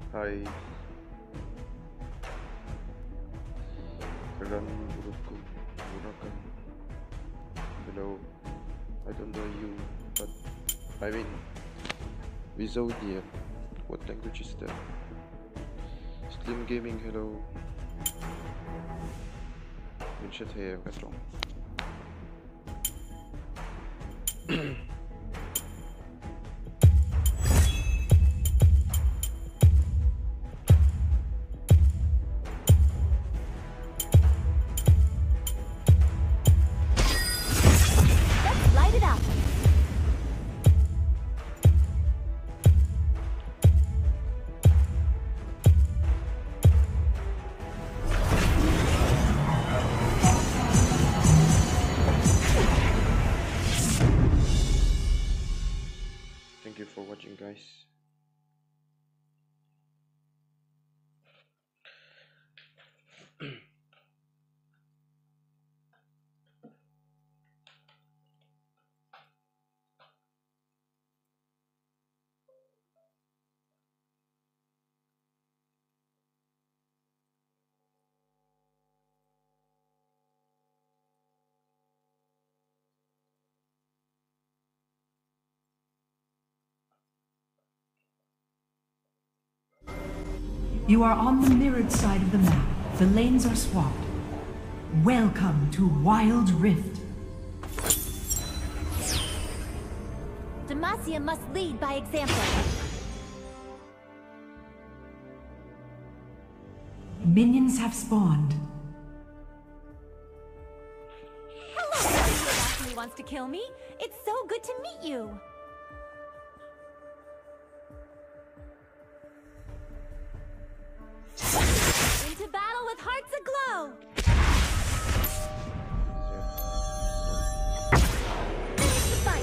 Hi. Kailan bulog ko? Burakan. Hello. I don't know you, but I mean, Wizodia. What language is that? Slim Gaming, hello. Vincent here, what's wrong? Guys. You are on the mirrored side of the map. The lanes are swapped. Welcome to Wild Rift. Demacia must lead by example. Minions have spawned. Hello, everyone actually wants to kill me. It's so good to meet you. Into battle with hearts aglow! Finish the fight!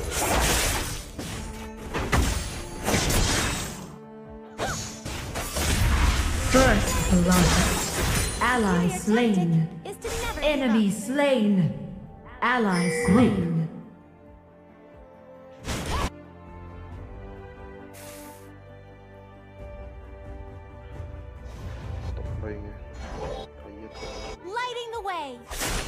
First blood. Ally slain. Enemy slain. Ally slain. Lighting the way!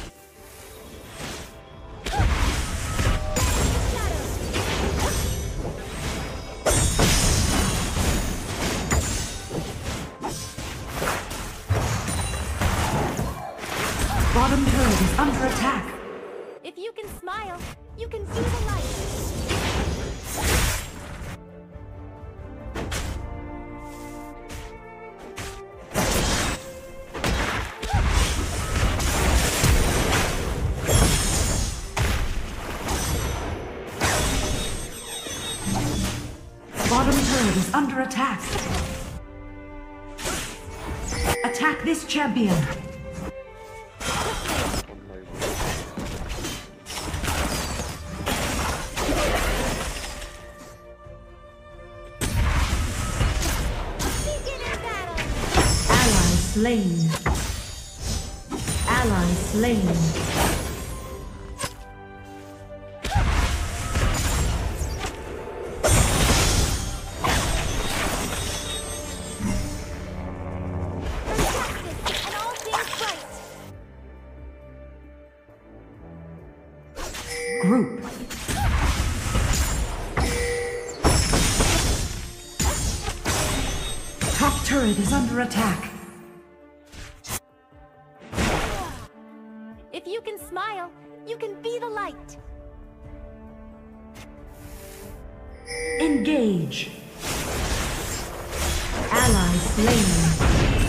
Bottom turret is under attack. If you can smile, you can see the light. Bottom turret is under attack. Attack this champion. Ally slain. Ally slain. Group. Top turret is under attack. If you can smile, you can be the light. Engage. Ally slain.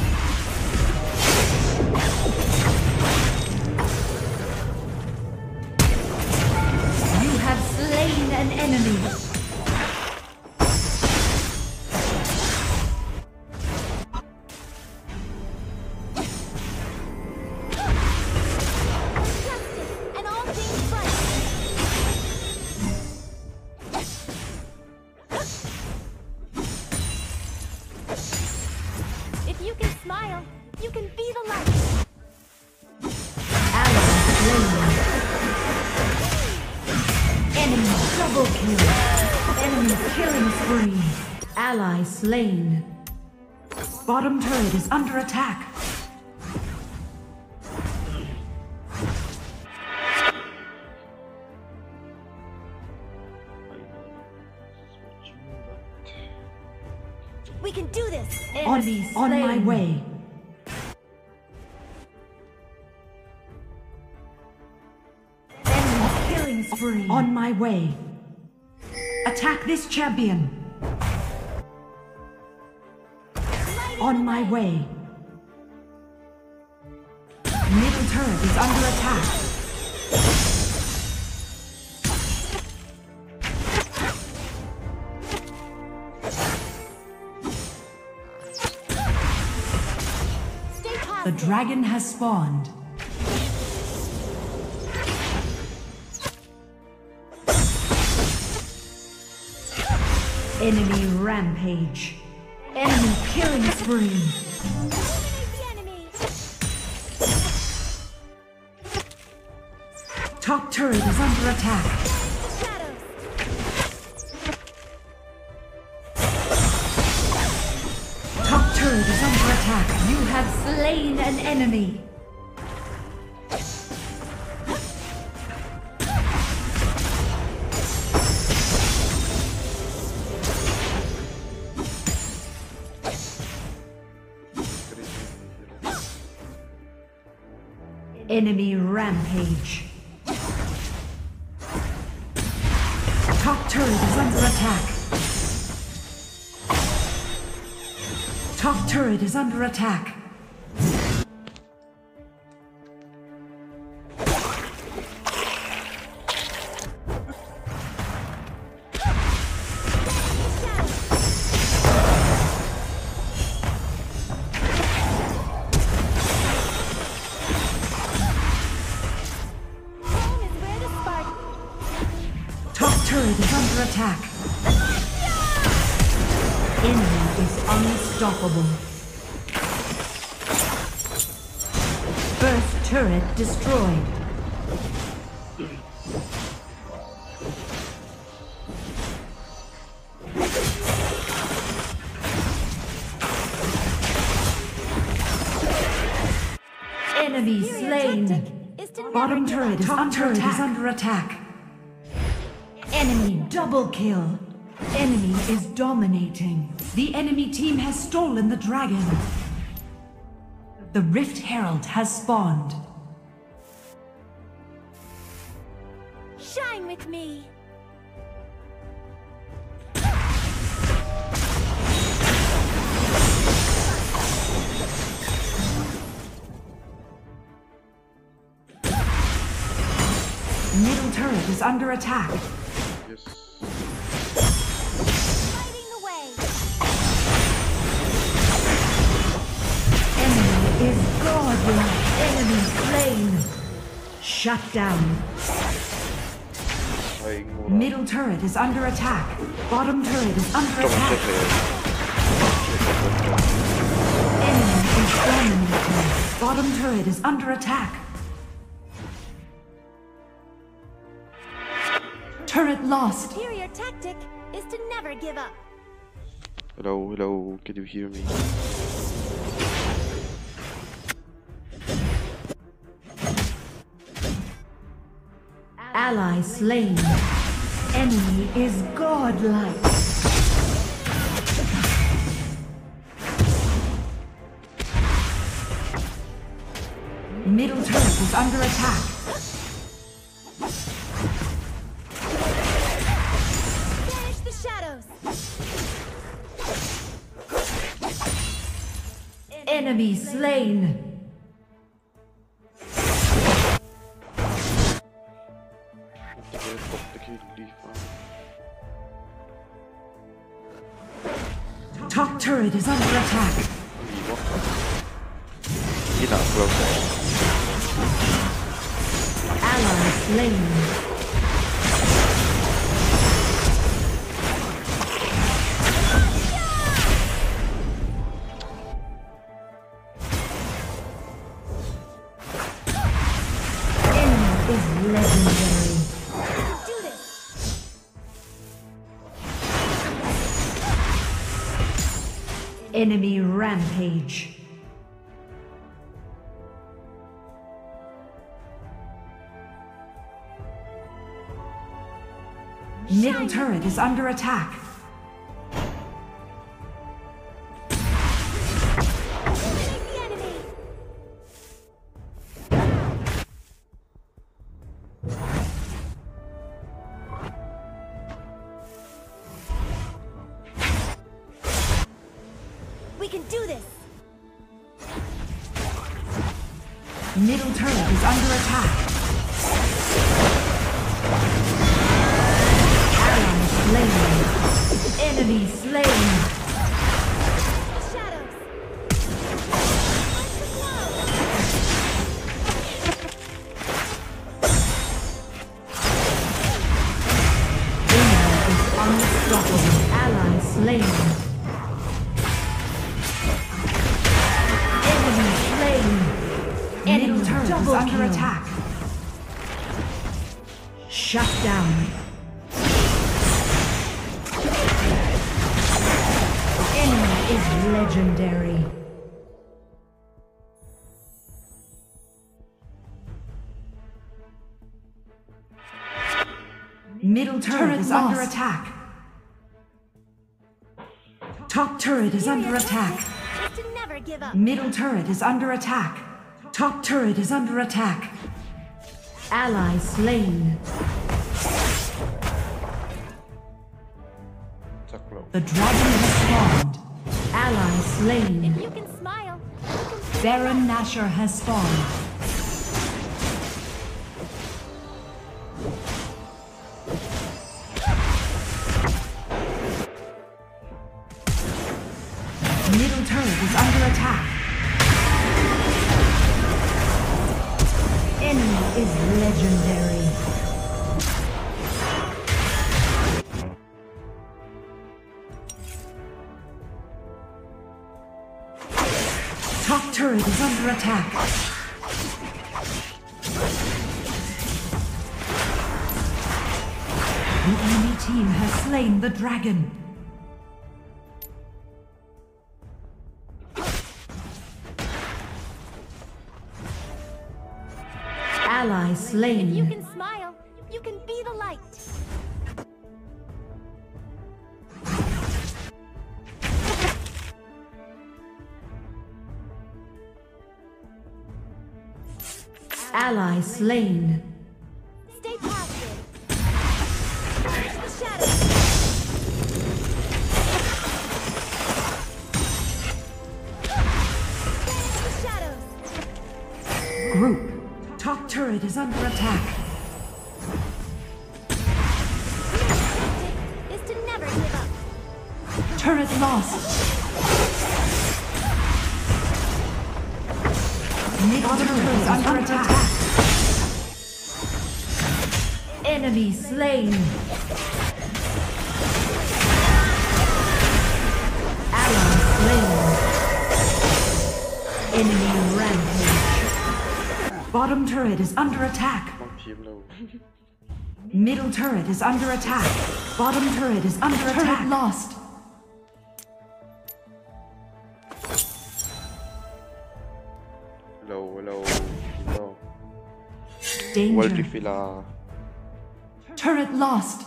Slain an enemy. And all things right. If you can smile, you can be the light. Ally slain. Enemy double kill. Enemy killing spree. Ally slain. Bottom turret is under attack. We can do this! On my way. Enemy killing spree. On my way. Attack this champion. On my way. Middle turret is under attack. Stay positive. The dragon has spawned. Enemy rampage. Enemy killing spree. Eliminate the enemy! Top turret is under attack. The shadows! Top turret is under attack. You have slain an enemy. Enemy rampage. Top turret is under attack. Top turret is under attack. Home is where the spark... Top turret is under attack. Enemy is unstoppable. First turret destroyed. Enemy slain. Tactic is to Bottom never turret give up. is under attack. Enemy double kill. Enemy is dominating. The enemy team has stolen the dragon. The Rift Herald has spawned. Shine with me! Middle turret is under attack. Yes. Lighting the way! Enemy is godlike. Enemy slain. Shut down. Ay, mura. Middle turret is under attack. Bottom turret is under Come on, attack. check it. Enemy is dominating. Bottom turret is under attack. Turret lost. Superior tactic is to never give up. Hello, hello, can you hear me? Ally slain. Enemy is godlike. Middle turret is under attack. Banish the shadows! Enemy slain. Top turret is under attack. Get out, bro. Ally slain. Enemy is legendary. Do this! Enemy rampage. Middle turret is under attack. Eliminate the enemy. We can do this. Middle turret is under attack. Ally slain. Enemy slain. Shadows. Punch the blow. Enemy is unstoppable. Ally slain. Enemy slain. Middle turret is under attack. Shut down. Enemy is legendary. Middle turret is under attack. Top turret is under attack. Just to never give up. Middle turret is under attack. Top turret is under attack. Ally slain. Attack low. The dragon has spawned. Ally slain. If you can smile, you can Baron Nashor has spawned. Middle turret is under attack. Enemy is legendary. Top turret is under attack. The enemy team has slain the dragon. Ally If you slain. can smile, you can be the light. Ally slain. Stay positive. Punch the shadows. Banish the shadows. Group. Top turret is under attack. Is to never give up. Turret lost. Middle turret is under attack. Enemy slain. Ally slain. Enemy rampage. Bottom turret is under attack. Monkey low. Middle turret is under attack. Bottom turret is under attack. Turret lost. Low, low, low. Danger. Walkie fila. Turret lost.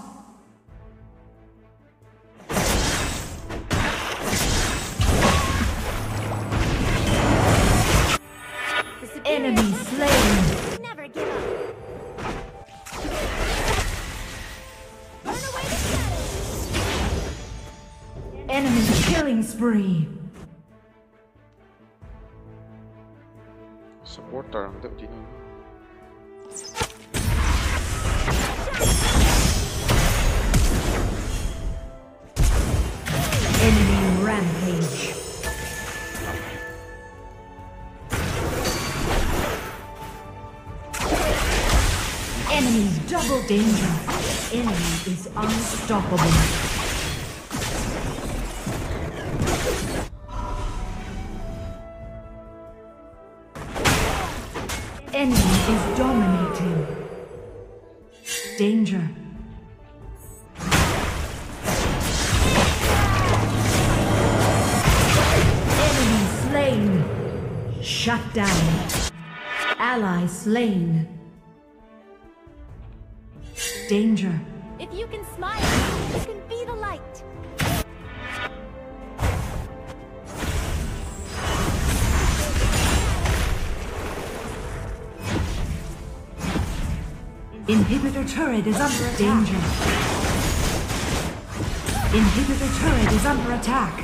The superior Enemy weapon. slain. Never give up. Burn away the shadows. Enemy killing spree. Supporter ang daw din. Enemy rampage. Enemy double danger. Enemy is unstoppable. Enemy is dominating. Danger. Shut down. Ally slain. Danger. If you can smile, you can be the light. Inhibitor turret is under attack. Danger. Inhibitor turret is under attack.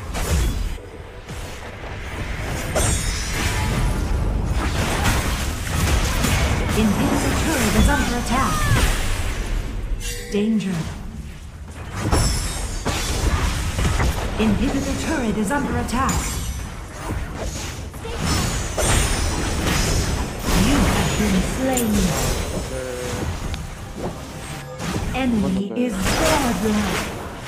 Inhibitor turret is under attack. Danger. Inhibitor turret is under attack. You have been slain. Enemy is godlike.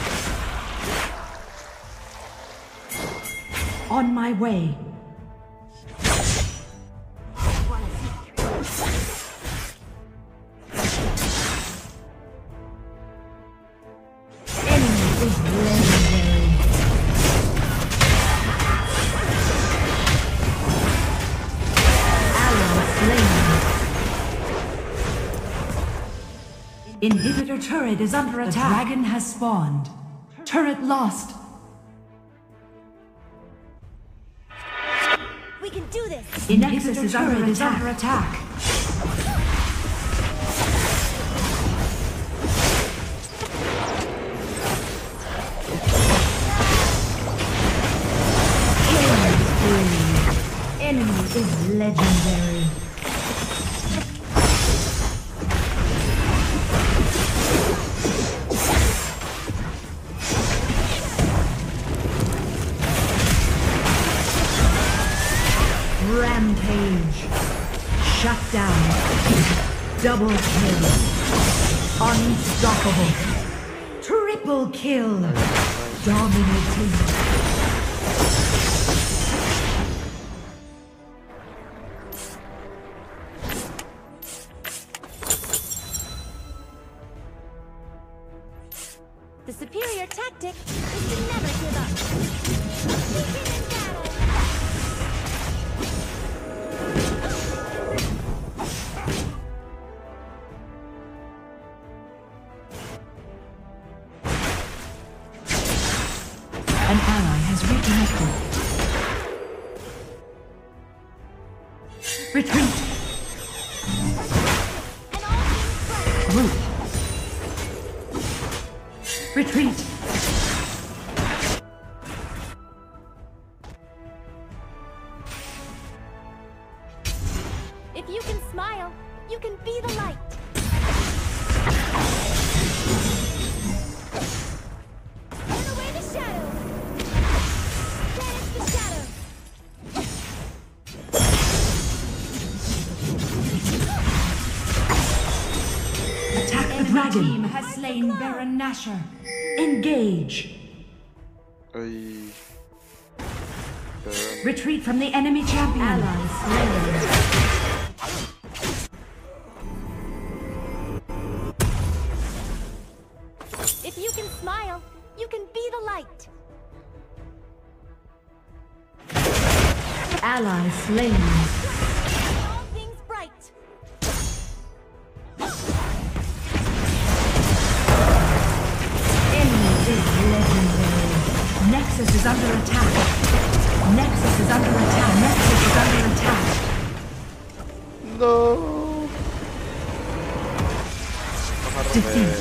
On my way. Enemy is legendary. Ally slain. Inhibitor turret is under attack. The dragon has spawned. Turret lost. We can do this. Inhibitor turret is under attack. Killing spree. Enemy is legendary. Rampage. Shut down. Double kill. Unstoppable. Triple kill. Dominating. The superior tactic is to never give up. Begin in battle. An ally has reconnected. Retreat. And all things bright. Group. Retreat. If you can smile, you can be the light. Turn away the shadow. Banish the shadow. Attack the dragon. Team has slain Baron Nashor. Engage. Retreat from the enemy champion. Ally slain. If you can smile, you can be the light. Ally slain. All things bright. Enemy is legendary. Nexus is under attack. Nexus is under attack. Nexus is under attack. No. Defeat.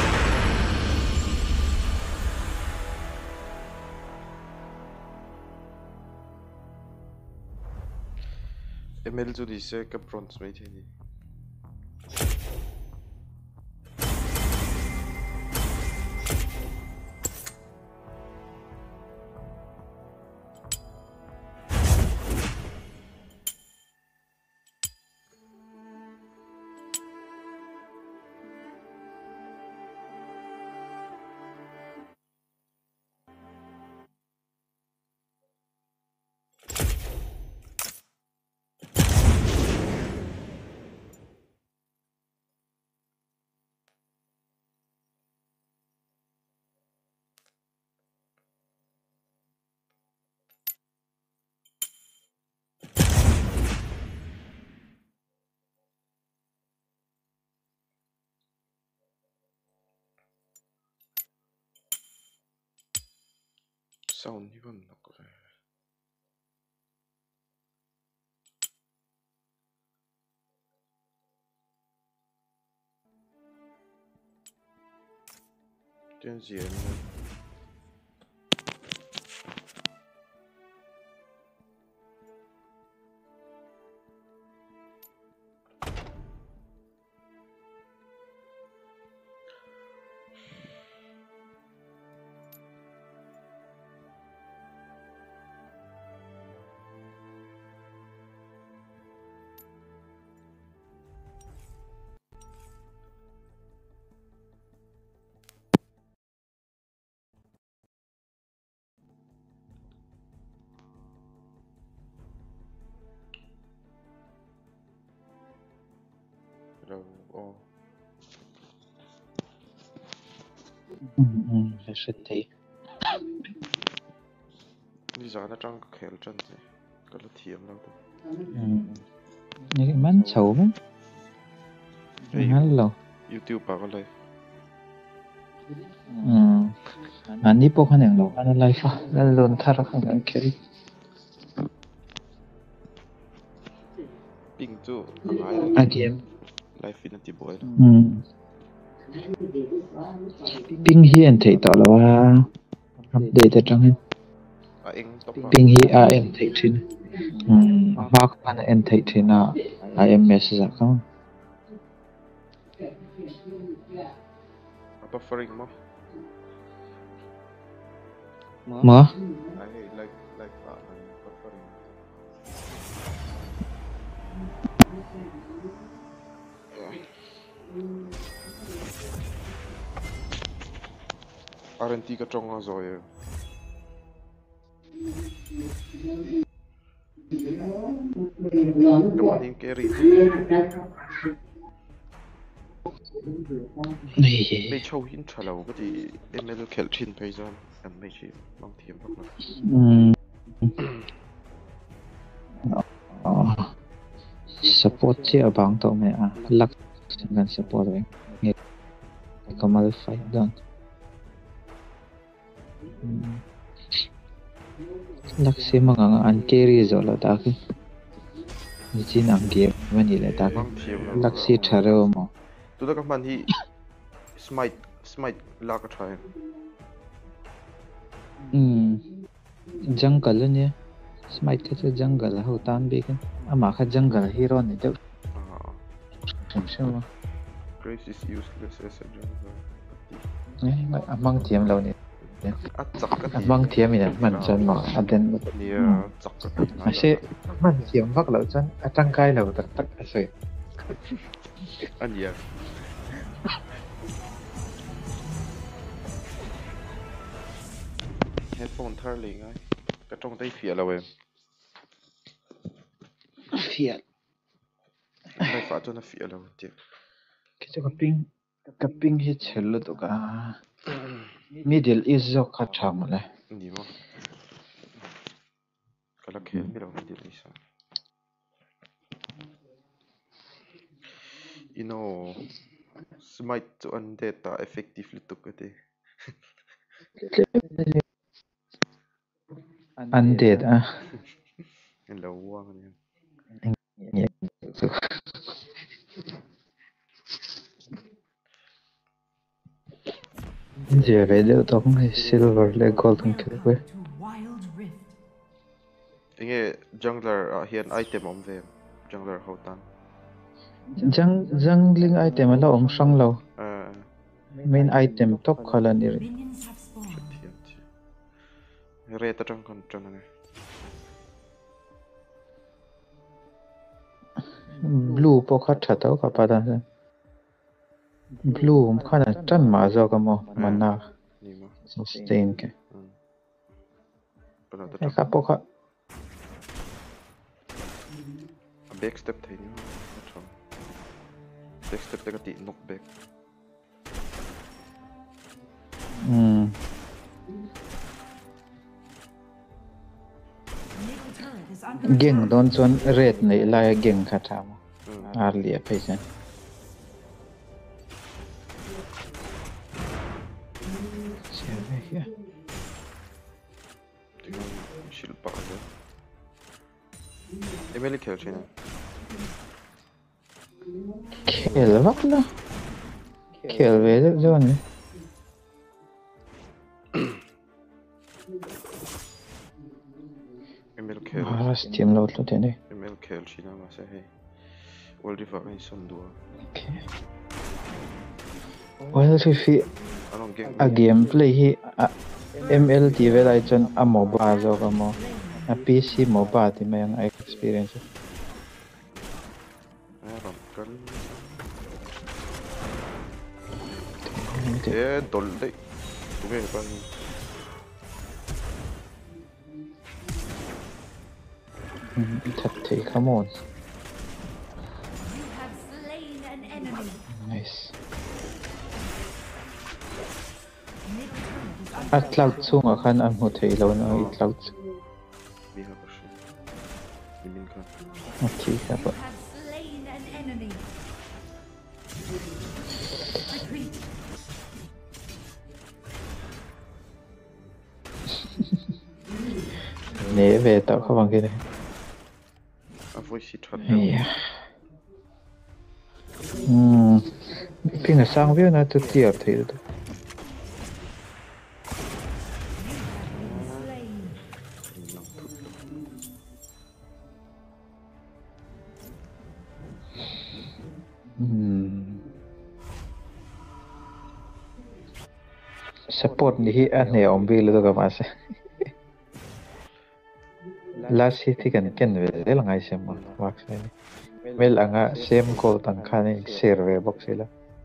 Emelzo dice che pronto smettini. sound even not good. Trên diện đâu ô là sẽ thấy đi ra nó trong khéo chân gì có là thiểm đâu những cái món xấu ấy hello YouTube bảo có lời anh đi bộ hành hàng lâu anh lại phải anh luôn thắt ra không anh kêu ping tu anh kiếm life infinity boy ping hiền thấy tỏ làว่าupdate trong hình anh tóc ping hi am thấy trên mark anh thấy trên am message account buffering mo mà I like buffering RNT ka trong rồi Come on, carry. Mấy châu hiến trả lâu cái gì ML kẹt trên bây giờ anh mấy chị mong thiểm bác mà support chứ ở bang tao mẹ luck dengan support vậy nghe Kamal fight down luck sih mangang carry rồi là ta cái chỉ nằm game mà như là ta cái luck sih tharo mà tụi ta các bạn thì smite là cái try jungle luôn nhé smite cái jungle hậu tan bị cái mà cái jungle hero này đâu không sao mà Grace is useless as a jungle này mang thiểm lâu này mang thiểm này mình chân mà anh đến mà sẽ mang thiểm vác lâu chân trăng cay lâu tất tất rồi anh gì headphone thar liền ấy cái trong tay phía là em phía đây phải cho nó phía là chứ cái chỗ cái ping hit hello to cả Middle East zo ka cham le gì mà cái là khéo biết đâu Middle East you know smite to undead ta effectively to cái đấy undead lâu quá rồi giờ về đâu đó cũng silver le golden cái quê anh nghe jungler hiện item om về jungler hậu tan jungling item là om sang lâu main item top khala ni re ta trong con trong này blue po kha thatau ka padan blue khana tan ma zo ka mo mana sustain ke ka po kha backstep thấy nhá backstep ta cái knock back geng don chon red nei la geng kha tham early phase ML खेल छैन खेल vakla खेल về जो này ML खेल harus team lo lo tene ML खेल छैन मासे हे World River ai sondua well fi anong game a gameplay hi ML TV lai chon a mobile zo ka mo a PC mobile ti mayang experience aron kan dol dei tuge pan thật thì come on You have slain an enemy. nice Middle turret is under at cloud chung a khan an mu thei lo na I cloud bi ha shi imin kan okay ka ba You have slain an enemy. Retreat. ne về tạo kha bang ke ne a voice chat yeah ping a sang view na tu tier thei do Slain. support ni hi a ne om bil do ka ma se last hit kan ken ve le langai se ma wax ne mel anga same ko tang khan ni share ve box la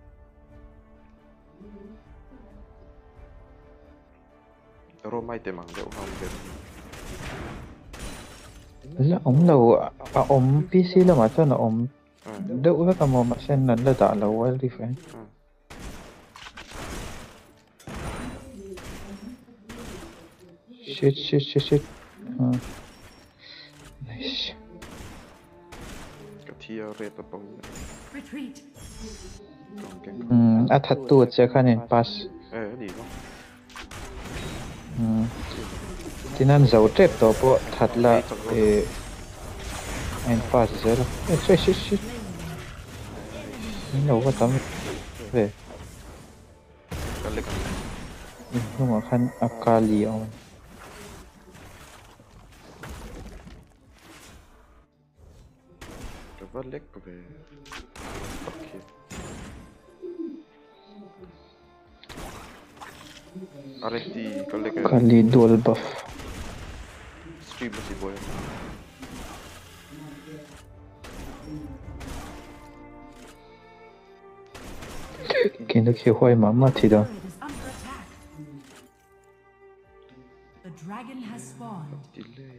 ro mai te mang deu ham de la om lo a om pc la ma cha na om do wa ka mo ma sen nan la da la wa ri fa shit nice ka thia re ta pang Retreat. tong gen a that tu che khan in pass di no tinan zau trap to po that la and pass zero shit no wa tam ve ka le kan no ma khan akali on ka va lek ve okay areti ka le ka kali dual buff stream si boy kinu ki hoi ma thi do Turret is under attack. The dragon has spawned. delay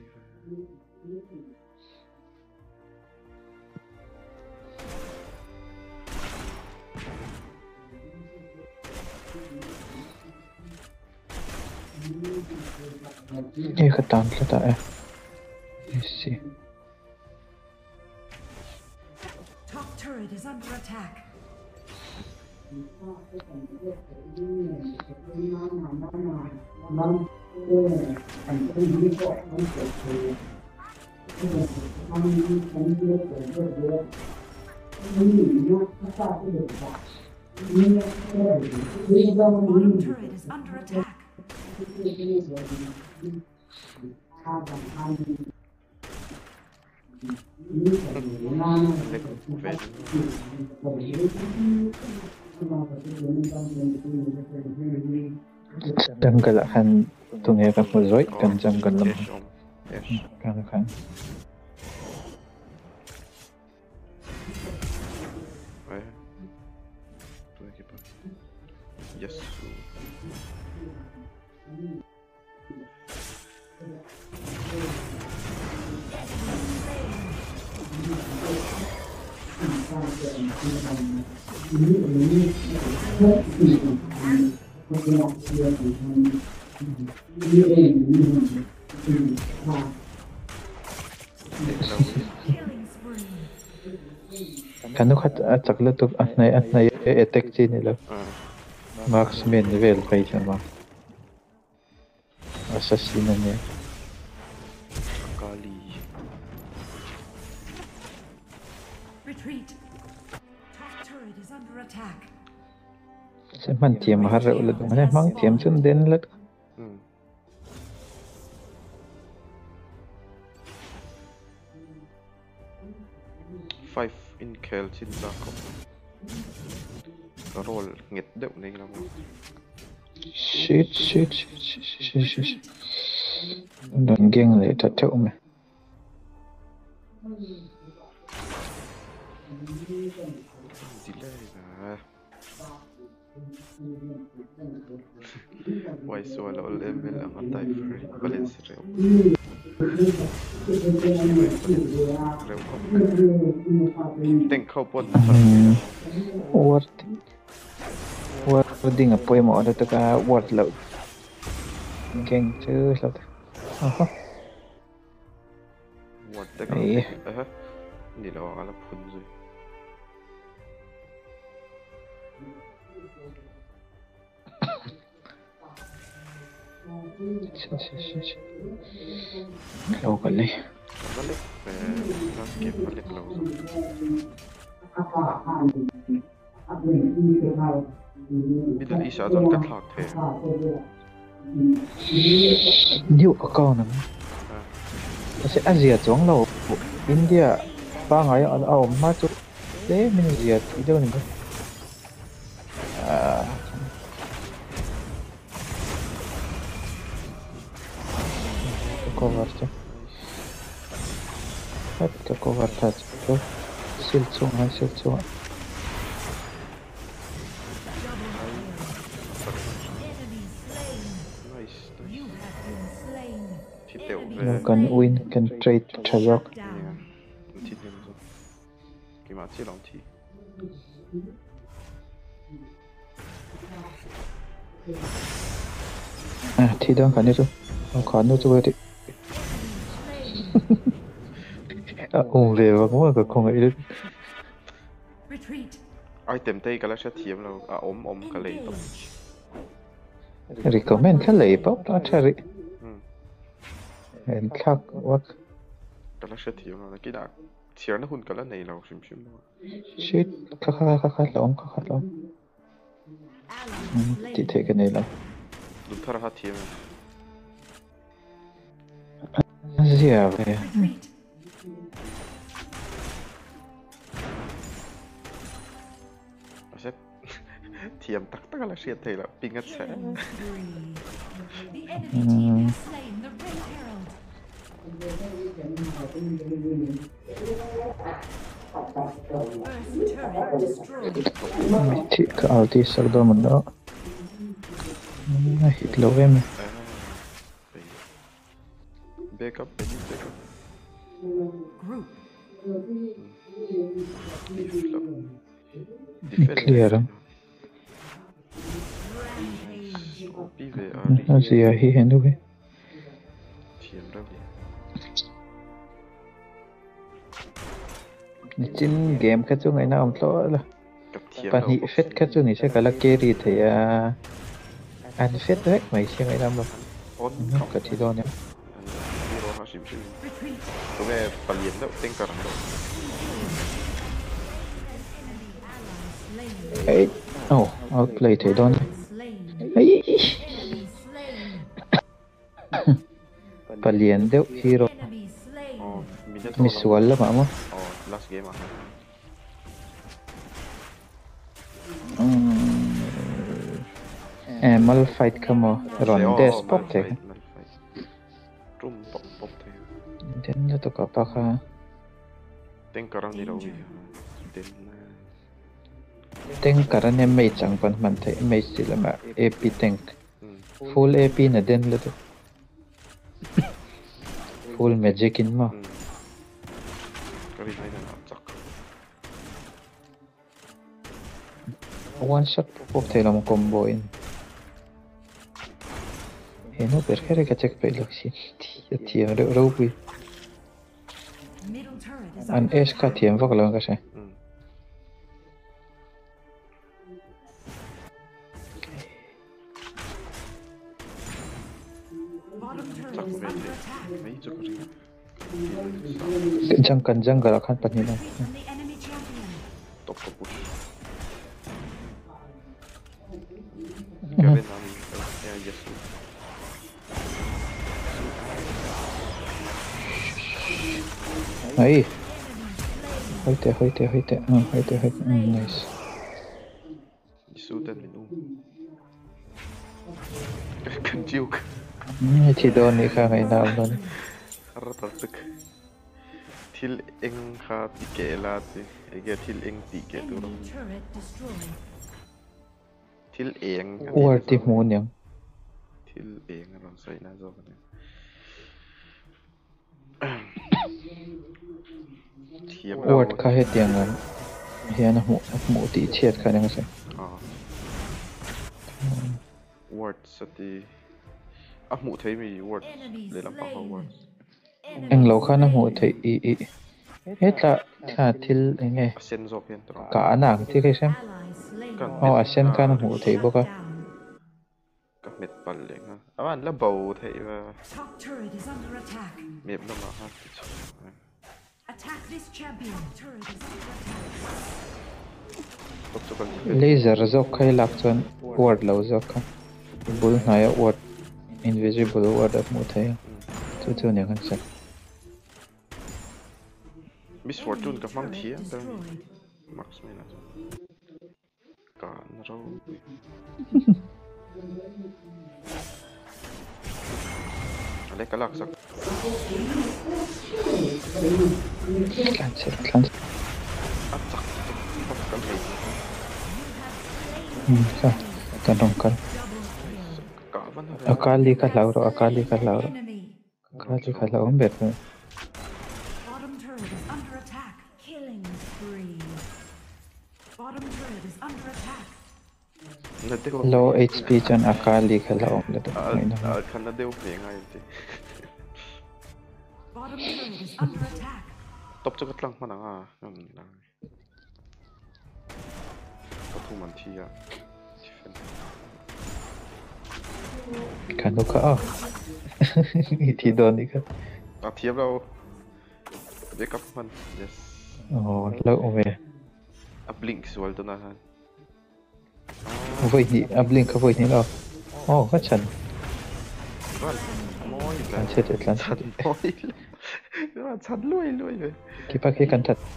ye khatan la ta let's see Top turret is under attack. Bottom turret is under attack. lek ve jungle khan tunge ka mu zoi kan jungle lam yes kan khan tu equipa yes Killing spree. kanu khat chakla tu atnai attack chi ni lo marksman level kai chama assassin ne kali under attack. sẽ mình tiệm mà rượu là đúng này mang tiệm chân đến lật Five in kill trên ra không có roll nghịch đậu này lắm shit đừng ghen lại thật chậu mà delay à Why so low level ang type for balance reo Think how pot wording apoy mo ada ka word load geng chứ sao What the Hindi lang ako alam kung ano lâu cả lấy balik last game balik lang Middle East aton katlak the nhiều ở câu nè sẽ Asia xuống lâu India ba ngày ở mà chút đấy mình Asia thì đâu này cover chứ hết cái cover thật chứ siêu chung You can win can trade trade cái mà chỉ lòng thì thì đang cái này rồi còn nữa rồi đấy về và cũng là không ấy đấy item tay cái là sẽ thiếm là ôm cái lấy tông recommend cái lấy bóc đó chơi and khác what cái là sẽ thiếm là cái đã thiếm nó hun cái là này là xìm shit khác lắm thì thế cái này là đúng thật là thiếm gì à vậy sẽ thiếm tắc là sẽ thấy là ping ngắt sẽ thì cái ulti sắc đó mình đó hit lâu em backup clear gì à hi hẹn đâu vậy chính game cái chỗ này nào ông lo là bạn hi phết cái chỗ này sẽ gọi là carry thì anh phết đấy mày sẽ ngày năm rồi cái gì đó nhá tụi mày phần diễn đâu tên cả đâu ấy outplay thế đó ấy Palian đâu hero visual lah mak last game Mal fight kamu ronde spot thế Trum pop thế dan itu apakah tên cả đi đâu tank karena mage chẳng còn mình thấy mage chỉ là mà AP tank full AP là den là tu full magic in mà one shot pop thấy là một combo in nó perché che check pe loxi ti ro qui an eska tiêm vào cái cái kencang kalau kan panina Garen nami. Yeah, yes. Aí. Hoite. Nice. Isudan min kan jiuk. Thì đó này khá ngày nào đó. Ratartuk. Til eng kha tike lati. Ege til eng tike turong. Enemy turret destroyed. Til eng. War ti mun yang. Til eng ron sai na zo kan. War kha hết tiếng ngắn. Hiện là mũ tí chết khả năng sẽ. Word sati. Mũ thấy mi word để làm bao word. Anh lâu khá nó mũ thấy ý. Hết là thà til nghe. Asen zo pen tro. Cả nàng thì cái xem. Asen khá nó mũ thấy bốc à. Các mệt bal leng ha. Awan la bầu thấy và. Top turret is under attack. Mẹp nó mà ha. Attack this champion. Turret is under attack. Laser dọc khai lạc chân word lâu dọc ha. Bull này word invisible word mũ thấy. Chú nhớ hơn xem. Miss Fortune ka mang thia da max me na ka na ro ale ka lak sak Cancel at sak ka me Ka tanong ka ka ban ha Akali ka lauro Enemy. Akali ka lauro bet mo Bottom turret is under attack. Killing spree. Bottom turret is under attack. na de low HP chan Akali ka lauro le to kan na de o pe ngai ti Bottom turret is under attack. top chakat lang man nga nam na ka thu man thia Kan ka Thì đó đi ka thiệp đâu biết cấp man yes lâu về blink sual to na ha Vậy nhỉ Blink ka vậy nhỉ đâu ka chan moi Kan chết lan moi chặt lui về Kipa ki kan that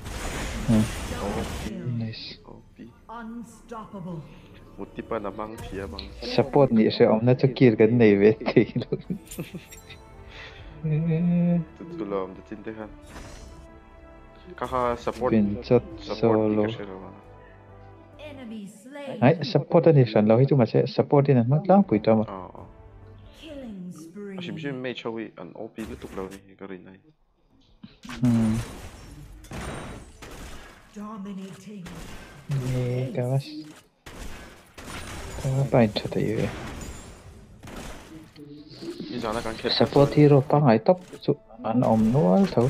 Nice Unstoppable. một tí pa namang thia bang Support ni sẽ ông nó cho kia cái này về thì tu lom de tin te han kha support Pin chot solo Enemy slain. Ai support ni san lo hi tu ma se support ni ma tlang pui ta ma Killing spree. sim sim me chawi an op lu tuk lo ni ka rin nai Dominating. Ni ka was Ka pa in chata yu i jana kan khet Support hero pa ngai top su an om nual thau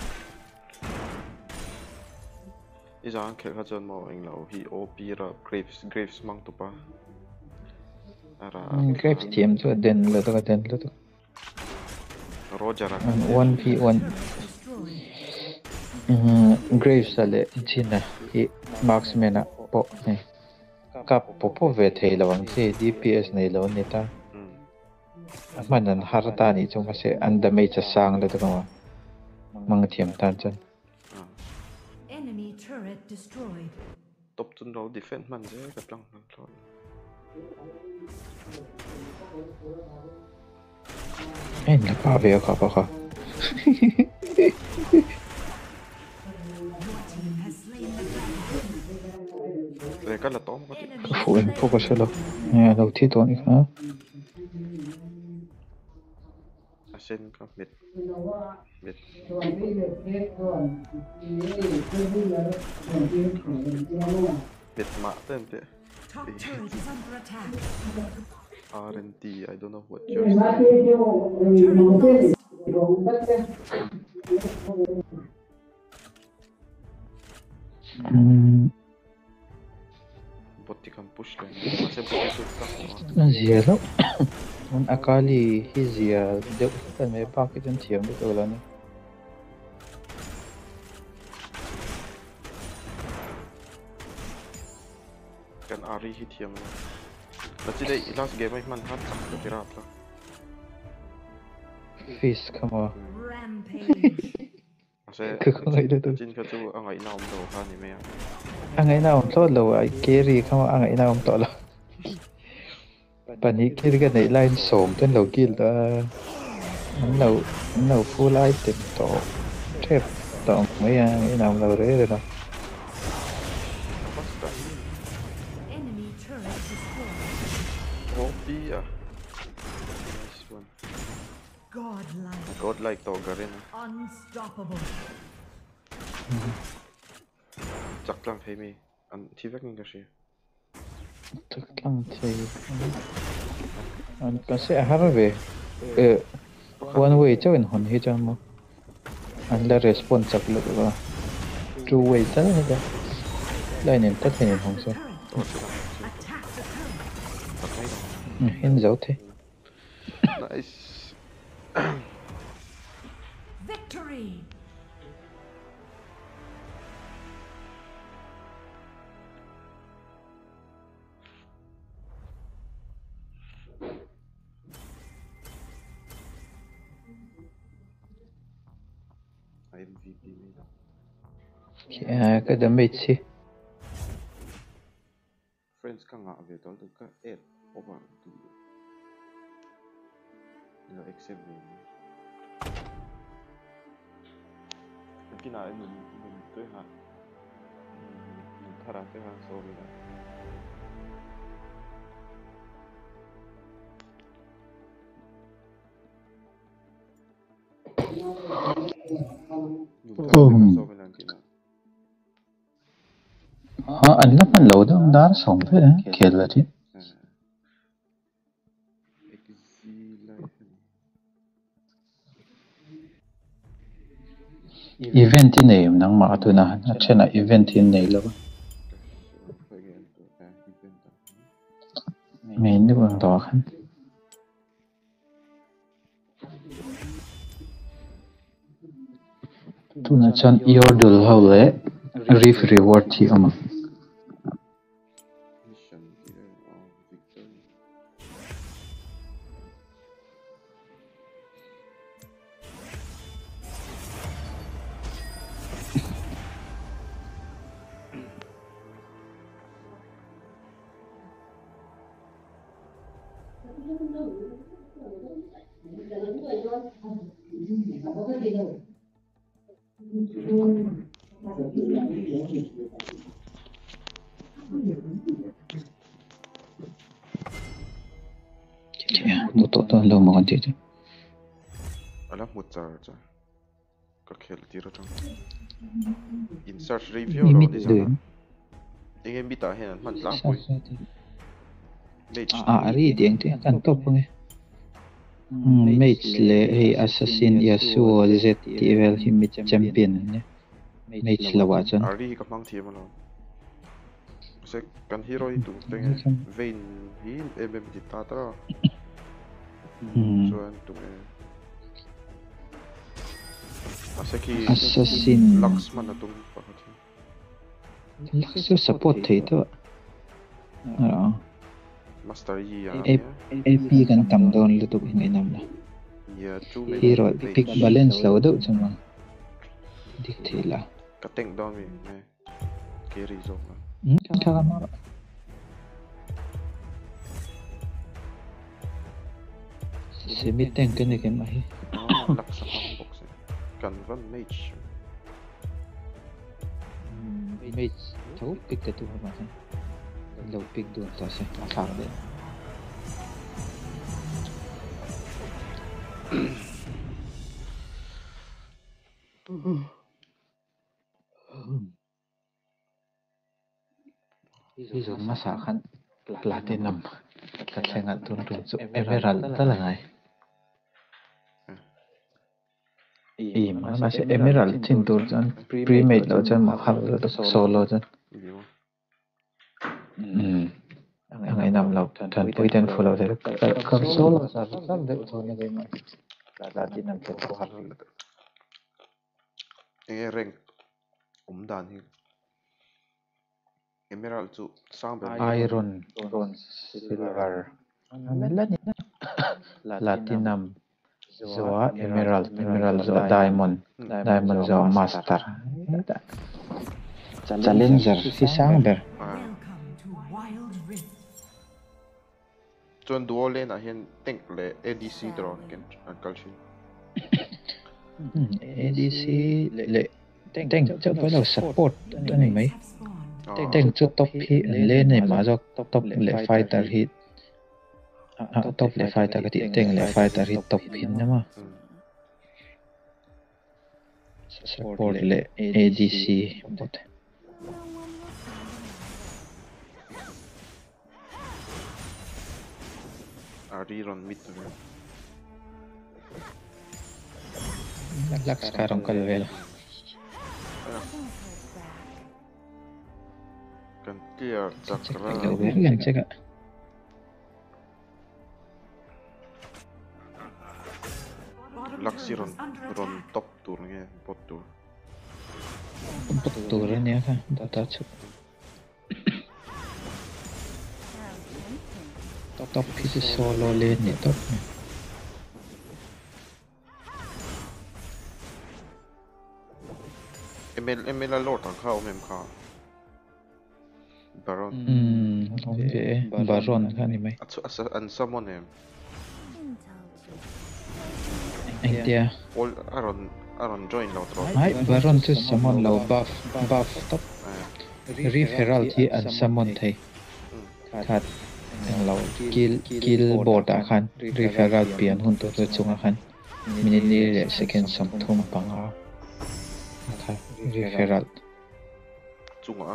i jana khet kha chon mo eng lo hi op ra graves mang tu pa ara Grapes team chu den lo to roger ra an 1v1 Graves ale china hi marksman a po ne ka po ve thei lawang se DPS nei lo ni ta man an harta ni chu ma se an da mei cha sang le to ma mang thiam tan chan Enemy turret destroyed. top tun ro defend man je ka tlang man thon ai na pa ve ka pa ka Team has slain the dragon. re ka la tom ka ti Enemy phụ em phụ có số đâu nghe đầu tiên tôi hả asen ka met met ma ten te top turret is under attack. R&D I don't know what you're saying botti kan push lang ase botti sut ka Zia lắm Muốn Akali hi zia Được Cần mấy ba cái chân thiểm được rồi là nè kan ari hi thiam let's see the last game man hat the pirata fish come on Rampage. ase không nghĩ được chin ka chu angai naom do kha ni me anh ấy nào tốt lâu ai carry không anh ấy nào tốt lâu bạn ấy carry cái này line sổm trên đầu kia là nó full item tổ trap tổ mấy anh ấy nào lâu đấy rồi đó Enemy turret destroyed. oh dia nice one Godlike. godlike to garin Unstoppable. chak lang phei mi an thi vek ng ka shi chắc lăng thì anh có sẽ hát về one way cho anh hồn hết cho mà anh là response chắc lực rồi two way chắc là cái đây nên tất nhiên không sao Attack the turret. tak mai hiện dấu thế no nice Victory. MVP mi cái damage gì friends ka nga ve tol tu ka et over tu lo accept ni kina mun tu ha thara te ha so mi da so mi nan kina anh lắp anh lẩu đó đá sống thế kẹt là chứ event này nang mà tu na trên là event này là mình đi bằng đó khăn tu na chân yordle hậu lệ reef reward chi ama mission here victory một tổ to lâu mà còn chết chứ ala mutar cha ka khel ti ra tang insert review ro di sana ingem bita hen man tlang pui ari tiếng thế kan top nghe mage le hey assassin yasuo z level him champion ne mage lawa chan ari ka mang thi ma lo se kan hero tu teng vein hi em di ta tra so an tu asaki assassin laxman atum pakati laksu support thei to master yi ya AP kan tam down lu tu ngai nam la ya chu me hero pick balance lo do chama dik thela ka teng down mi me carry zo ka ma semi tank kan ke mai laksa pang box kan van mage mage thấu pick cái tu mà xem lâu pick tu ta sẽ thẳng đấy ví dụ mà sao khăn platinum là sẽ ngắt tuần tuần số emerald đó là này mà sẽ emerald trên tuần chân pre-made đó chân mà học rồi solo chân ngày năm lộc thần vui tên phụ lộc thế cầm solo sao rất được thôi như vậy mà là chỉ nằm trên học e reng dan hi Emerald chu sang bel iron, bronze, silver, melani, platinum, zo emerald zo diamond, diamond zo master. Challenger si sang ber. Welcome to Wild Rift. chuan dual lane ah hian tank le ADC draw ken an kalshin ADC le tank cho phải là support anh mấy Have spawned. tank cho top hit lên này mà do top le fighter hit top le fighter cái tank le fighter hit top hit nữa mà support le ADC bot rerun mid lag sekarang kalau vel kan clear chakra kalau vel yang cek laksi ron top tour nge bot tour turun ya kan data cuk top hit solo lane ni top ML la lord ang khao mem kha baron okay baron kan ni mai an summon him dia all aron join lo tro hai baron tu summon low buff top Rift Herald hi an summon thei khat low kill board a khan Rift Herald pian hun to chung a khan minute ni le second sam thum panga khat Rift Herald chunga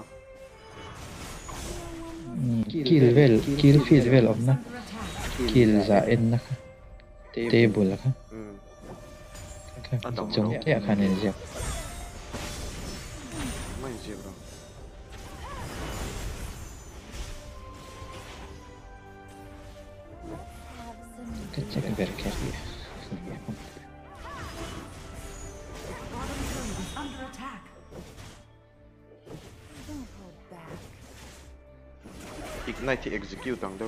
kill field vel of na kill za en na table kha chung ya khan en je mai zebra check ber carry Under attack. Don't hold back. ignite execute ang daw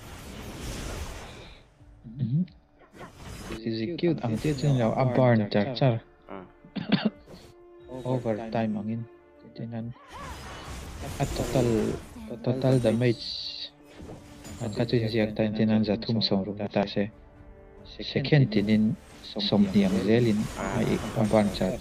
execute ang tiyan chen law a barn char ah overtime angin tinan at total damage ang katuin siya tayo tinan za thum song ru ta se second tinin som niang zelin ay a barn char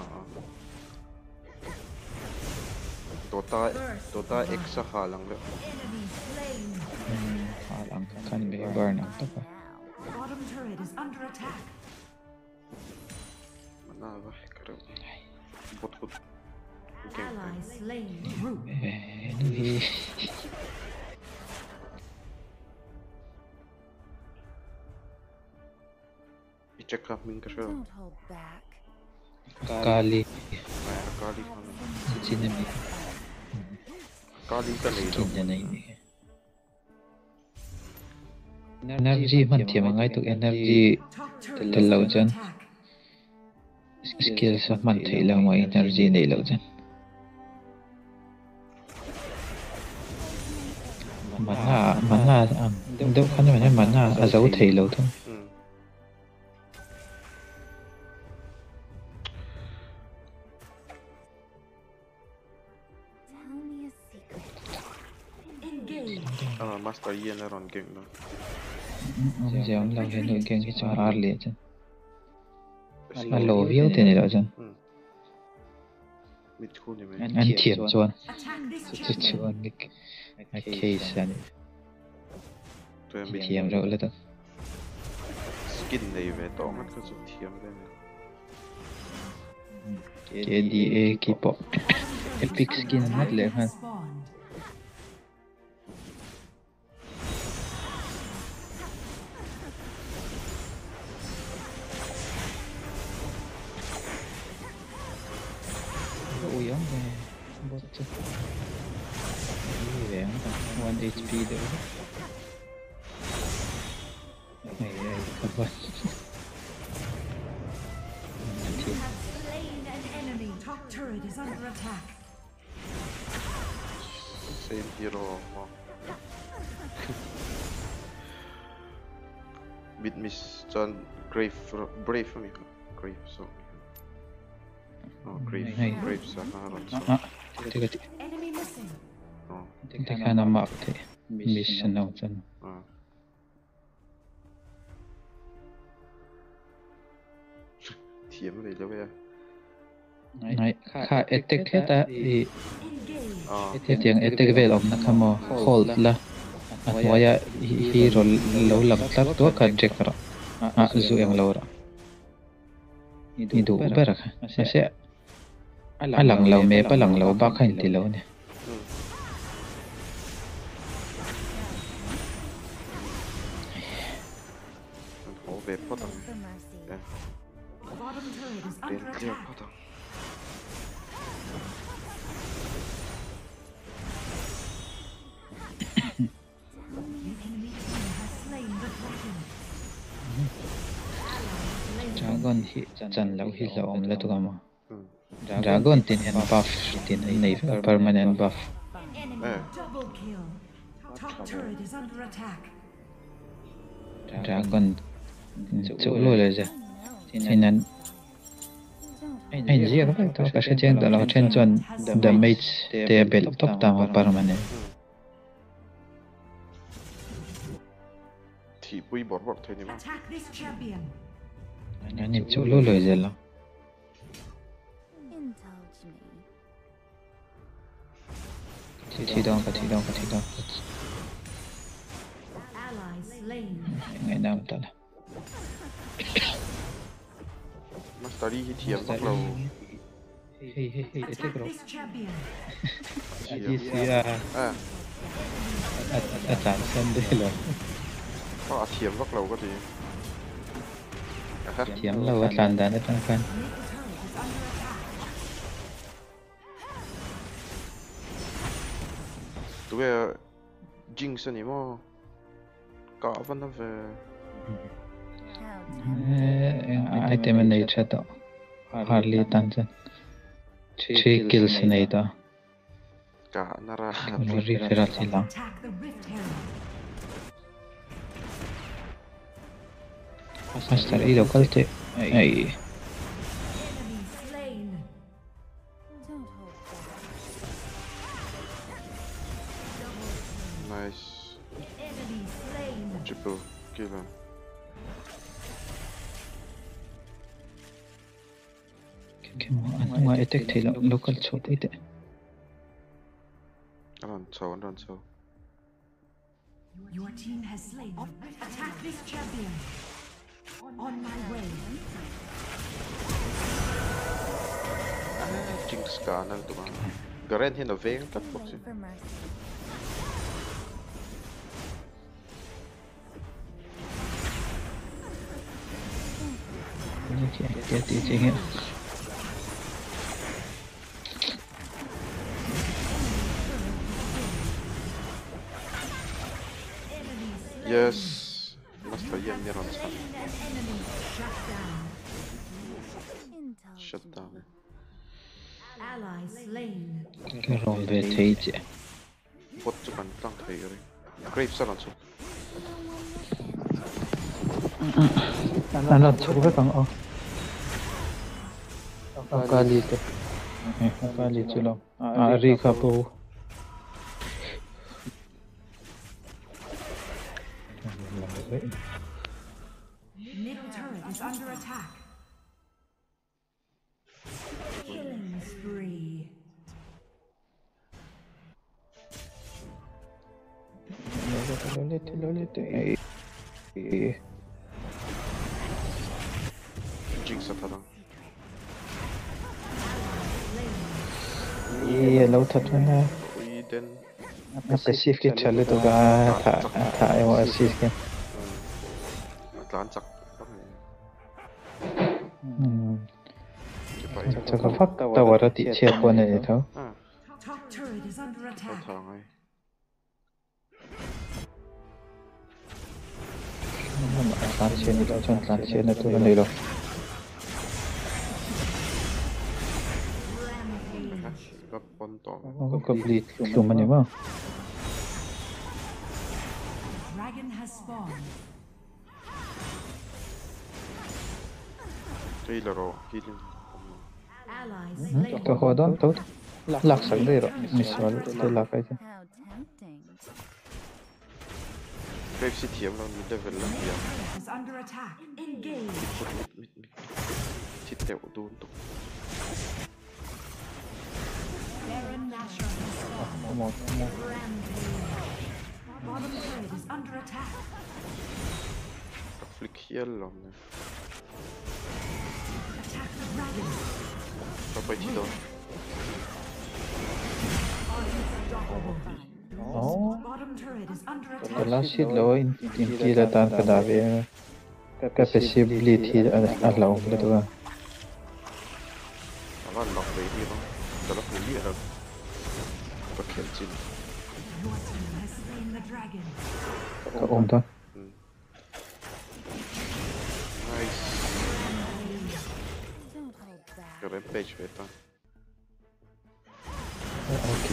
tota exa halang le Enemy slain. alang kan be barn ang to pa Bottom turret is under attack. mana ba karo bot bot Ally slain. Root. ni i-check up min ka siya Don't hold back. kali ay kali ka na sinemi kali ka na ito kinya na ini energy man thiam ngai tu energy Top turret Tel is lau under chan. attack. skill sa man thei la mo energy nei lo jan mana am do khan mana azau thei lo thum Tell me a secret. Engage. master yen na ron gang na jam la he no geng ki char ar le jan alo view te nei lo jan mit khu ni me an thiam chuan Attack this chu champion. chuan ni a case an to em bi thiam ro le ta skin nei ve to ngat ka chu thiam le KDA ki po epic skin mat le han Spawned. uyang ve bot chu ve ang 1 HP de ai kapan You have slain an enemy. Top turret is under attack. same hero mo. Bit miss John brave mi grave so. Oh grave sa haron so. Tiga. Enemy missing. Oh. Tiga na map te. Mission now chan. Thiểm này cho bây giờ. Này, khá etek heta i Engage. tiếng etek về lòng nó khamo hold la. Waya hero lâu lắm tắc tua cả check ra. Zu em lâu ra. Idu ubera kha. Sẽ alang lâu me pa lang lâu ba khain ti lâu nè. Hổ về phát tăng. For mercy. Bottom turret is Đến under kia attack. phát tăng. The enemy team has slain the dragon. Dragon hi chan lâu hi lâu om la tu kama. Dragon tin en buff tin nei permanent buff. Enemy double kill. Top turret is under attack. Dragon chỗ lôi là gì? Thì nên anh gì các bạn tôi sẽ chơi đó là trên chuẩn damage để belt top down permanent. Thì bùi bọt thôi nhưng mà. Attack this champion. Anh chỗ lôi là gì đó? Indulge me. Thì đâu. Ally slain. Ngày nào ta là. Mastery thì thiểm bắt đầu. Hey, Attack this champion. Tàn sen đây là. Có thiểm bắt đầu có gì? Thiểm lâu tàn đàn ở trong fan. Tụi Jinx này mà có vấn đề về Item này chắc đó. Hardly tàn sen. 3 kills này đó. cả nara Referral thì lắm. Attack the rift herald. Master ý đâu có thể. Ai. Enemy slain. Don't hold back. nice Enemy slain. triple kill him. Cái mà ngoài attack thì là local chốt ấy đấy. Run so. Your team has slain. Attack this champion. On my way. Jinx cả năng tụi bạn. Garen hiện ở về tất bốc chứ. For mercy. Chị nghe. Yes. Master Yen ni run sa. An enemy. Shut down. Indulge Shut down. Ally slain. Cái rồng về thấy chị. Bot cho bạn tăng thấy rồi. Grave sa run so. Anh là chú với bằng ô. Akali te. Akali chulo. Ari kapo. Middle turret is under attack. Killing spree. Jinx sa tarang. Iya lâu thật mà. Ui den. Passive cái chale to ga thả em assist cái. Atlan chak. Chắc có phát tao vào đó tị chia qua này thôi. Top turret is under attack. Thằng ấy. Tàn chiến đi đâu cho tàn chiến là tôi này rồi. Rampage. Got bot con tỏ có bleed luôn mà nếu mà Dragon has spawned. đây là rồi healing Allies slain. có hoa đó tốt lạc sẵn đây rồi misal tôi lạc cái chứ How tempting. Grave si thiam lo ni level la ya Is under attack. Engage. mit chit teo tu tu Baron Nashor has spawned. một Rampage. Bottom turret is under attack. flick heal lo ne Attack the dragon. pa pa chi do Bottom turret is under cái attack. lá shit lỗi in kia là tan cái đá về cái passive bleed thì ở lâu là thôi nó lock về đi không đó là fully rồi có kill chin Your team has slain the dragon. có ôm thôi nice Don't hold back. cái rampage về ta ok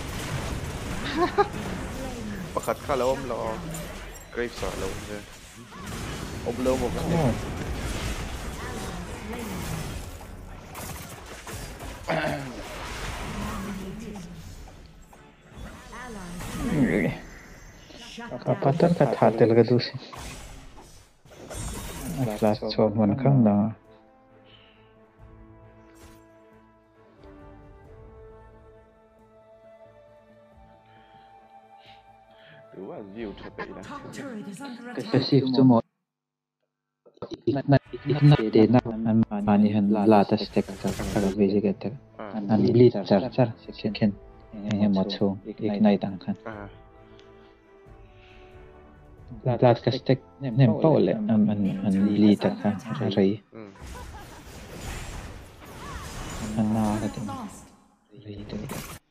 pakhat ka lo om lo grave sa lo je om lo mo ka ok kapatan ka thatel ka dusi last shot man khang na du wa view to be la Top turret is under cái attack. passive chu mo na de na an mani han la ta stack ka veje get an bleed char second mo chu ignite ang khan la ka stack nem paule an bleed ta khan rai an na ka tin Lost. rai ta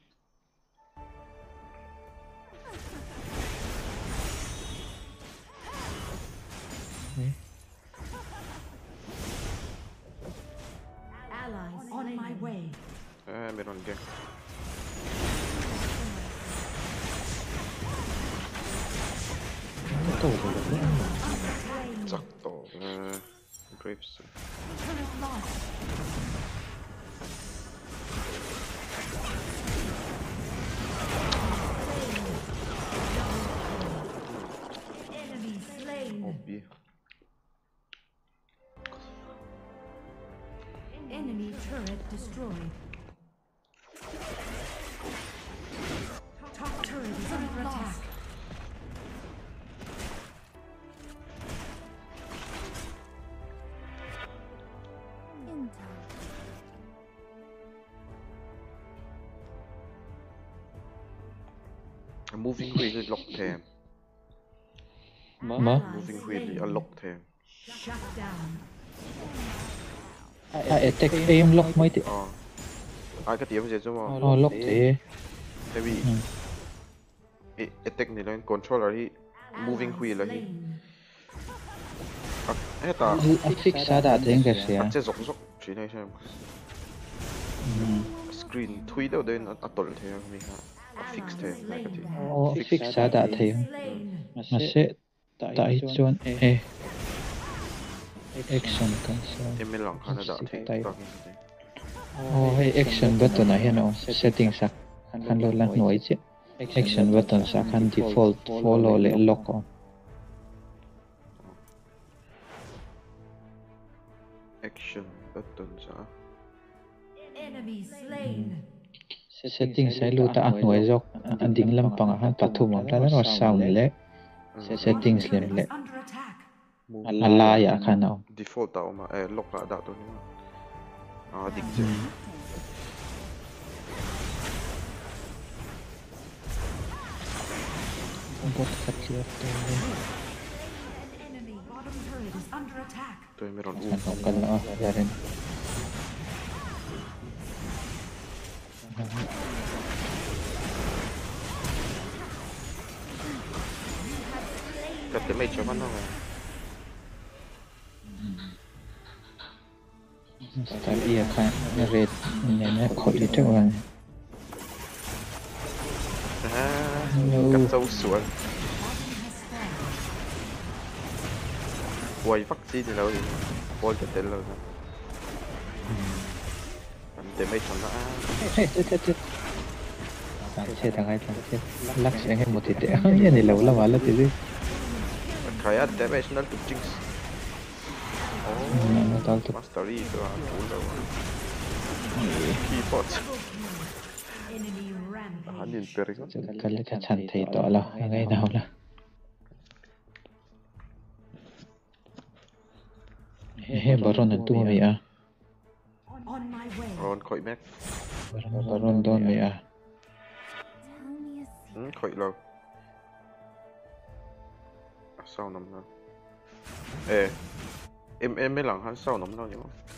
Allies on my way. meron ge sakto graves Turret lost. Enemy slain. obi Enemy turret destroyed. Top turret is under attack. Intel. moving really lock them ma moving really a lock them Shut down. attack aim lock mai ti ai cái tiếng gì chứ mà lock thế tại vì attack này là controller hi moving wheel là hi hết ta fix sa da thế cái gì chế dọc dọc chỉ này xem screen thui đâu đây nó tổn thế không mi ha fix thế này cái gì fix sa da thế Slain. mà sẽ tại chọn action kan em mình lòng khăn đã thế ta hey action button này hiện nó setting sa kan lo lan noi chứ action button sa kan default follow le lock on action button sa Enemy slain. setting sai lu ta noi jok an ding lampang han pathum am ta no sound le settings le le Under attack. ala ya kana default tao mà lock cả đạo tôi nhưng mà định chứ bot kat clear Enemy bottom turret is under attack. tôi mới còn kan kan ya ren cái tiếng mày cho văn không à style iya kan red ne khoi te wan cắt sâu xuống quay phát gì thì đâu thì quay cho tên rồi để mấy thằng nó chết chết thằng ai thằng chết lắc sẽ hết một thịt đẻ cái này lâu lắm mà là gì khai ăn damage nó tụt jinx mastery cơ à đủ đâu keyboard hắn nhìn perry cái là cái chân thấy to là ngày nào là Baron tu mày à Baron khỏi mech Baron don mày à khỏi lâu sao nằm nào ê em mới làm hắn sao nằm đâu nhỉ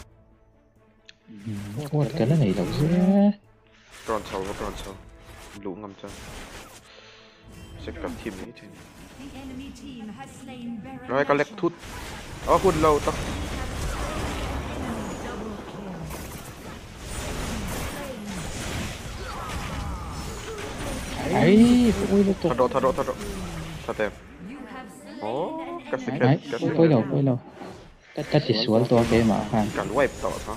quật cái này đâu chứ Ron sau lũ ngâm chân sẽ gặp team này thì rồi có lệch thút hút lâu tao ấy ui thật độ thật em cái sự ấy quay lâu cái chỉ xuống to cái mà hàng cả web tỏ sao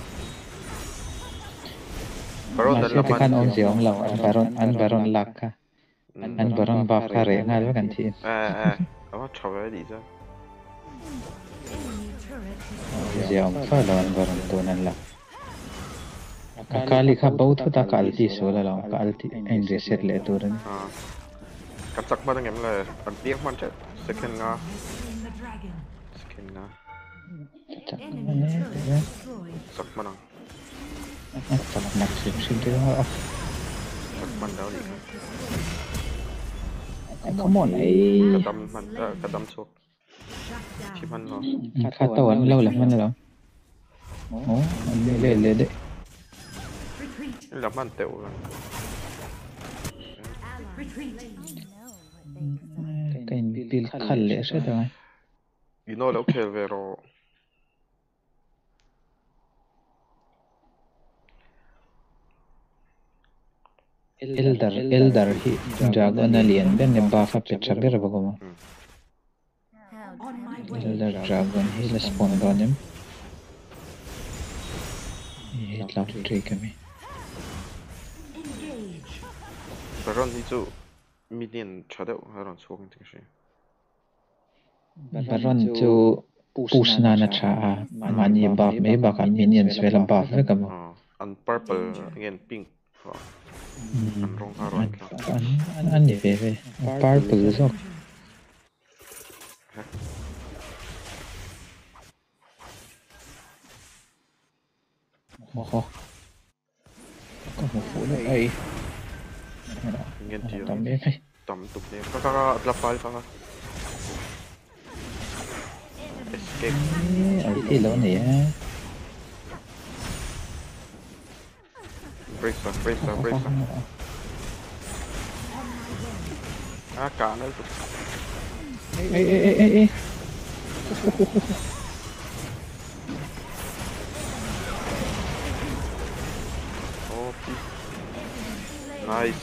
mà sẽ cái ông gì ông lâu anh Baron lạc à anh Baron bạc khá rẻ ngay vớiกันทีเอาชอบอะไรดีจ้ะ gì ông phải là anh Baronตัวนั้นละkali ka बहुत होता kalti सोला लाऊं kalti anh reset ले तो रन กัดสักมาตั้งไงมันเลยอันเปียกมันจะ second งา สักมันสักนักสิบสิ่งที่ว่าสักมันแล้วดิ come on ไอ้กระดำมันกระดำโชกที่มันเหรอข้าตัวนั้นเล่าแหละมันเหรอโอ้มันเล่เด้แล้วมันเต๋อเลย cái bil khăn lệ sẽ được không you know okay vero elder hi dragon alien ben ne buffa pecha ber bagoma elder dragon hi la spawn donem hi love tree kami Baron đi chú minion trả đậu Baron xuống cái gì Baron chú push na na cha mani buff me ba kan minions vela buff ve kam an purple again pink an rong Baron an ni ve purple zo oh có một phụ nữa ấy again chiều tầm đấy này tầm tục này các la file các escape ở cái lỗ này á break cả nữa ê nice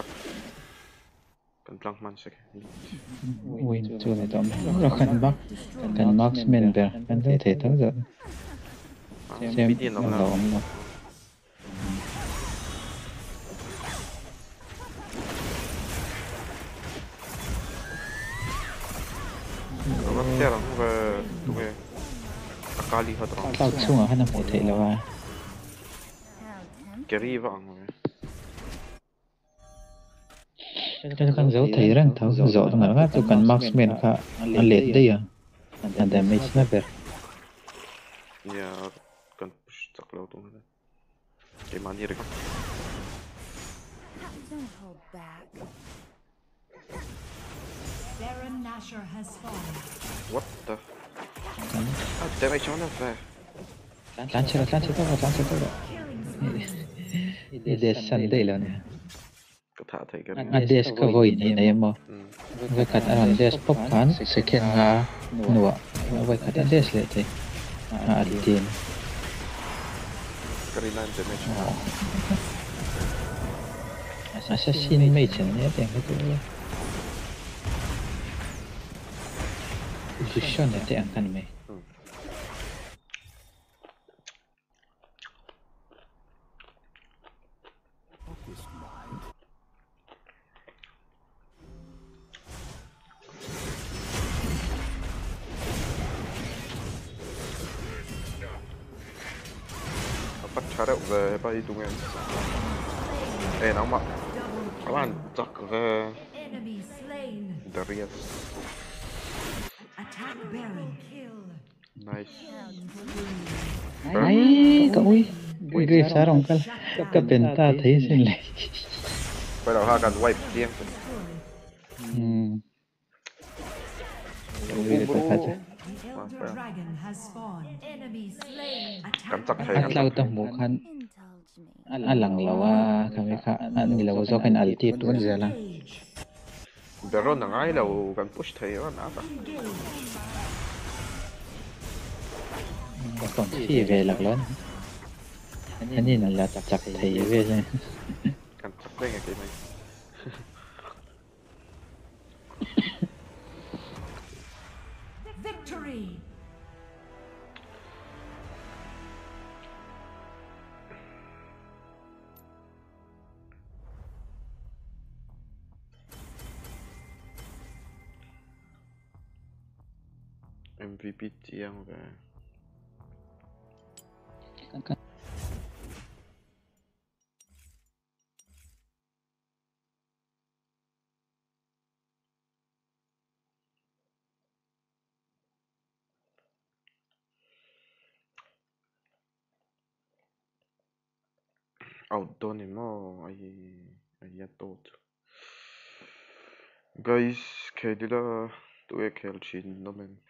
cần plăng man sẽ win chưa lại tóm rồi cần marksman về cần thấy thể thắng rồi xem nó lỏng rồi nó sẽ là về tụi Akali hết rồi tao xuống ở hai năm thể là ba carry vàng rồi cái con dấu thấy rằng tháo rõ tụi nó tụi cần marksman cả anh lết đây à anh damage nó về yeah cần push chắc lâu tụi nó cái mà như thế Baron Nashor has fallen. what the damage nó về lan chơi tao để sẵn đây là nè có thả thấy cái Ades ka void ni na mo. Vai kat Ades pop kan second nga nuwa. Vai kat Ades le te. Altin. Karina damage Assassin mấy chân nhé tiền cái confusion ate ang kan me. bắt trở về bay tụi em. Ê nóng mặt. Các bạn chắc về Enemy slain. Darius. Attack Baron kill. Nice. Ay, cậu ui. Ghê sao rồng cái bên ta thấy xin lại. Bây giờ ha cần wipe riêng. Ui ta phát chứ. The Elder Dragon has spawned. Enemy slain. Cảm chắc thấy At lau tầm mũ khăn. Alang lawa kami ka nilaw so kan alti tuan zala. Pero na ngay lâu cần push thấy nó nát à. Còn phi về lạc lớn. Anh nhìn là chặt thấy về rồi. Cần chắc đây cái này. Victory. MVP riêng về. Autónimo ahí todo. Guys, que de la tuve que el chin no men.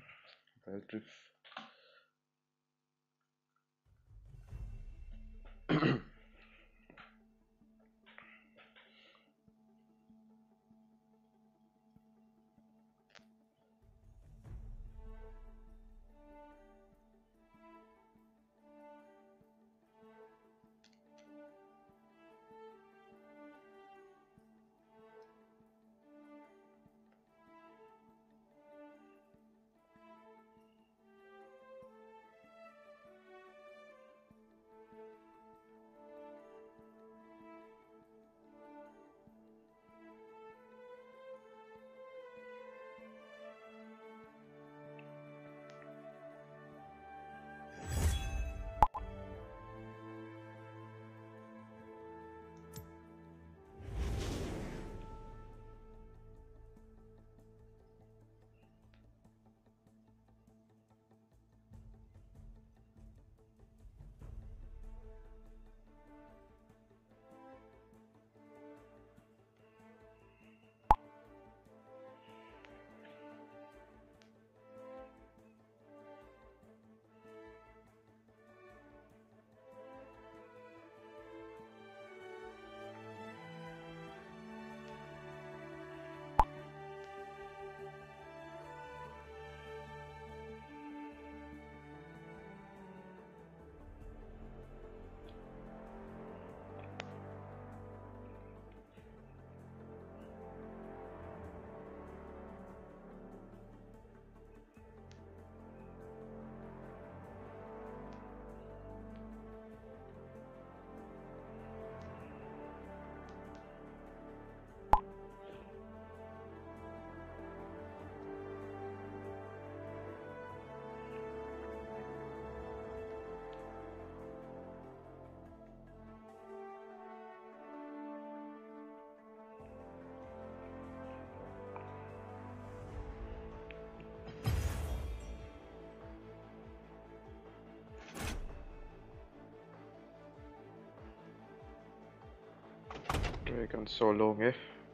Tôi cần solo nghe.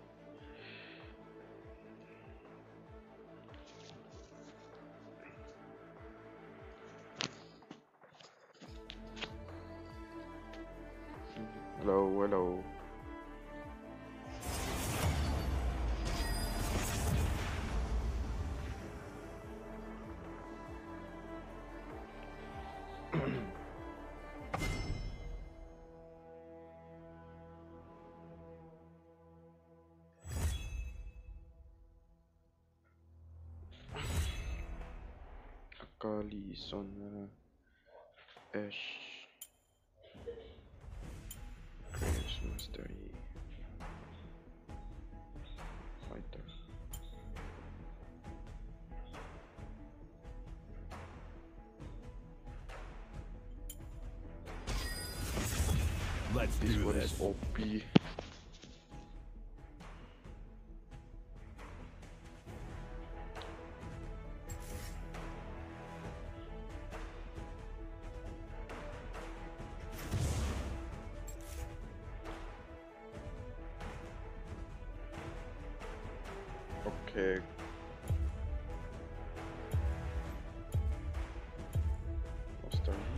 Hello, hello. Akali, Sona, Ashe, Graves, Master Yi, Fighter. Let's This do one this. is OP. Okay. Master Yi.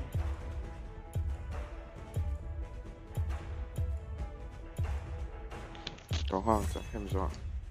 Có hoàng sẽ em dọa.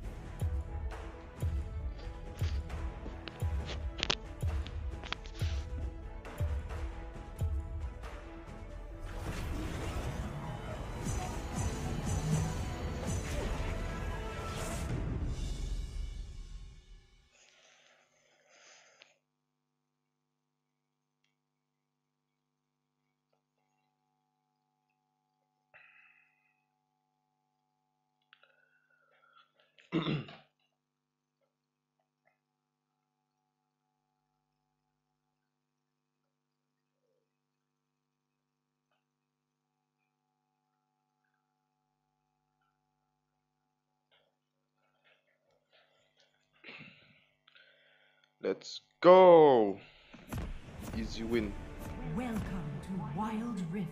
Let's go! Easy win. Welcome to Wild Rift.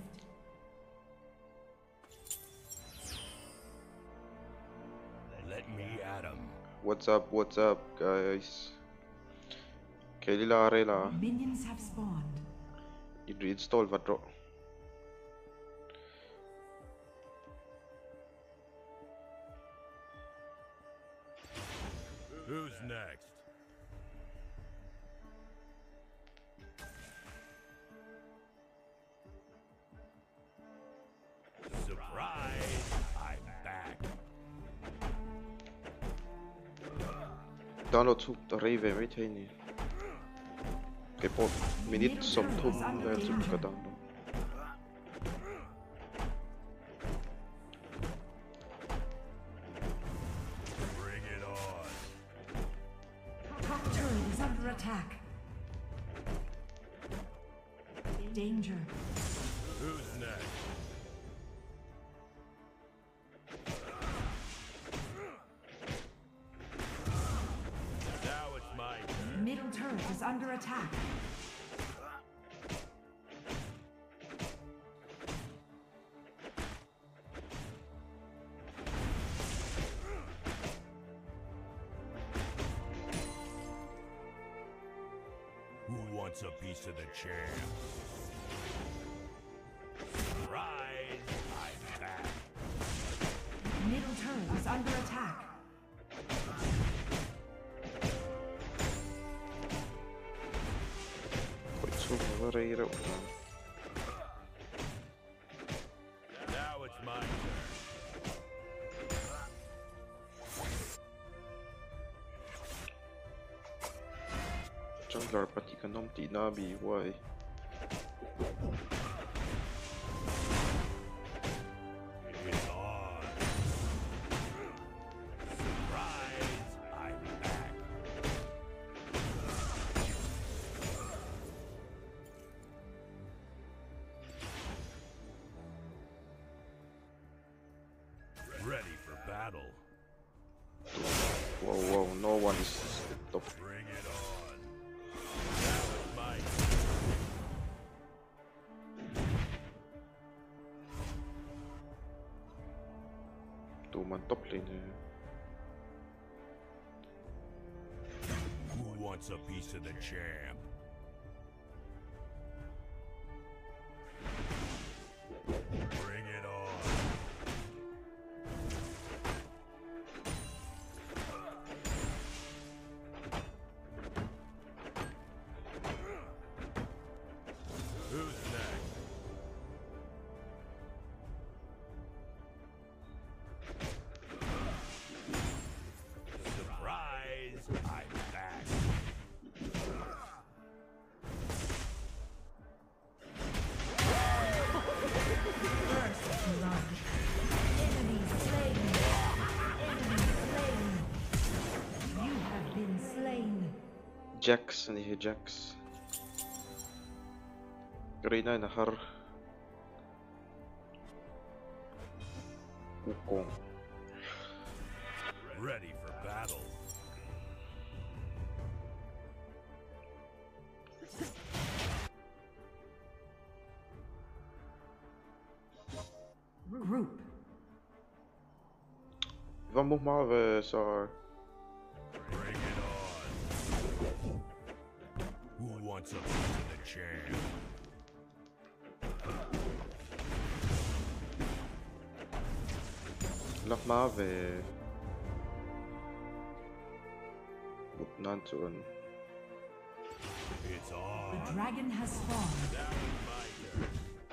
Let me at 'em. What's up, guys? Kailila Arela. Minions have spawned. Install Vadro. Who's next? Surprise! I'm back. Download ทุกตัวรีเวไม่ใช่นี่เก็บหมดมินิทสมทุมแล้วทุกกระดัง Bring it on. Top turret is under attack. Danger. Who's next? Now it's my turn. Middle turret is under attack. Who wants a piece of the champ? Surprise! I'm back. Middle turret is under attack. Now Now it's my turn. Jungler pati ka nom ti nabi why It's on. Surprise! I'm back. Ready for battle. Whoa, no one is top. Bring it on. Now it's my turn. Two man top lane. Who wants a piece of the champ? Bring it on. Who's next? Surprise! I'm back. Jax ni hi Jax. Reyna nahar. Wukong. Ready for battle. Group. Vamos maar zo. Bring it on. Who wants a piece of the champ? Nog maar Op Nantuan. It's on. The dragon has spawned. That was my turn.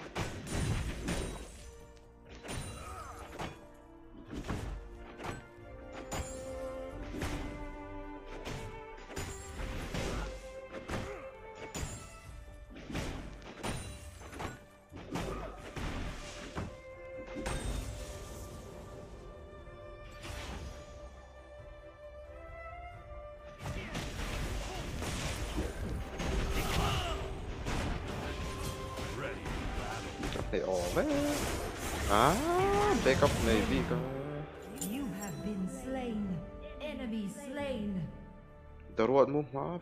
Ready for battle. Hey, man. Backup maybe. You have been slain. Enemy slain. Daruat mo maar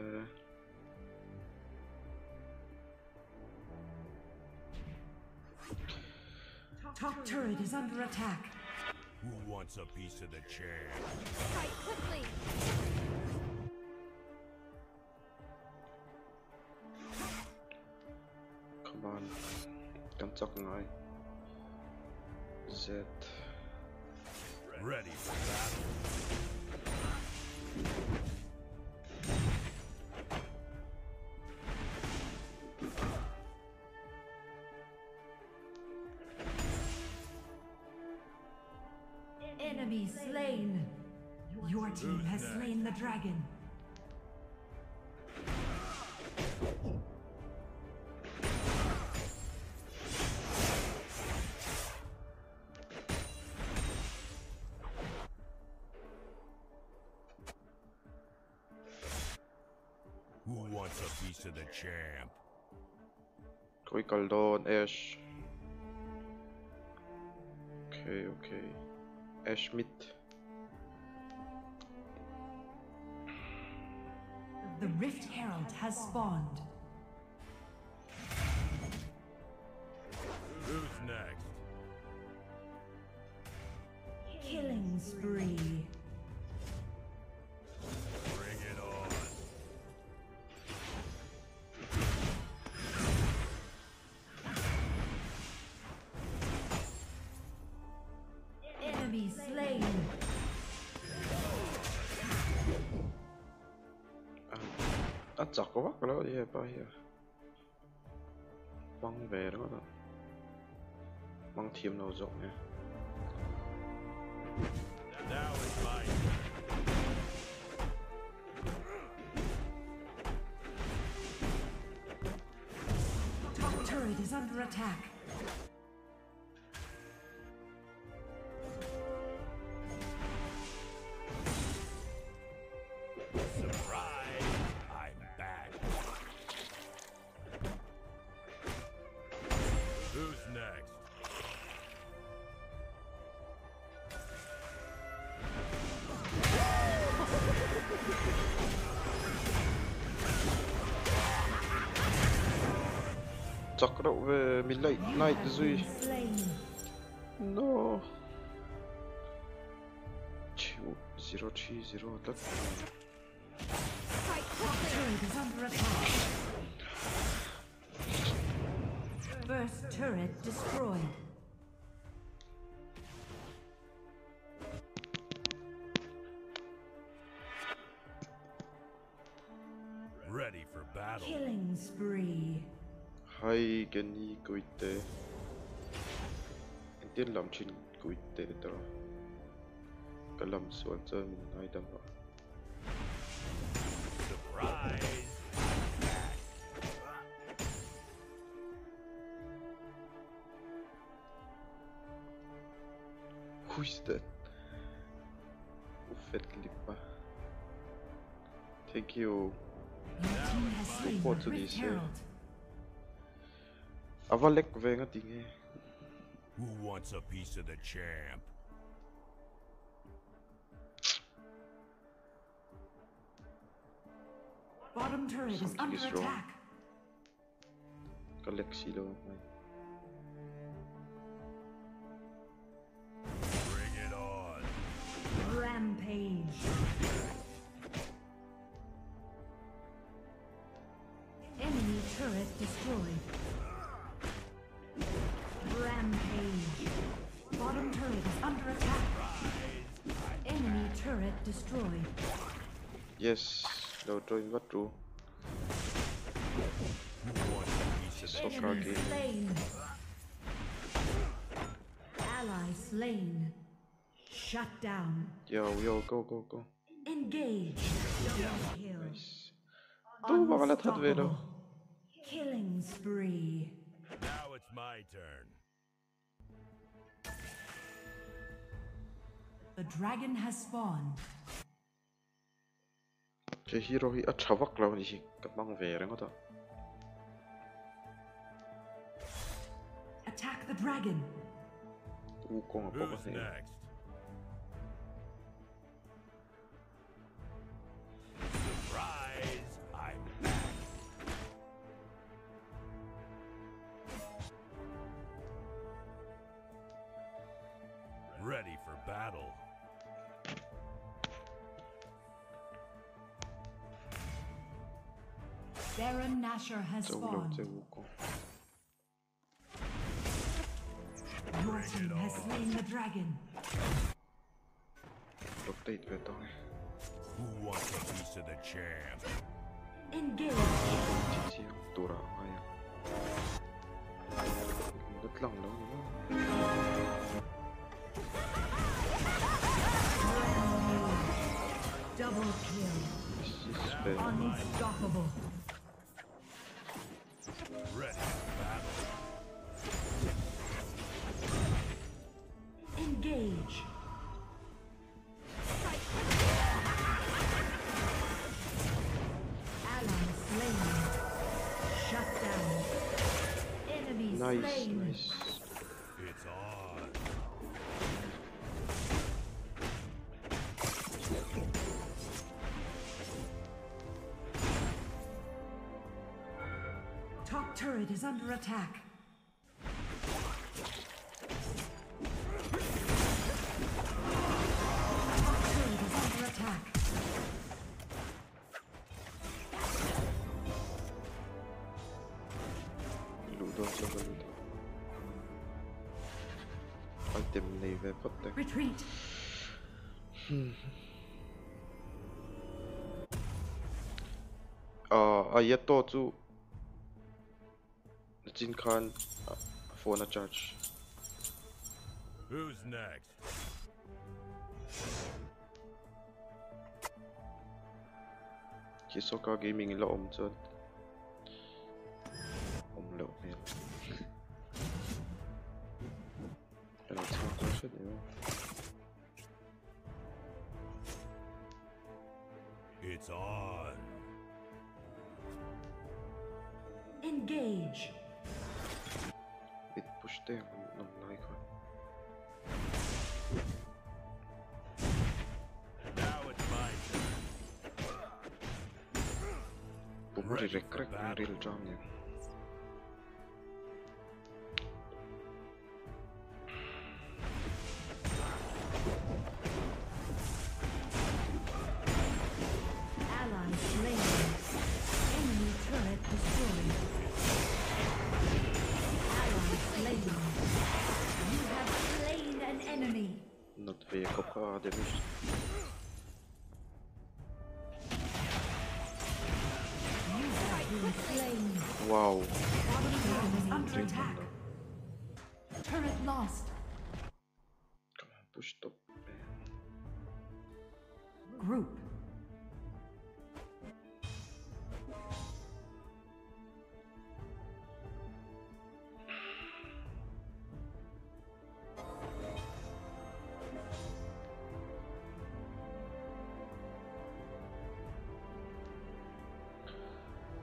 Top turret is under attack. Who wants a piece of the champ? Fight quickly. Come on. Kan toch ngay. Z. Ready for battle. Enemy slain. Your team has slain the dragon. Who wants a piece of the champ? Koy Kaldon, Ash. Okay. Ash mid. The Rift Herald has spawned. Who's next? Killing spree. Bring it on. Enemy slain. At chắc có bắt đó đi bao nhiêu. Băng về đó đó. Băng thêm nào rộng nha. Now it's my turn. Top turret is under attack. Surprise! I'm back. Who's next? Chắc đâu về mình lại night duy. Slain. No. 030 tất. Fight Top quickly. turret is under attack. First turret destroyed. Ready for battle. Killing spree. Hay cái ni kuite. Anh tiên làm chuyện kuite đó. Cái làm soạn cho mình hay đâm vào. Surprise! Who's that? Fett Lipa. Thank you. Your team has slain the Report to Rift this, Herald. Avalek venga tinge. Who wants a piece of the champ? Bottom turret is Something under is wrong. attack. Galaxy lo. Bring it on. Rampage. Enemy turret destroyed. Rampage. Bottom turret is under attack. Enemy turret destroyed. Yes, lo join what true. Who wants a piece of the Soccer Enemy game. slain. Ally slain. Shut down. Yo, go. Engage. Double kill. Nice. Tu makalat had velo. Unstoppable. Killing spree. Now it's my turn. The dragon has spawned. Je hero hi achawak law ni hi kapang vere ngota. Attack the dragon. Wukong apa Who's ba next? Surprise! I'm back. Ready for battle. Baron Nashor has Zo lo spawned. te Wukong. Your team has slain the dragon. Rotate veto eh. Who wants a piece of the champ? Engage. Cici ang tura kaya. Indot lang law ni mo. Double kill. Spell. Unstoppable. Ready for battle. Engage. Ally slain. Shut down. Enemy slain. Nice. It's on. Top turret is under attack. Top turret is under attack. Ludo sa ludo. Item nave patek. Retreat. Ayat to chu. Jin Khan phone a charge. Who's next? Hisoka Gaming la chon. Lo mel. Pero sa ko siya diba? It's on. Engage. Bit push tayo ng like ko. Now it's my turn. Bumari-rekrek ng real jam niya. Ally slain. Enemy turret destroyed. Ally slain. You have slain an enemy. Not vehicle ka damage. You have been slain. Wow. Bottom turret is under Drink attack. na. Turret lost. Come on, push top. Group.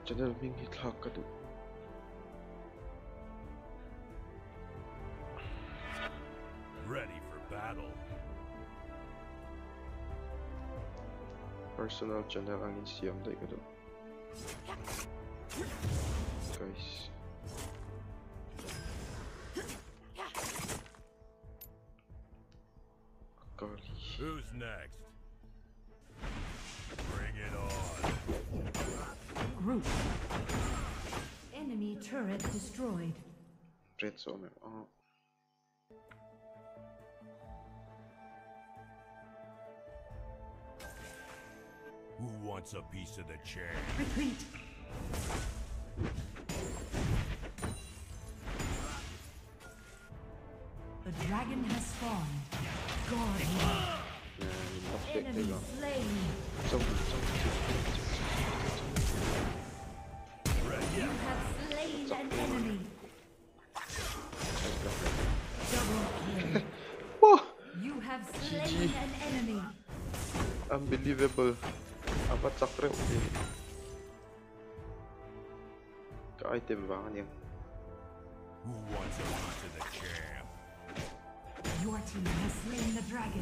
channel ming hit hak ka tu. Ready for battle. Personal channel ang insiam day ka tu. Guys. Akali. Who's next? Bring it on. Group. Enemy turret destroyed. Red zone. Who wants a piece of the chair? Retreat. The dragon has spawned. God. Enemy slain. You have slain an enemy. Double kill. Wah! You have slain an enemy. Unbelievable. Apat sakre okay. Ka-item ba kanya? Who wants a piece of the champ? Your team has slain the dragon.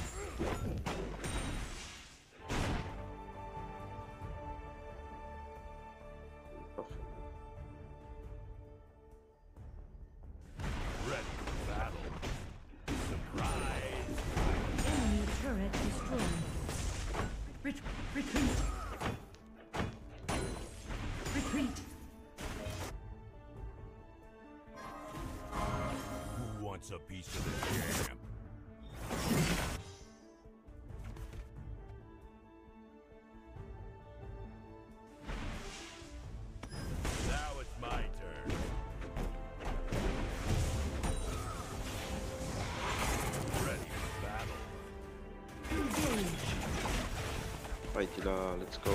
Ready for battle. Surprise! Enemy turret destroyed. Retreat. Retreat. Who wants a piece of the champ? Now it's my turn. Ready for battle. Engage. Fight sila, let's go.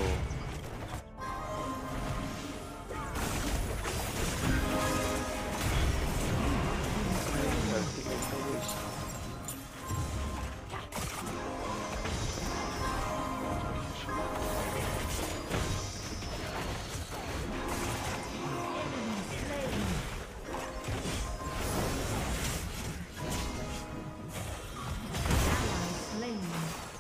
Enemy slain. Ally slain.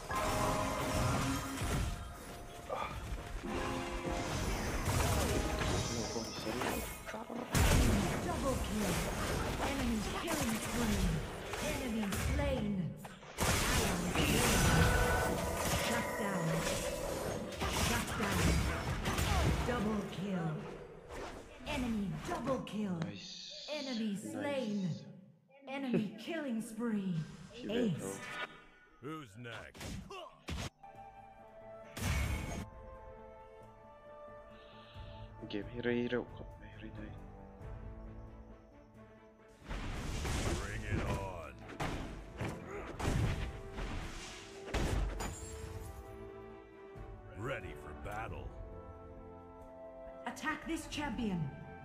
Double kill. Enemy killing spree. Enemy slain. Ally slain. Shut down. Shut down. Double kill. Enemy double kill. Nice. Enemy slain. Enemy killing spree. Ace. Who's next? Game hero ko. May na. Bring it on. Ready for battle. Attack this champion.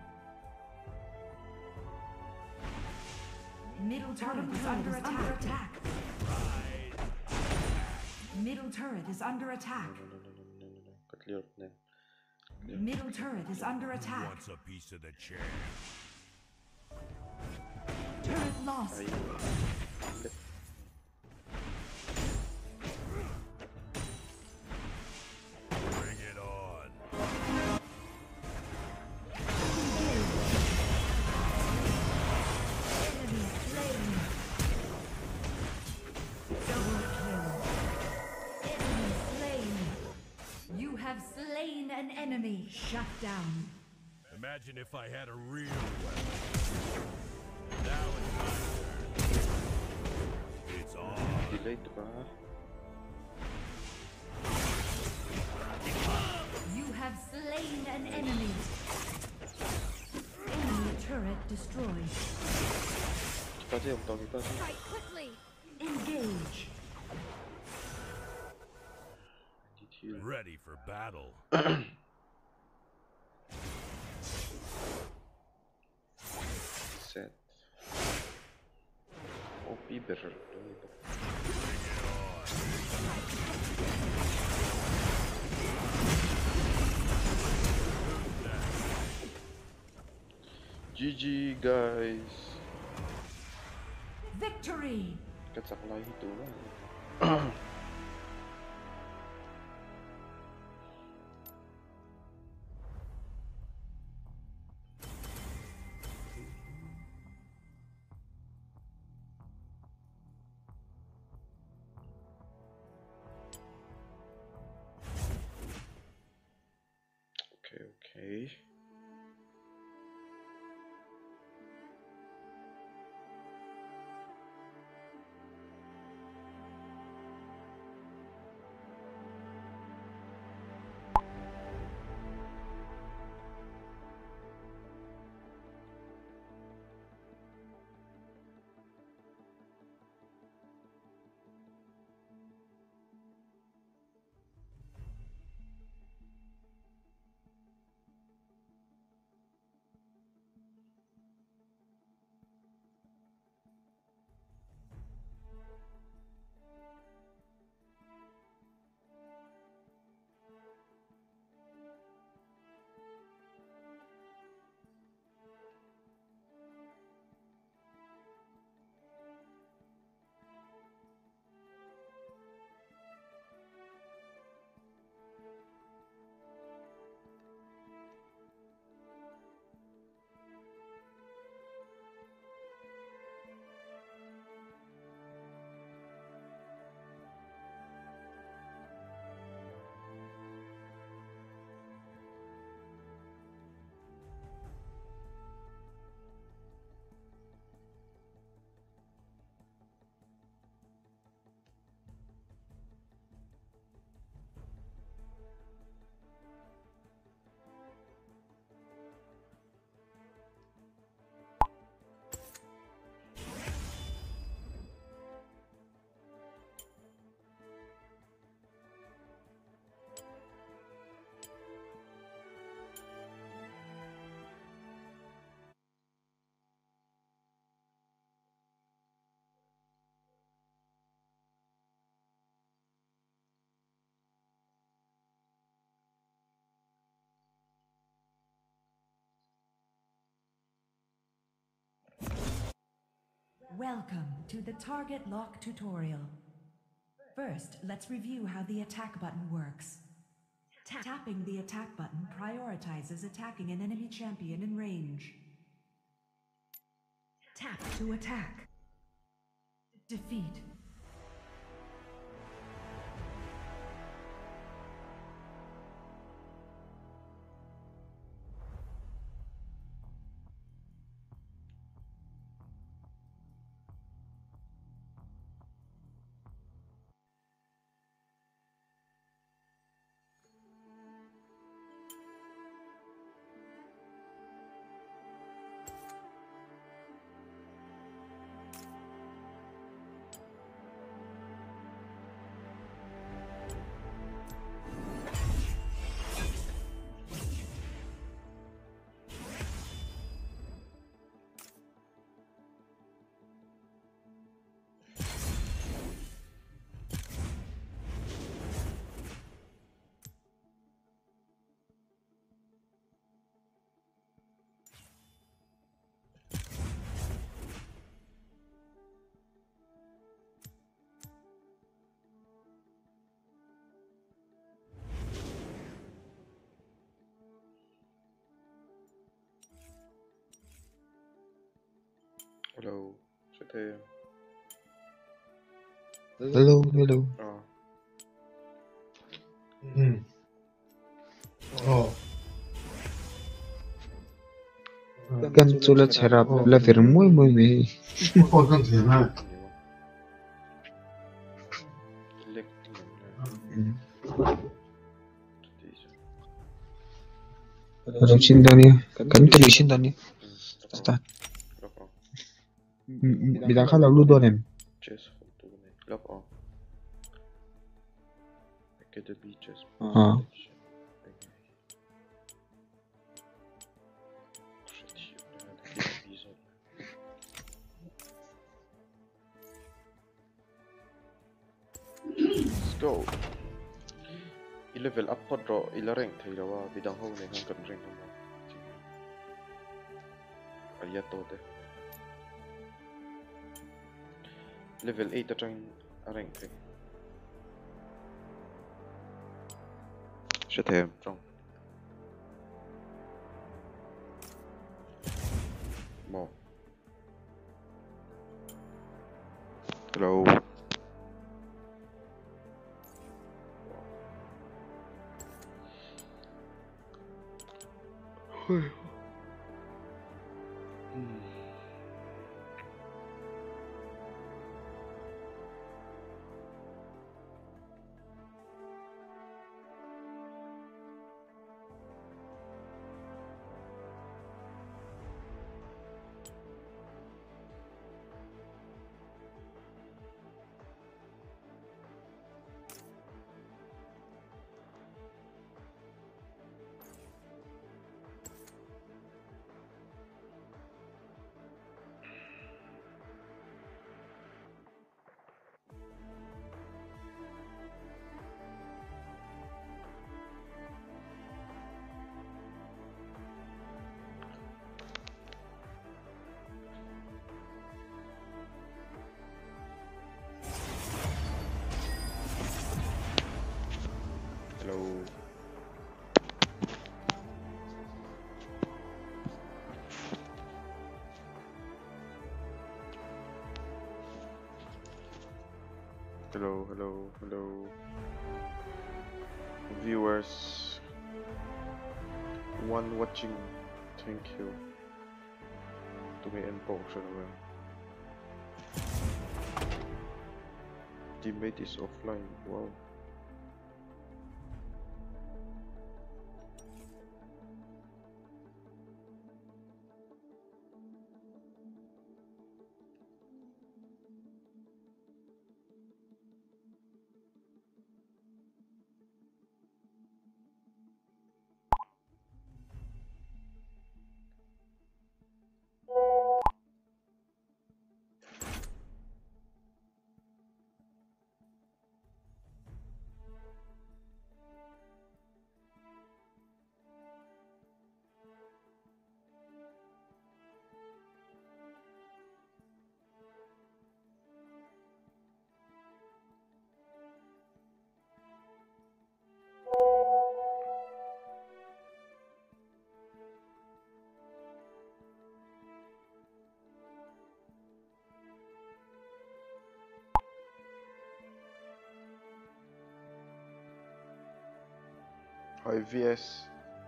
Middle turret is under attack. Middle turret is under attack. No. Cut na. Middle turret is under Who attack. wants a piece of the chair? Turret lost. Ay. Bring it on. Enemy slain. Double kill. Enemy slain. You have slain an enemy. Shut down. Imagine if I had a real weapon. Now it's my turn. It's on. Delayed ba? You have slain an enemy. Enemy turret destroyed. Kita siya, kita siya. Strike quickly. Engage. Detail. Ready for battle. Set. OP better. GG guys. Victory! Cắt sẵn like hít tủ Okay. Welcome to the target lock tutorial. First, let's review how the attack button works. Tapping the attack button prioritizes attacking an enemy champion in range. Tap to attack. Defeat. Hello, sẽ thêm. Hello. Kan sulat serap la firmu muy. Oh, kan thế này. Rushin Dania. Kan Rushin Dania. Start. Bidaka lalu donem. Chess fontune. Lock on. Academy chess. Let's go. I-level up po draw. Ila rank tayo daw. Bidang ho na hanggang rank mo. Ariato de level 8 atang rank ke sẽ thêm trong một hello hello hello hello hello viewers, one watching, thank you. Tumingin po siya naman. Teammate is offline, wow. Hi VS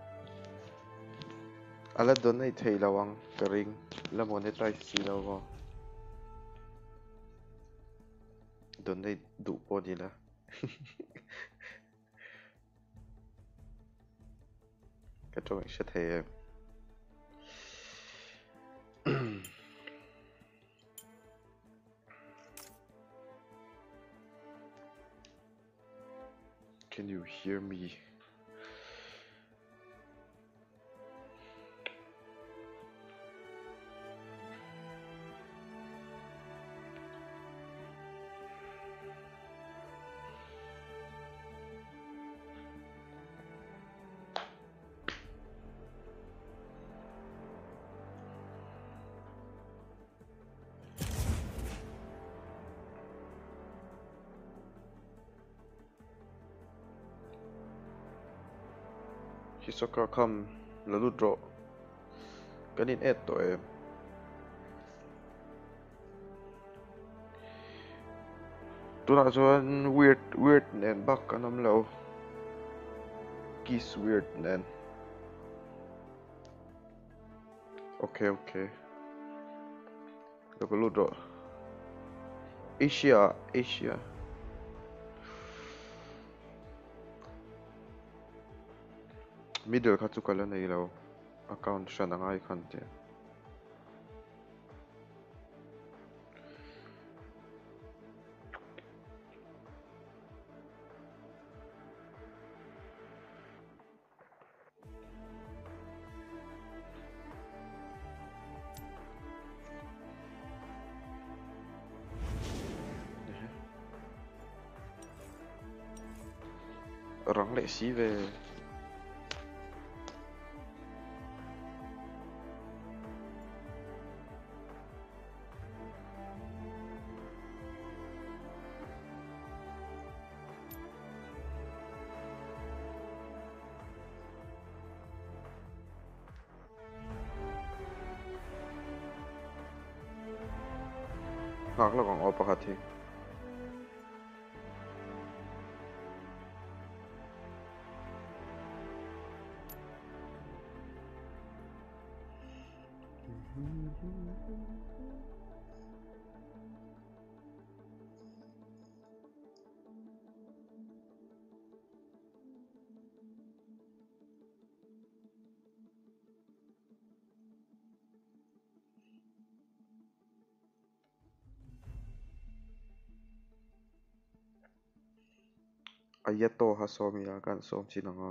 ala donate hay lawang kering la monetize sila ko donate du po nila katong siya tayo can you hear me? Hisoka come lalu draw kanin eto tuna chuan weird nen bak kanam lo geese weird nen okay lalu draw Asia middle ka chu kala nei lo account siya na ngai kante rang lệ xí về ngak lo kang opa khat hi ayato ha som ya kan som chinanga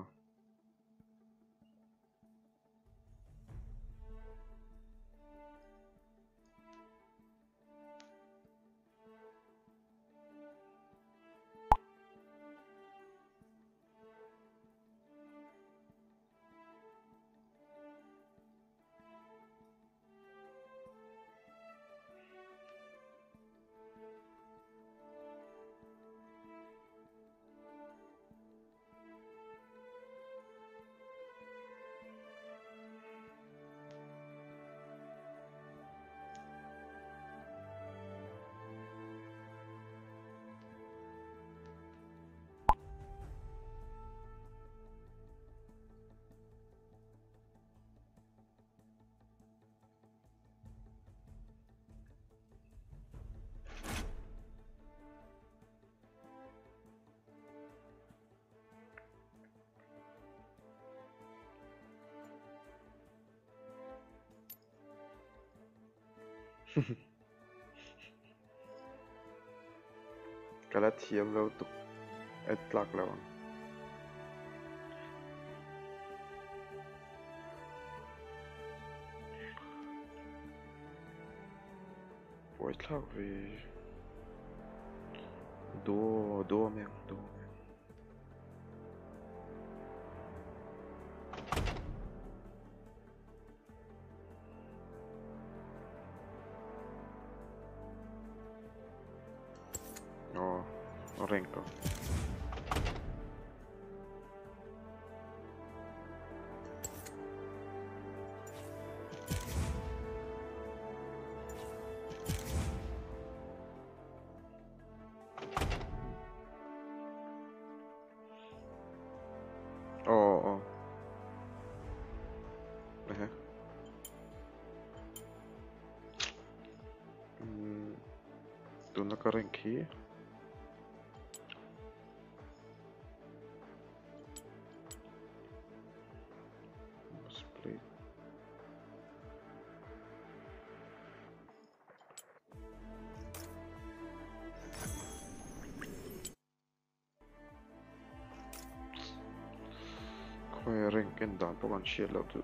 kala thiam lo tu et tlak lo poi tlak vi do meng Renko. Oh. Tu naka-rank hi. Split. Khoi rank en dan po kan shit lo tu.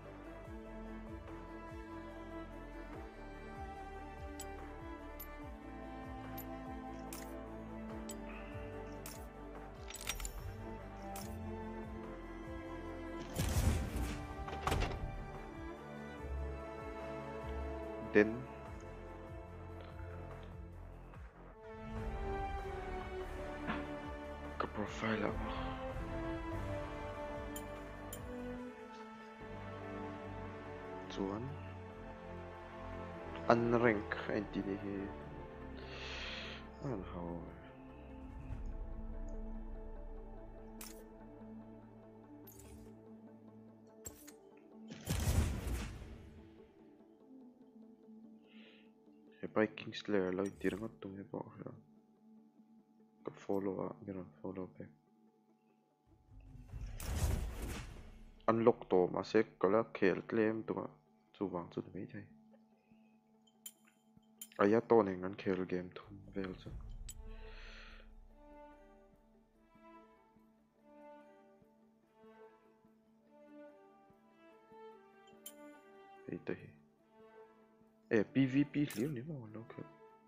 Then ka profile ako. Chuan unrank entity hi an how By Kingslayer like tirngat tum he po ya ka follow back unlock to ma se kala khel claim to chuwang chu mai thai aya to ne ngan khel game thum vel chu ite hi PvP liu ni mo lo ke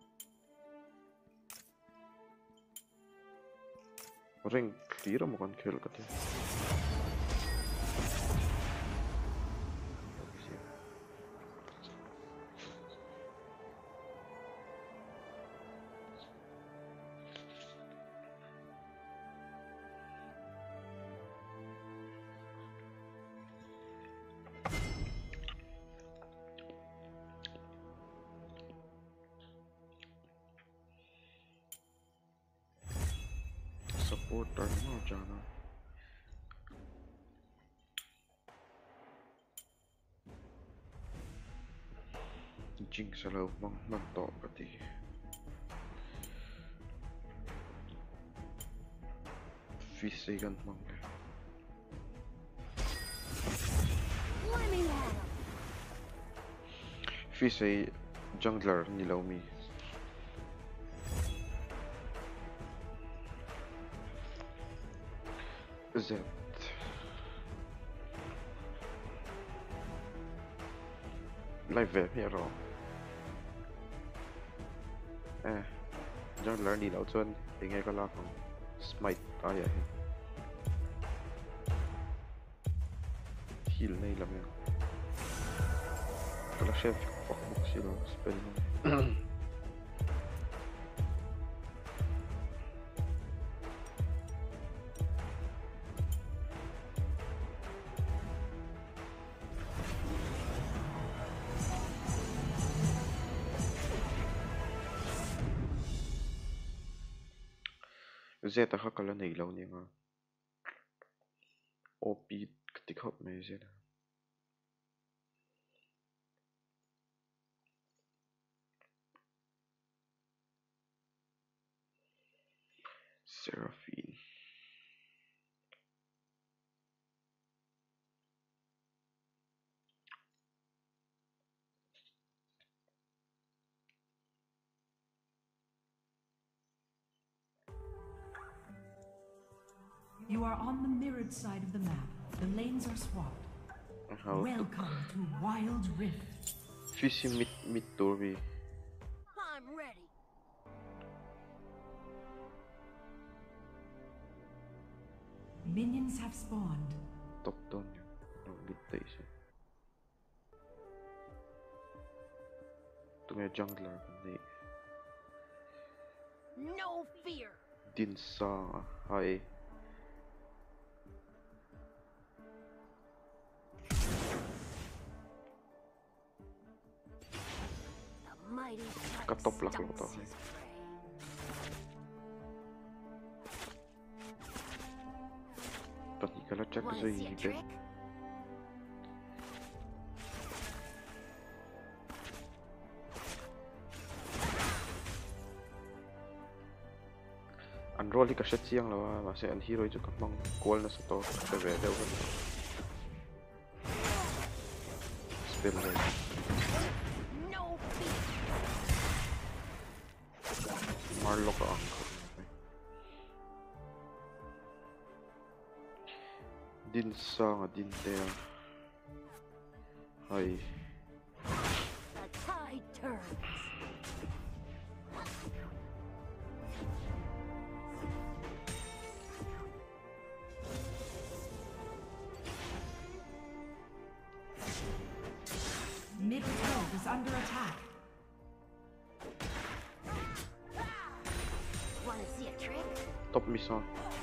rank clear mo kan khel ka the Porter mo jana. Jinx sa loob mang manto pati. Fish ay gantmang. Fish ay jungler nilaw mi. Z. Live hero. Jungler nilaw chuan ingay ka lang smite kaya heal na ilam yun. Kala chef fuckbook sila spell mo. Zeta kakala na ilaw niya nga. OP katikap may Zeta. Seraphine. You are on the mirrored side of the map. The lanes are swapped. Welcome to Wild Rift. Fishy mid Tory. I'm ready. Minions have spawned. Top down yun. Mid tayo siya. Ito nga jungler. No fear. Din sa high. Katop lang ko to. Pati ka lang check sa hihigit. Unrolly ka shit siyang lawa. Kasi ang hero yung kapang call na sa to. Sa vede ako. Spell na yun. Marlo ka ang din sa nga din tayo. Ay. The tide turns. Middle turret is under attack. Wanna see a trick? Top mission.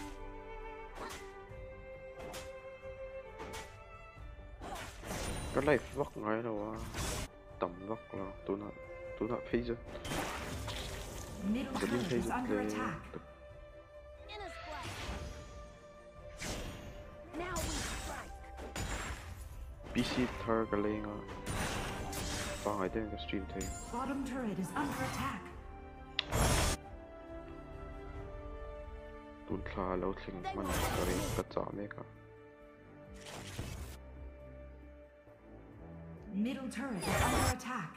Cái life vắt ngay đâu à. Tầm vắt là tôi not phase. Middle turret is under attack. In a splash. Now we strike. PC thar cái lên à. Bang ai đến cái stream thế. Bottom turret is under attack. Tuần khá lâu thình mà nó có đến cắt trả mấy cả. Middle turret is under attack.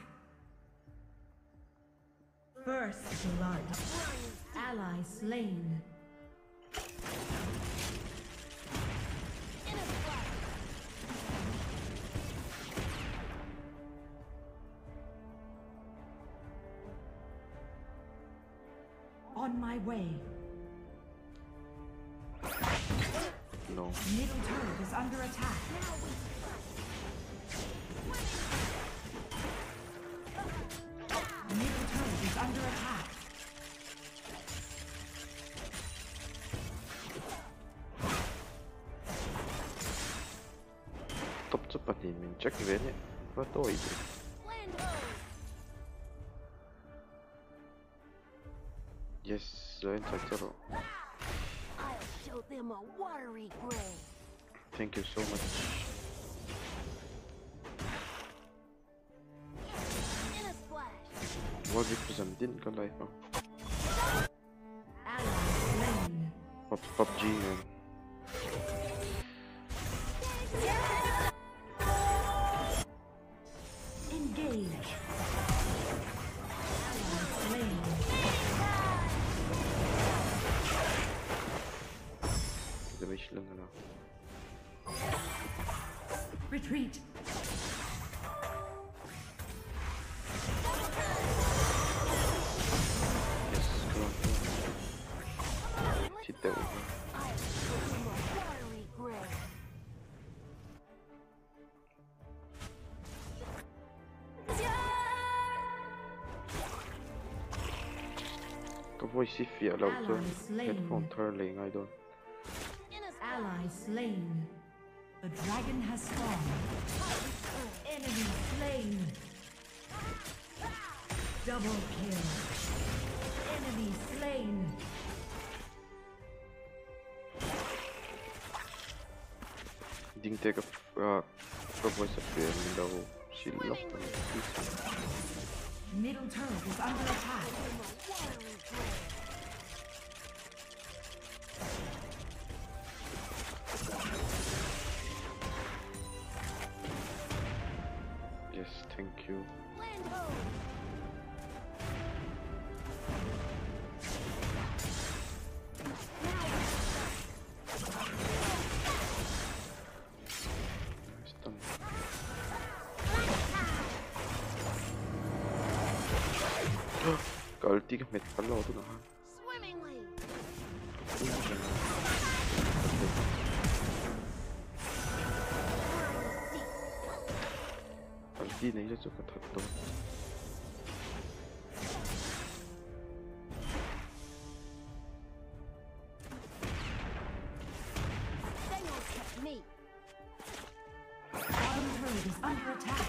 First blood. Ally slain. In a splash. On my way. No. Middle turret is under attack. Middle turret is under attack. Top cepat nih, cek eventnya. Apa tuh itu? Land hose. Yes, lain sector. I'll build them a watery grave. Thank you so much. In a splash. What representing ka life ah? Ally slain. PUBG man. Engage. Ally slain. Damage lang na. Retreat. Yes, come on. Hit that one. I build them a watery grave. Có voice if ya lâu cho Ally slain. headphone turning I don't. In a Ally slain. The dragon has spawned. Enemy slain. Double kill. Enemy slain. Didn't take a voice up there and low she locked on it. Middle turret is under attack. watery grave. Yes, thank you. Land ho. Nice done. Cái ulti cái mệt bắn lò tôi nào. Swimmingly. Ulti này cho cái thật tốt. They won't catch me. Bottom turret is under attack.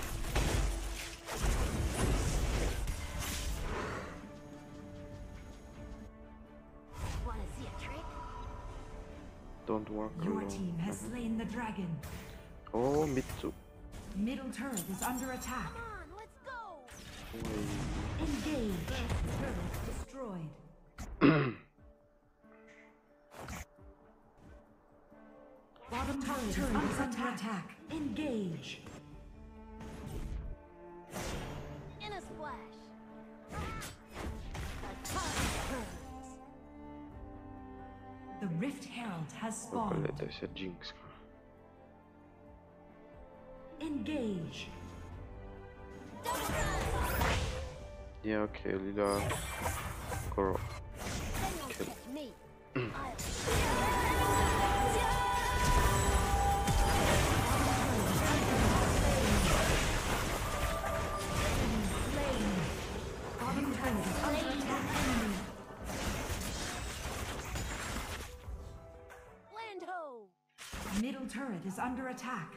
Wanna see a trick? Don't walk Your alone. team has slain the dragon. Oh, Mitsu. Middle turret is under attack. Come on, let's go. Wait. Engage. Turret destroyed. Bottom turret is under attack. Engage. In a splash. The time hurts. The Rift Herald has Pala spawned. tayo sa Jinx ko. Engage. Yeah, okay, Lila. Koro. They won't Kill. catch me. Slain. Bottom turret is under attack. Enemy. Land ho. Middle turret is under attack.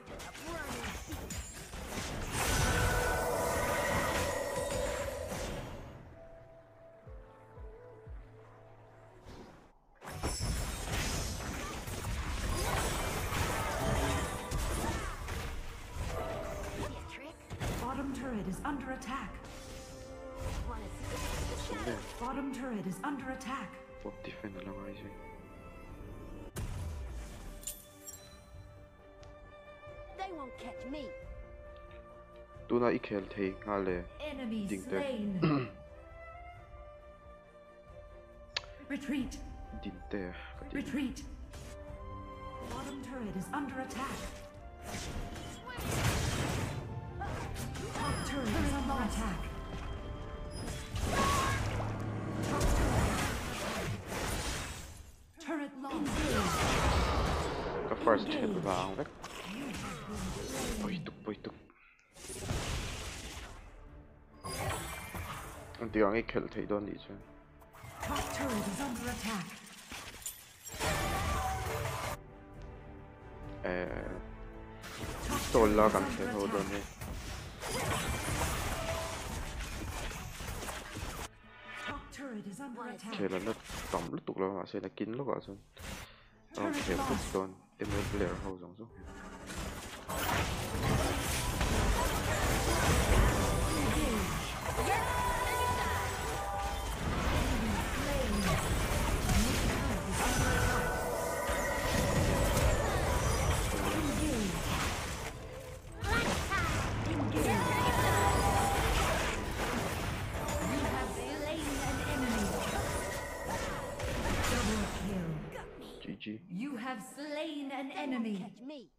See a trick? Bottom turret is under attack. Wanna see a shadow? Bottom turret is under attack. Bot defend na lang ay siya. They won't catch me. Tu na ikhel thei nga le. Enemy Ding there. slain. Retreat. Dinte. Kati. Retreat. Bottom turret is under attack. Top turret is under attack. Top turret lost. Ka first hit vàng vek. Boi tuk. Ang tigang ikhel thei don ni siya. Top turret is under attack. Stol la kan se ho don ni. Top turret is under attack. Thế là nó tầm lúc tục là sẽ là kín lúc rồi. Turret lost. Doon, Emerald Blair House so. You have slain an enemy. Catch me.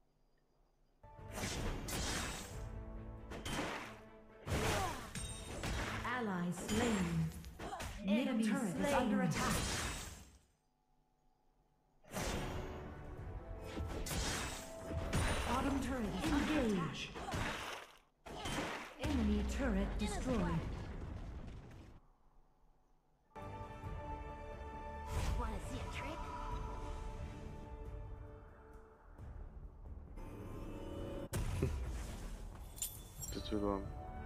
Ally slain. Enemy turret is under attack. Bottom turret is engaged. Enemy turret destroyed. Wanna see a trick? Too long.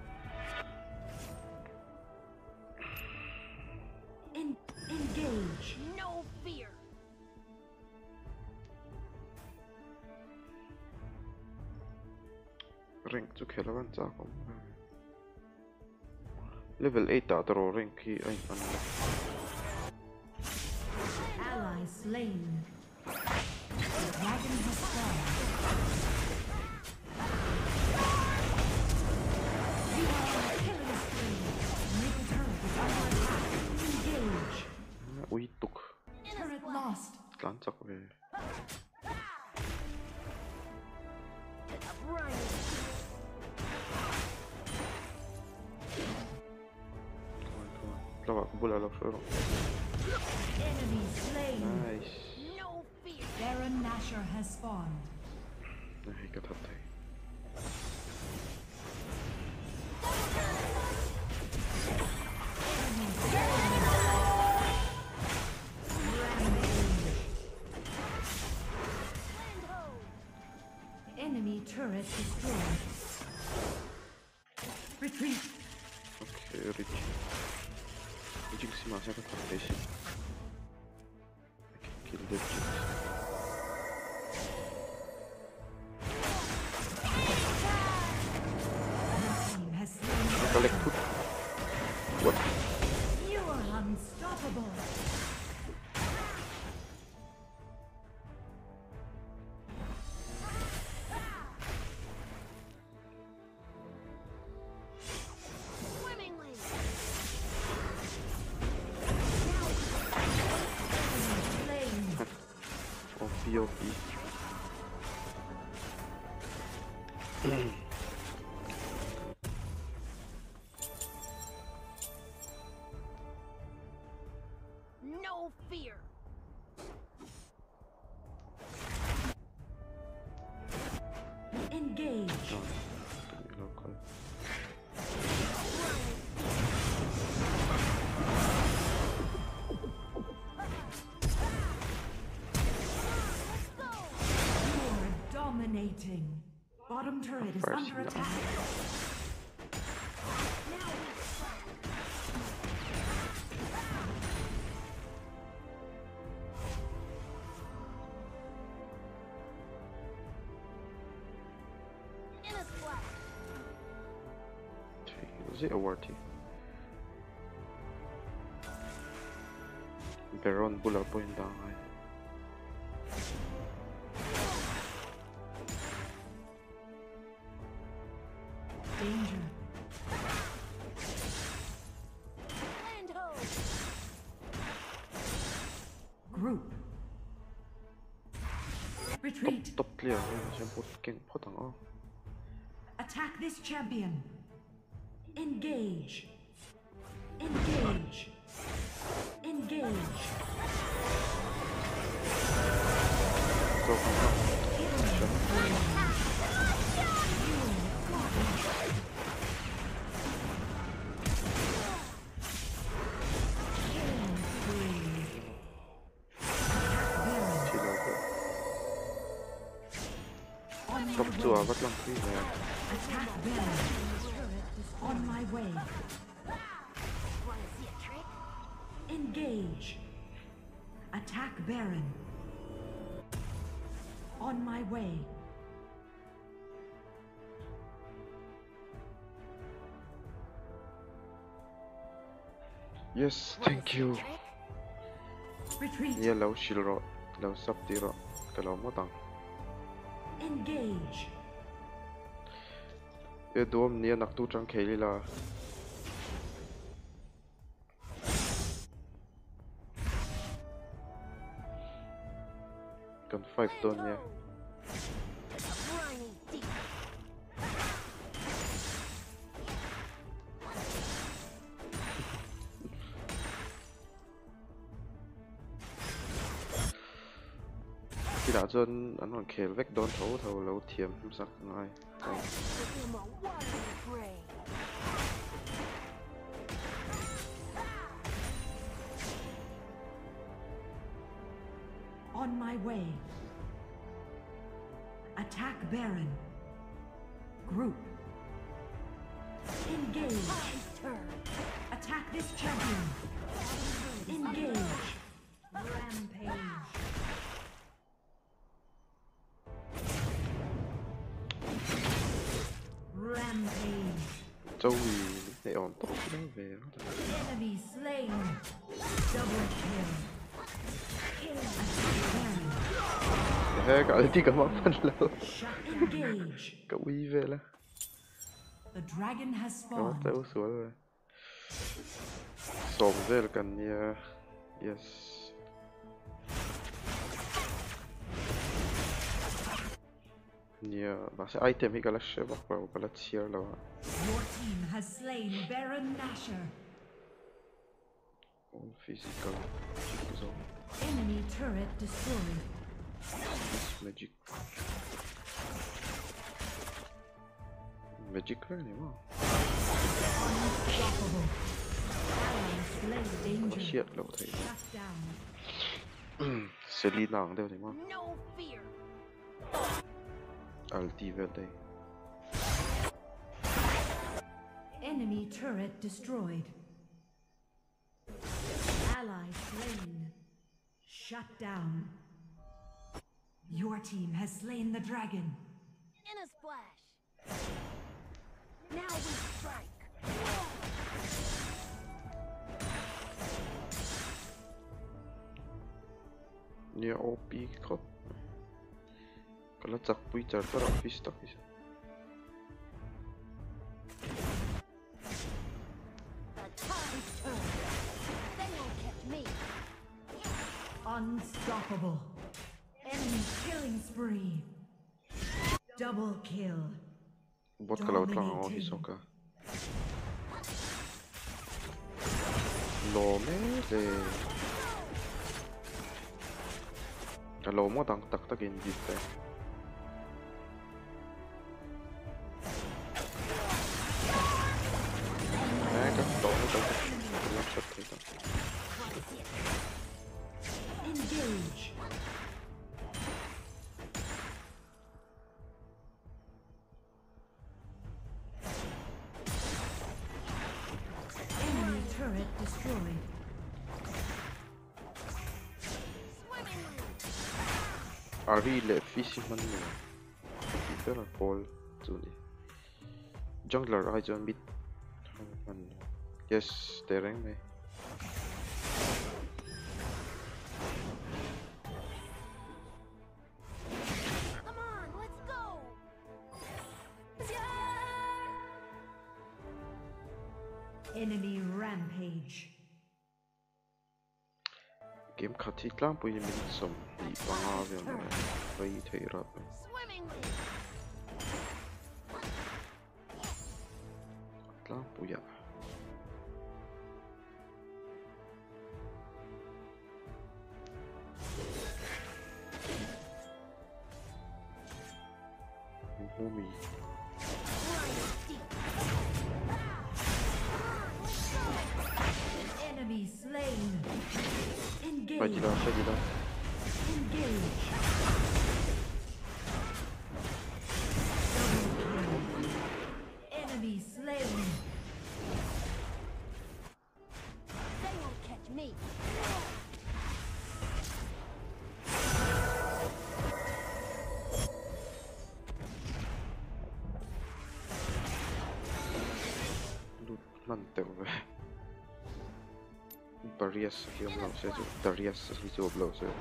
Engage. No fear. Rank to kill one takom. Level 8 draw rank he ay Ally slain. The dragon has fallen. You are killing spree. Middle turret is under attack. Engage. we took Turret lost. lansak we. Come on. Lawa bola lang pero. Enemy slain. Nice. No fear. Baron Nashor has spawned. Ay katatay. Enemy turret destroyed. Retreat. Okay, Richie. Jinx masakit ang patient. I can kill the Jinx. Team has slain. Collect food. What? You are unstoppable. Swimmingly. Slain. OP. No fear. Engage. Local. You are dominating. Bottom turret is First under blood. attack. In a splash. Was it a warty? Baron bola po yung dangay. Danger. Land ho. Group. Retreat. Top clear. Siya po king potang oh. Attack this champion. Engage. Engage. Engage. So top 2 apat lang free na yan. Attack Baron. On my way. Wanna see a trick? Engage. Attack Baron. On my way. Yes, thank you. Retreat. Yeah, low shield rod, low subtiro, the low motang. Engage. A dome near Naktu Chang Kailila. Can 5 done, yeah. Briny deep. Khi đã dân anh còn kể vách đón thấu thầu lâu thiềm không sắc ngay. I give him a watery grave. On my way. Attack Baron. Group. Engage. Turn. Attack this champion. Engage. Rampage. Rampage. Châu vì để ổn tốt cái đấy về đó. Enemy slain. Double kill. Attack Baron. Thế cả đi cả món phân lâu. Engage. Cậu uy về là. The dragon has Nó spawned. tao xuống rồi. Xồm về là cần nha. Yes. Nia, bà sẽ item hi kala sheva vào kala cheer lo. Your team has slain Baron Nashor. All physical. So Enemy turret destroyed. this magic. Magic ra này mà. Unstoppable. Ally slain Có danger. shit lâu thấy. Shut down. Sẽ đi nàng đâu thì mà. No fear. Alti về đây. Enemy turret destroyed. Ally slain. Shut down. Your team has slain the dragon. In a splash. Now we strike. Nia OP cut. Kala chak pui char tar office tak is. The tide's turn. They won't catch me. Unstoppable. Enemy killing spree. Double kill. Bot kala utlang office ka. Lo me de. Lo mo tang tak tak in dit. Engage. Enemy turret destroyed. Ari le fishing man mo. Pero Paul Julie. Jungler I join mid. Yes, tereng me. Come on, let's go. Enemy rampage. Game khati tlang pui min som di panga ve me. Vai thei ra. Swimmingly. Tlang puya. Mumi. Briny deep. Enemy slain. Engage. Phải gì đâu. Engage. Double kill. Enemy slain. They won't catch me. Manteu. Darius here blows it. Darius here blows it.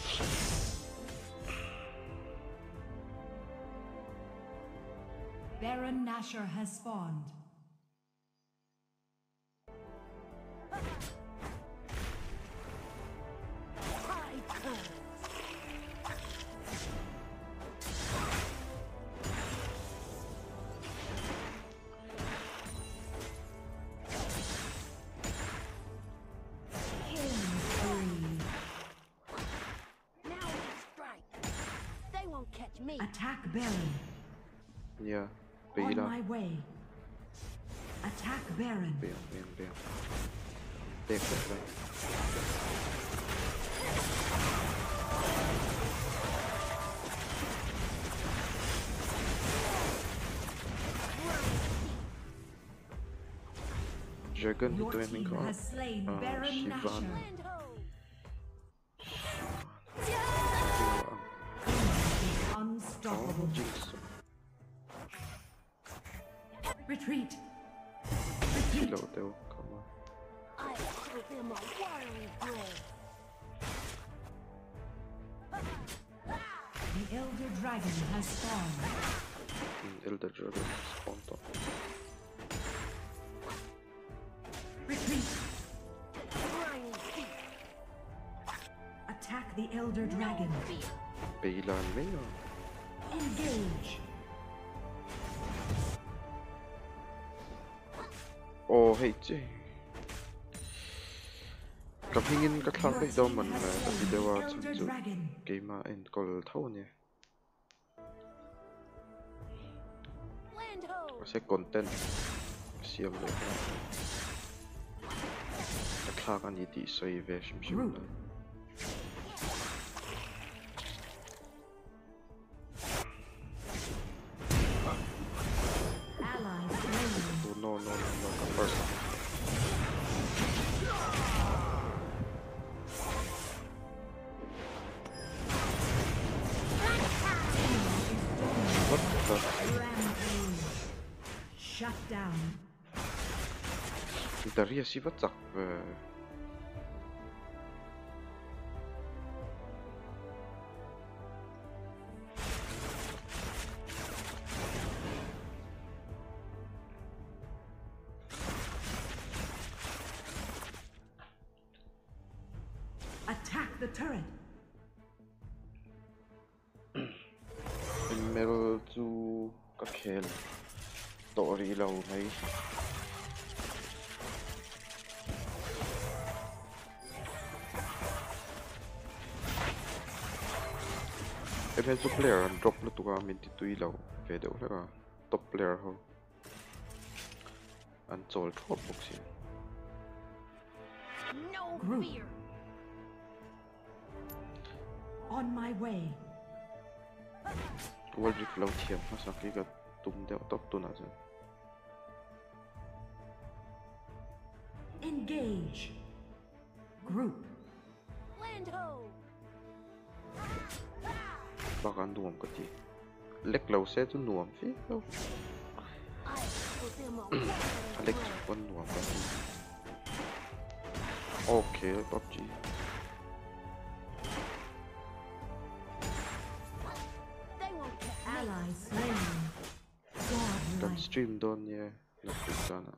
Baron Nashor has spawned. Attack Baron. Yeah, On my way. Attack Baron. Bam. Take that back. Dragon Your ito yung team has slain Baron Shivan. Nashor. Unstoppable. Jinx. Retreat. Retreat. Slow though, come on. I owe them a wild bread. The Elder Dragon has spawned. Elder Dragon spawned up. Retreat. Attack the Elder Dragon. Bailan mo yun. Engage. Oh, hey, Jay. Kapingin katlapay daw man na kasi dawa samsu game and call tao niya. Kasi content siyam na ito. Katlakan iti sa i-version siya na. No, first. What the? Rampage. Shut down. Darius si Vatak. Attack the turret. Meron to kakhel. Tori ilaw ngay. Even to player and drop na to kami dito ilaw. Pwede ulit ka. Top player ho. And so all drop box yun. No Group. fear. On my way. World Cloud here. Masaki ka tumde top to na dyan. Engage. Group. Land ho. Baka nuam ka ti. Lek law se to nuam fi. I owe them a wild Alex bread. one nuam ka ti. Okay, PUBG. They won't catch me. Ally slain. Dan Godlike. stream doon niya. Nagtugzana.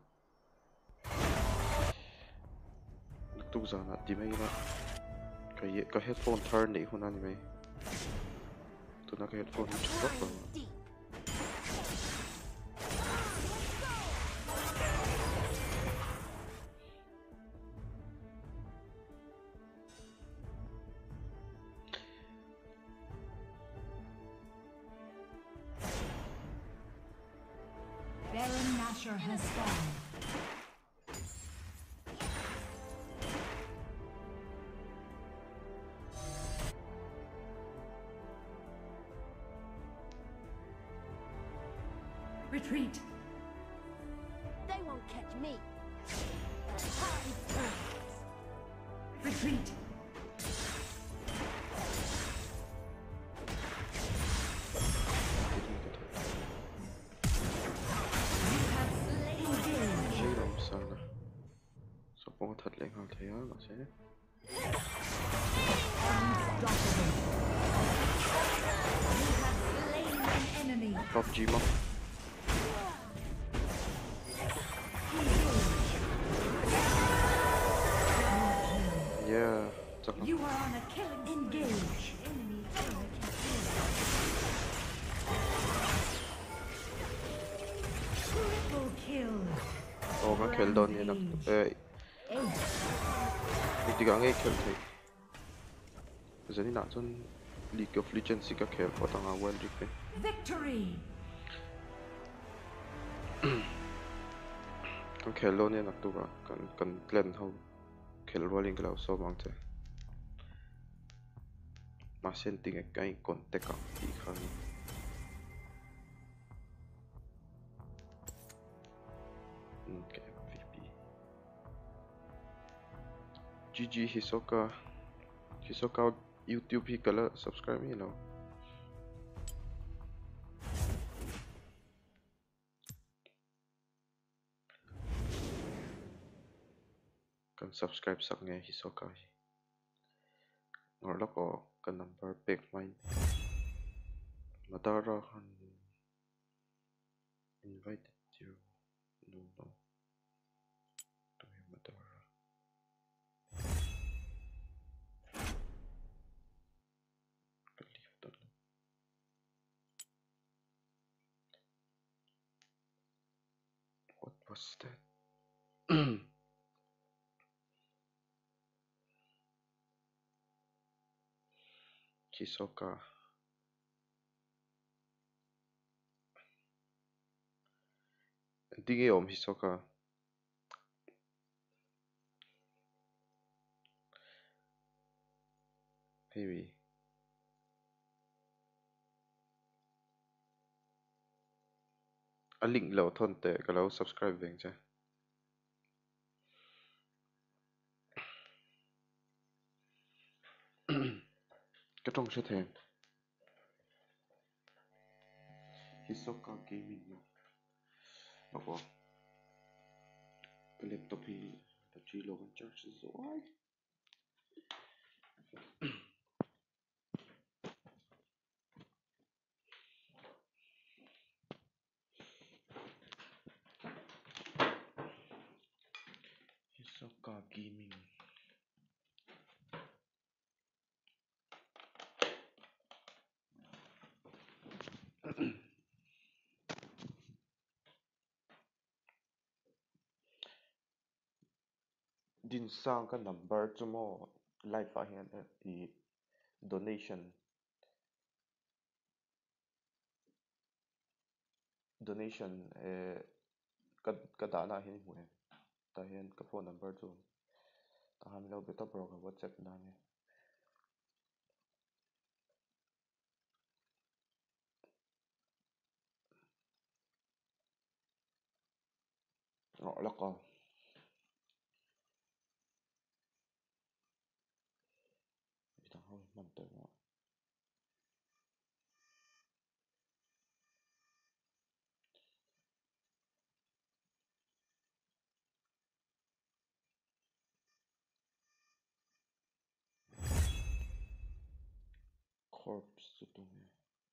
Nagtugzana. Di may na. Ka headphone turn na ihuna ni may. Ito na ka headphone. Chakak ba? Grind deep. Baron Nashor has spawned. Retreat. They won't catch me. Hide birds. Retreat. You have slain Engage. Shaylam sa thật lên hào thế mà sẽ PUBG mà yeah chắc là You are on a killing engage. Enemy turret triple kill. nga kill doon niya nak hindi ka nga kill tayo kasi ni natin League of Legends ka kill po tanga well rip Victory. kan kill doon niya nak tu ka kan clan how kill rolling glaw so mang te masen ting ek kai kontek ang di kan okay VP GG Hisoka YouTube hi kala subscribe me now kan subscribe sak nge Hisoka hi ngor la ko kan number back mine Madara kan invited you no to Madara Leave that. What was that? Hisoka. Dige om Hisoka. Maybe. A link lo thon te kalau subscribe veng cha. Cái trong sẽ thèm Hisoka Gaming nó có cái laptop thì đã chỉ lo con charge rồi Hisoka Gaming din sang cái number cho mo live phát hiện thì donation cái đã là hiện hữu ta hiện cái phone number cho ta ham lâu beta bro cái WhatsApp na nè ngõ là con thằng hơi nằm tới ngõ corpse cho tụi mày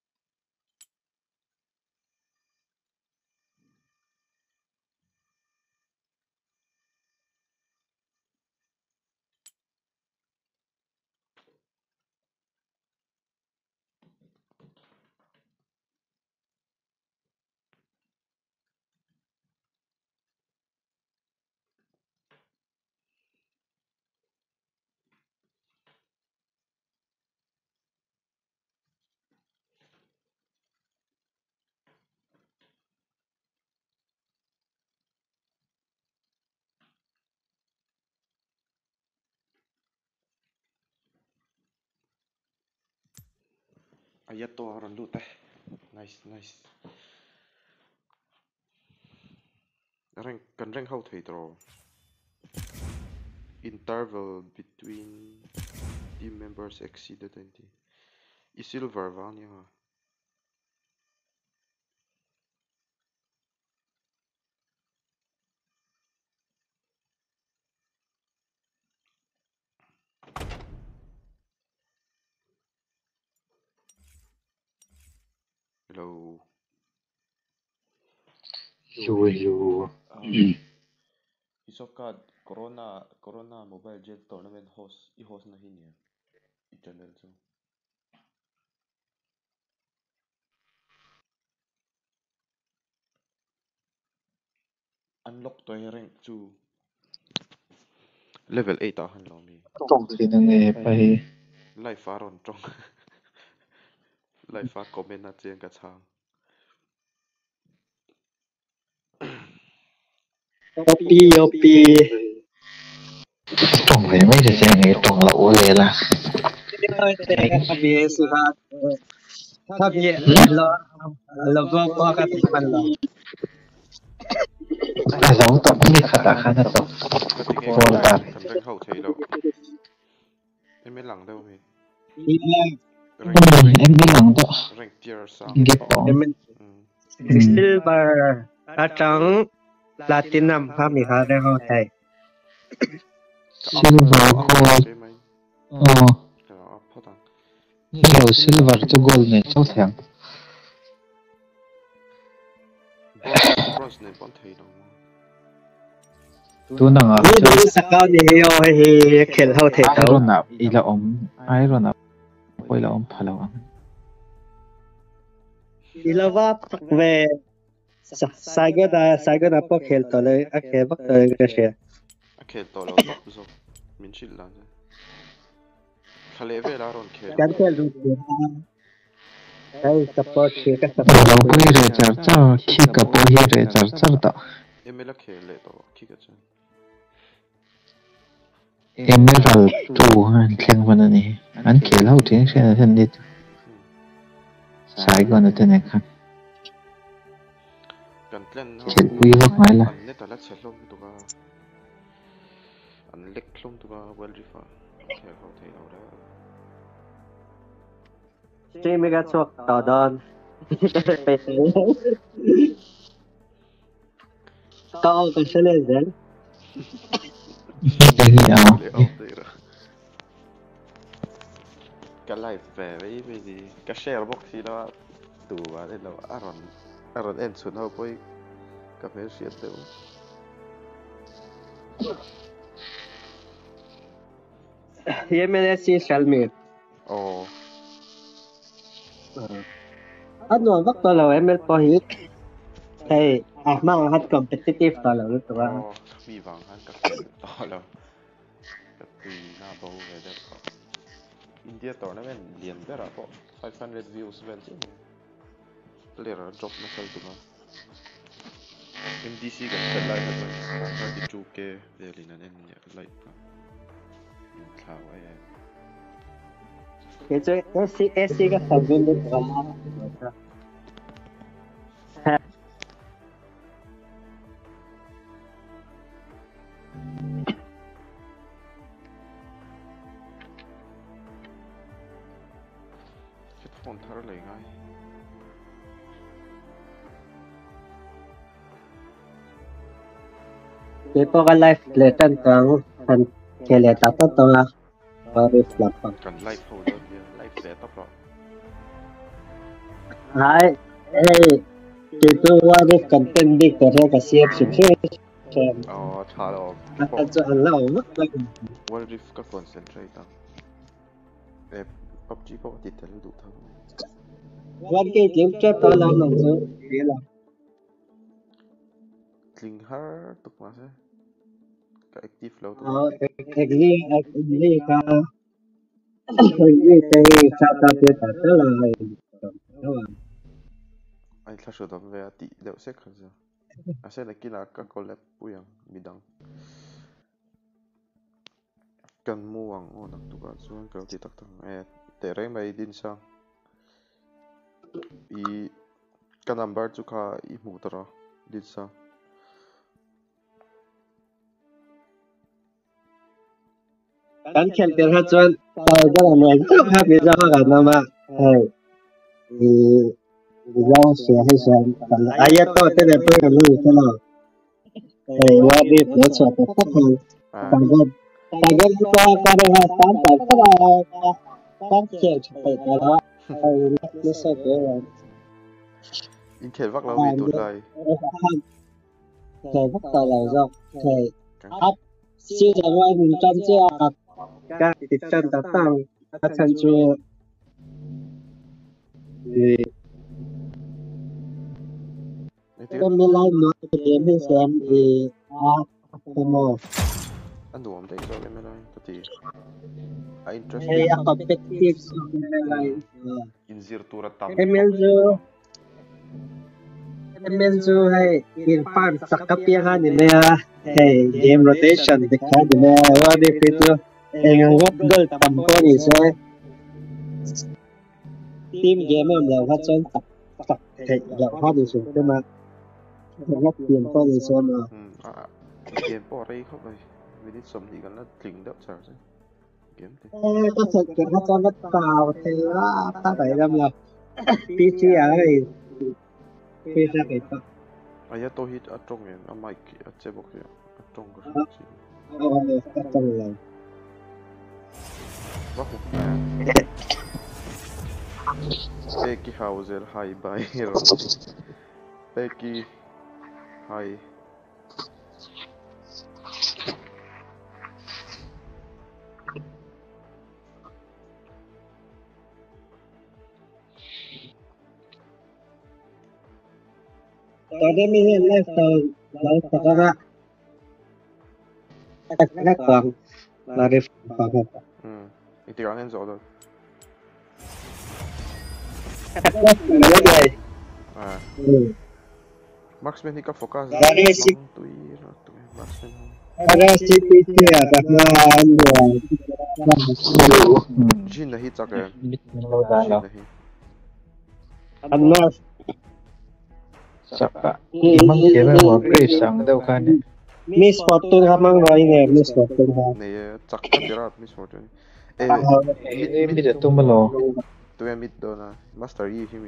Ayato aron lu teh nice rank how thầy trò interval between team members exceeded 20 i silver vanya Hello. You. Isoka Corona Mobile Legends tournament host na hin niya. I-channel so. Unlock to rank 2. Level 8 ahan lo mi. Tong sinang pa Life aron trong. Life comment na chen ka chang. OP tong phải mấy cái xe này tong lẩuเลยlà ถ้ามีสุภาพถ้ามีเราก็พอกันมันหรอ lẩu tongไม่ขาดขาดตก Cái tiếng nghe kan rank hậu thấy đâu. Em mới lặng đâu mi. ทีแรก em biết lòng đó Rank tier 3. ghép tong ซิลเวอร์อาจังพลาตินัมครับมีครับได้เข้าใจ silver gold Cái máy. Cái đó up phát tăng. nhiều silver cho gold này cháu thèm Bronze này vẫn thấy đâu. tu nang à นี่ดูสกาวนี่โอ้ยเขียนเข้าเทป iron up ila iron up ila phalaw อีลาวาปักเวสายก็ได้พอเขียนต่อเลยโอเคปักเลยก็เชีย Kể to lâu tóc rồi. Mình chịu lắm rồi. Khá lẽ về là rồi kể. การเขียนรูปให้สปอร์ตเชียร์ก็สปอเราร์ตไปเรียนจ้าขี้กับไปเรียนจ้าต่อ Em mới là kể lẽ to. Khi cái chân. emerald ตัวแข่งวันนี้อันเขียนเล่าถึงเช่นนั้นนิดสายก่อนนะท่านนะครับ Cần lên. Chuyện quý góc máy là Anh nét là chết lông tụi ba. Anh lệch lông tụi ba well rifa. Kể hậu thấy đâu đó. ใช่ไหมครับชวกต่อดอนไปซื้อต่อกันเฉลี่ยเดน cái gì à Lẽ ốc đây rồi. Cái live về với gì. Cái share box thì nó tụi ba đây là Aron end xuống hậu bôi. Cà phê share đều. ยังไม่ได้ซีชัลมี Ồ. อันนู้นวักตัวเราเอ็มเอลพอฮิตใช่มาฮัดคอมเพติทีฟตัวเราตัว Ồ. Vì vàng hắn cà phê to rồi. Cà phê na bầu về đây. India tournament liền đó là bộ 500 views bên trên. Lấy ra drop nó sao tụi nó. MDC gần cái live hết rồi. Nó đi chụp cái về liền anh em nhớ like. Mình khảo ấy. เดี๋ยวจะเอสซีก็ทำเป็นตัว Headphone thở lại ngay. เดี๋ยวพวกไลฟ์เลตันตังทันเคเลตัดตัวบาริฟลับปัง Cần live hầu đó kia. Live sẽ tóc rồi. ไอ้ที่ตัวว่าริฟกันเป็นบิ๊กตัวเท่ากับเสียบสุดที่แชม Ồ. Thả rồi. อาจจะอันเล่ามั้ง World Rift có concentrate tăng. Em PUBG có tiết thể đủ thơm. วันที่จิ้มเจ็บตัวเราหนังสือเดี๋ยว Cling hard tục mà sẽ. Cái active lâu tục. อ๋อเอ็กซี่ก็เอ็กซี่ไปชาตาเปียตัดตัวเรา Anh thả sửa tầm về tỷ liệu sẽ khẩn giờ. À sẽ là kia là các collab bùi yang mì đăng. Cần mua hoàng ô nặng tụ bà xuống kéo thì tắc thằng. Để rẽ mày đi sang. I cái number chú khá i mù tà ra. Đi sang. การเขียนเป็นฮัจจวนต่อยก็เหมือนภาพวิจารณ์กันนะมาเราเสียให้ฉันอายะต่อเต้นเพื่อนลูกตลอดว่าดีเพื่อชดแต่ก็ทำแต่ก็ตัวการเงินตามแต่ก็ต้องเขียนไปแต่ละไม่ใช่ตัว in khel vak lo vi tu lai thầy bắt đầu là do thầy áp siêu giờ ngoài mình trong chưa các thì chân ta tăng các chân chưa thì em mới lại nói đến với xem thì como anh đủ không thấy rồi em lai tati I interest hey a competitive like in zirtura tam Emenzu hay in farm sakapia nga ni Mea hey game rotation dikha ni Mea wadi pito ang what goal tampo ni so team game am la ha chon tak hey ya ha ni so tema ngap tiền po ni so ma game po rai khóc rồi vì đi sớm thì gần là tỉnh đỡ sao chứ game thì có thật cái ha chon bắt tao thì ta phải làm là PC ấy thì ra cái đó ai to hit ở trong này ở mic ở chế bốc này ở trong cái ở trong này vắt một Becky Hauser high by Becky high tadi mình lên từ lấy từ đó các con là đi vào học thì anh rõ rồi cái gì Marksman thì các focus dari si Marksman ada CPT ada yang Jin là hit chắc cái bit lâu ra đâu anh nói saka imang kiếm em một brief sang đâu kan Miss Fortune hamang rồi nè Miss Fortune ha này chắc cái gì đó Miss Fortune mid tu malo tu em mid đó na Master Yi himi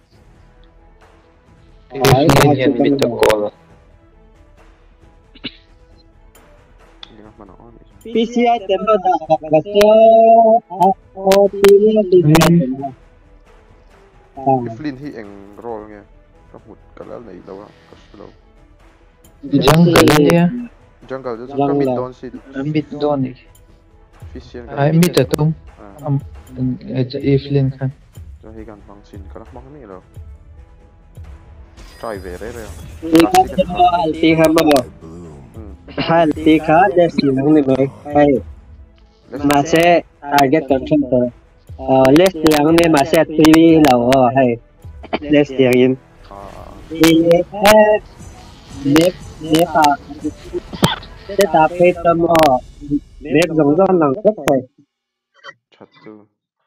yan mid to call dengan mana on PCI tempo dah baca OTV Flynn hi eng roll nghe các một cái này đâu á cái đâu jungle ya jungle just come mid down sit mid don ni efficient ai mid tu Evelyn kan cho hi gan bang sin cái mong ni đâu try về đấy rồi Alti hamang Alti khá để xin năng này rồi hay mà sẽ target control less yang ni mà sẽ TV đâu hay less yang in nếp ta phải tâm nếp giống giống năng rất hay chặt tu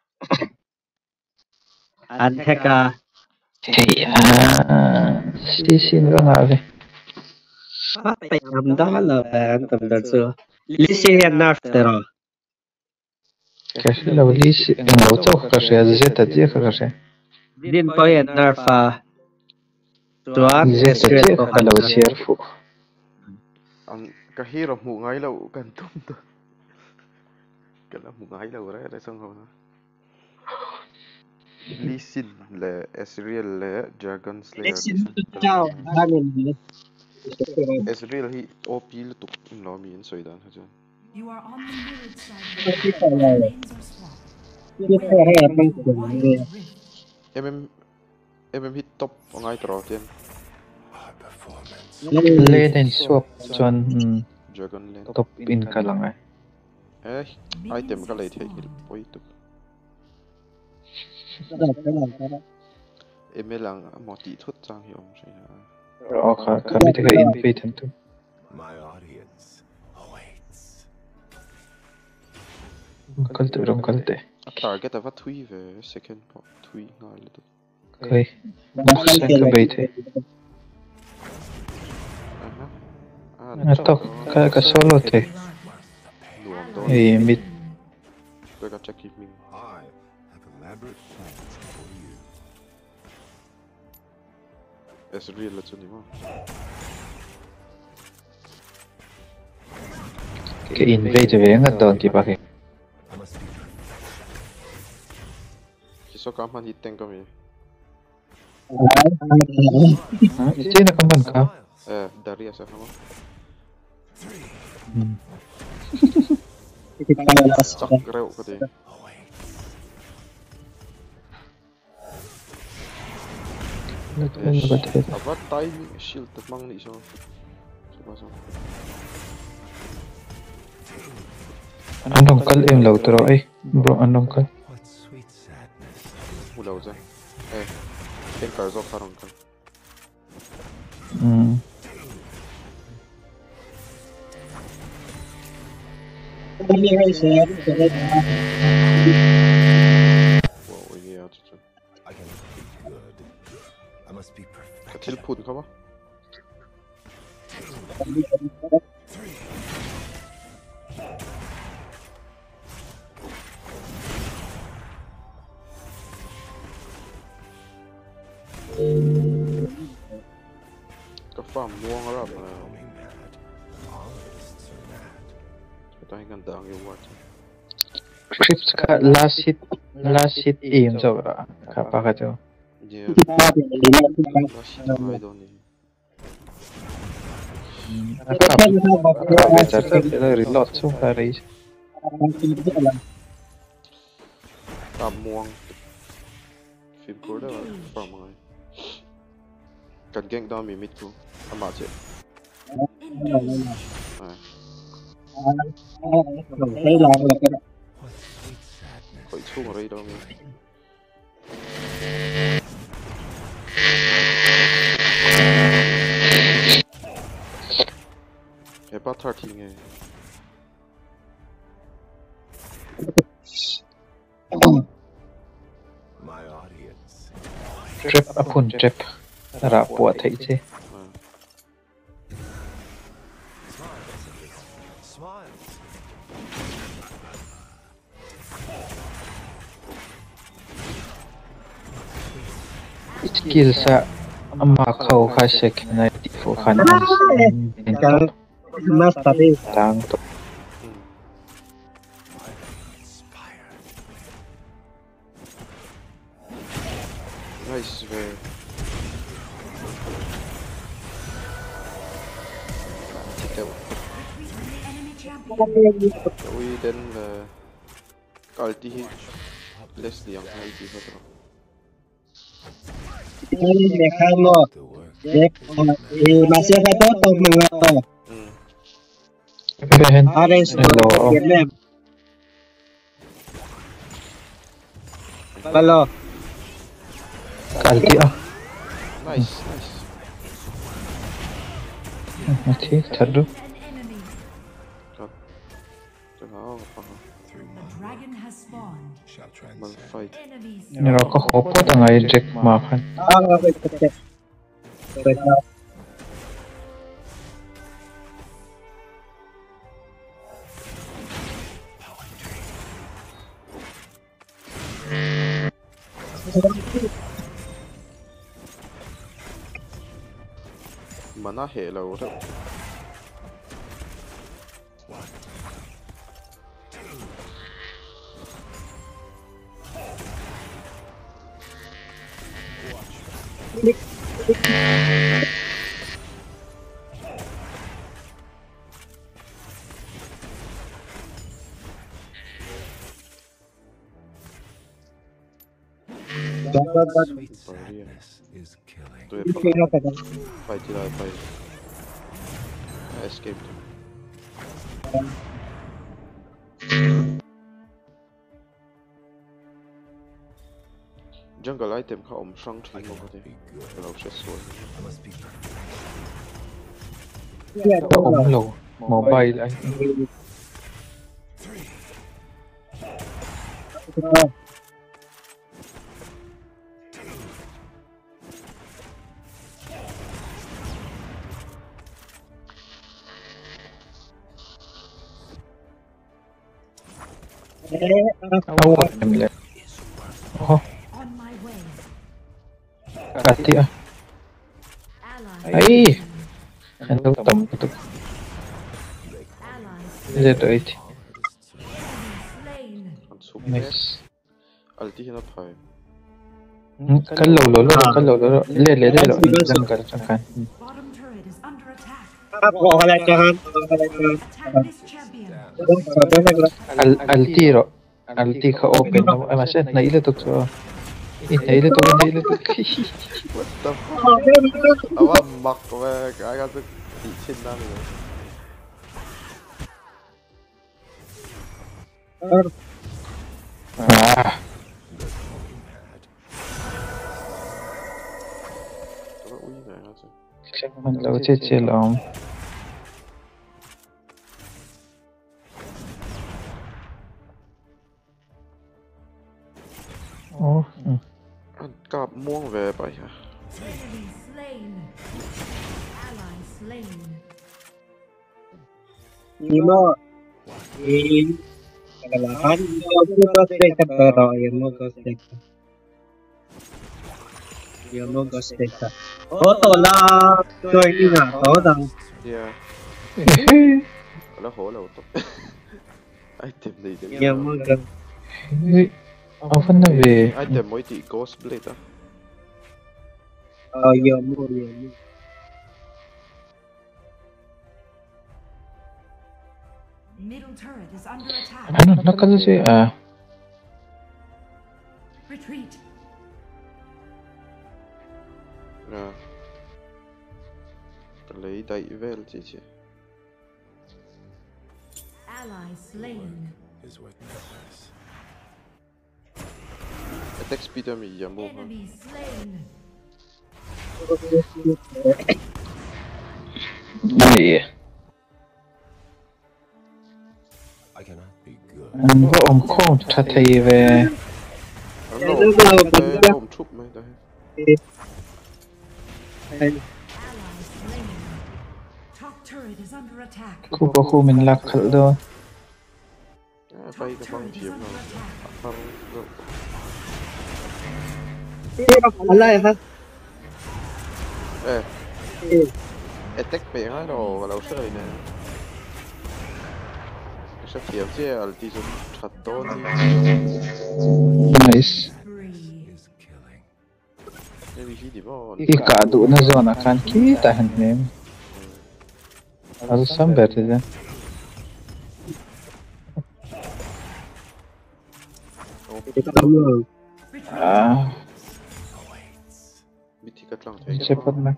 anh hacker hey xin vâng ạ phải làm đó là bạn tầm đợt xưa lý sinh hiện nạp rồi cái lâu lý lâu cho cái gì zeta gì cái gì din po hiện nạp à tuan zeta gì cái lâu chia phụ anh cái hero mù ngay lâu cần tung tu cái là mù ngay lâu đấy đấy xong rồi Lee Sin là Ezreal là Dragon Slayer chào hai mình Ezreal hi OP là tục nó miễn xoay đàn hả chứ You are on the mirrored side of the lanes are swapped. tiếp theo là bên của mình em hit top ngay trò tiên lên đến swap chọn Dragon lên top in cái lang ai item cái này thì bôi tục em lang một tí thuốc trang hiệu rồi okay kami taga invite hantu My audience awaits. kaltu kalte target là thui về second pot thui ngay là được okay sen ka bait to ka solo te luồng đó hey mid tôi có check mình I have elaborate plans for you. Ezreal là chân mà cái invite về ngat don ki ba ke I must be khi số cam han hit tank kami Ito na kaman ka. Darius ako. Sakrew ko din. Apa timing shield mang ni so. Anong kal em law tro ay bro anong kal. Ulaw za. Ten cards of parang kal. Wow, ini ya tuh. I can be good. I must be perfect. Kecil pun kau apa? Kefam muang arab. Kita ingin dah angin buat. Crips ka last hit aim so ka pa ka to. Yeah. Last hit I don't need. Reload so para is. Muang. Film ko dah farm ay. Kan geng dah mimit ko. Amat je. thấy lo là cái Khỏi chung ở đây đâu nghe. Bắt 13 nghe. My audience. Trip upon trip. Ra po thấy chứ. Skill sa makaw kasi kinati po kanan mas tapi lang to. Nice way. We then ulti less yang ulti betul. ini dejamos masih ada tuh mengapa Behen ada yang hello. kalau Kalti ah. Nice, nice. Mati terdu. Dragon has spawned. Malfight. Nero ko hopo tangay Jack makan. Mana hello tu. Sweet sadness is killing. Tu apa? Fight lah, fight. I escaped. Jungle item kau sang thing kau tu. Kalau sesuai. I must be perfect. Low mobile ay. Awat nila. Oh, On my way. kati ah. Ally. Ay. Ano tam to? Allies Is it right? slain. Super. Nice. Ulti hina pai. kan lo le jungle chẳng hạn. Bottom turret is under attack. ครับขออะไรกันอะไรกัน Attack this champion. ต้องขอโทษนะครับ Alti ka open na ama siya na ilo to so. Na ilo to. What the fuck? Awa mak ko kaya to teachin namin. Ah, Tara uwi na yan kasi. siya man law chill Oh, Anh cạp muông về bay hả? Enemy slain. Ally slain. นีโม่kan yoก็สเต็กpero yo no go stek to la joining à to dang Yeah. Wala ko, wala ko. Item na item. yo mo go often na be. Item mo iti Ghost Blade ah. yo mo Middle turret is under attack. Ano nakala siya Retreat. Yeah. Lấy đẩy vel chị chị. Ally slain. Is what matters. Attack speed am I mo. Enemy slain. Ay. I cannot be good. Ano ba kong tatay về Ôm chụp mày đây. Ally slain. Top turret is under attack. khu mình lạc khẩu đó. Bay Top cái băng turret is chiếm under nào. attack. Băng อะไรครับ Ê. Attack bị hai đồ lâu sợi nè. Sẽ kiếm chứ ulti dùng thật tốt đi. Nice. Spree. Is killing. Nên vì gì bỏ. Ikado na zona kan kita hanim. Also samber det. kamu Ah, Bị thì cắt lăng thế. cepat na.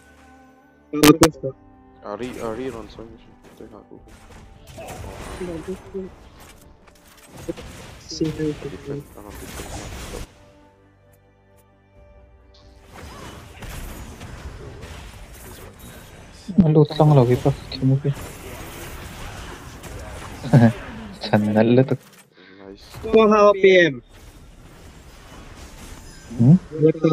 Ari ron xong chứ. Tôi hạ cũng. Defend. Ano defend. Malut lang lagi pa kimo pi. Channel le to. Nice. ko how pm betul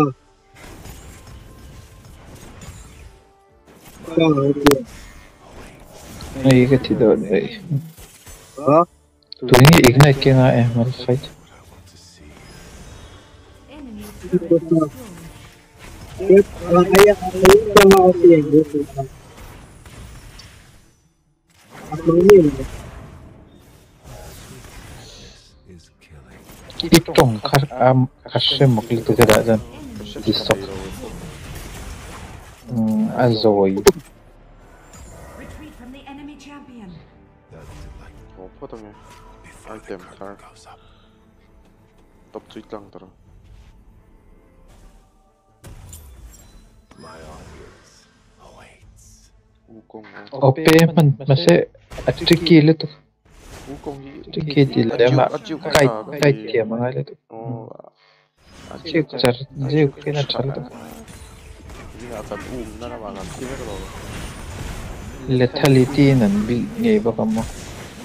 Ay ka tido ay. oh Tulingi ignite kaya nga mal fight. Enemy turret destroyed. ayah sama pm betul apa ini Is killing. Itong kashe mokli to kada jan. Sẽ Disok. đâu. Azoy. Retreat from the enemy champion. Ồ, phốt tao nghe. Item thar. Goes up. Top tweet lang tara. My audience awaits. Wukong. OP man mase tricky le to. Wukong hi. Tricky til ma kai tia mga le to. Ồ. Chik char jiu kina chal to. Hindi nga akan na naman ang tinero. Lethality nan bil ngay ba kamo. The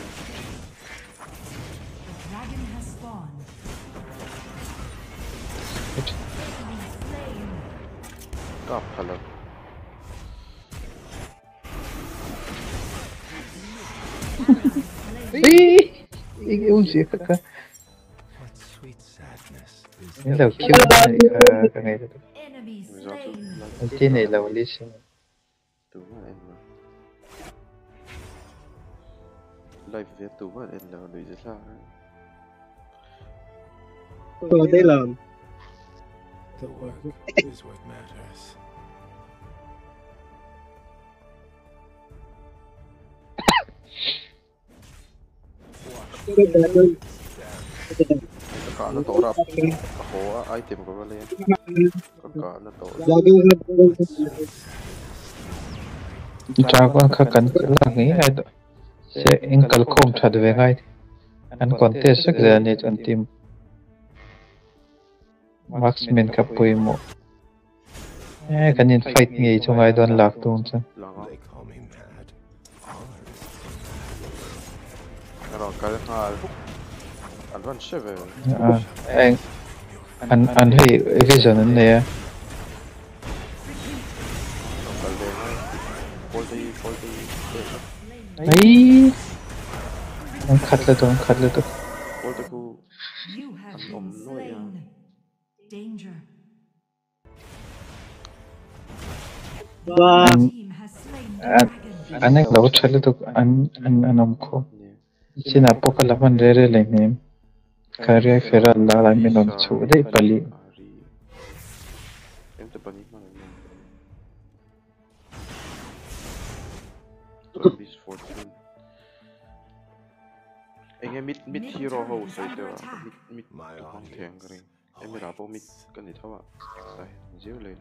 dragon has spawned. Enemy slain. Kap pala. Uji ka. What sweet sadness is Hello, cute ka ngay to. Enemy slain. Ulti na ilaw siya. Đúng rồi em mà. Live viết đúng rồi em là đối rất là. có đây là The work is what matters. Kakak to rap. Ako item ko pala yan. Kakak to. Dragon ka kan lang ay do. Se inkal kom thad ve ngai. An contest sak jani chon team. Marksman ka pui mo. Kanin fight ngai chungai don lak tung chan. They call me mad. Pero kaya nga advance siya ba? An hey vision ne ya. Ay. Ang khatla to. Bolde ko You have been slain. Danger. Wow. Team has slain the dragon. Anek law chale to anom ko. Sina pokalaman rere le ne. Kare fera la minom chu dei pali. Em te pani man. Bis 14. Enge mid hero ho sai te mid hong theng ka ring. Em ra po mid kan ni thawa. Sai jiu le.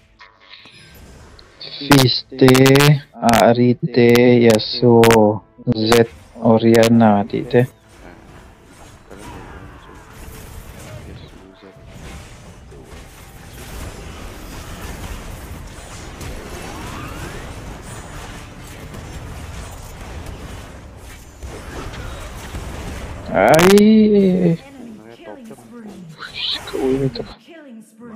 Fiste, Arite, Yasuo, Z, Oriana, dite. Ay, Enemy killing spree. uy ito. Killing spree.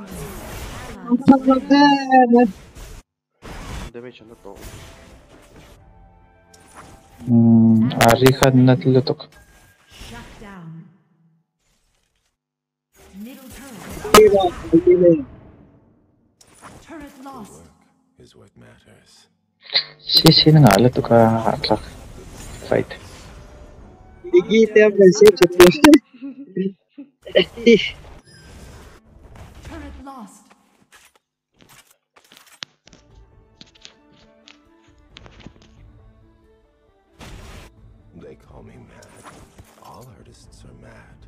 Damage na to. Ari ka na tilutok. Shut down. Middle turret. Turret lost. Is what matters. Sisi na nga to ka atlak. Fight. Digite ang message at Turret lost. They call me mad. All artists are mad.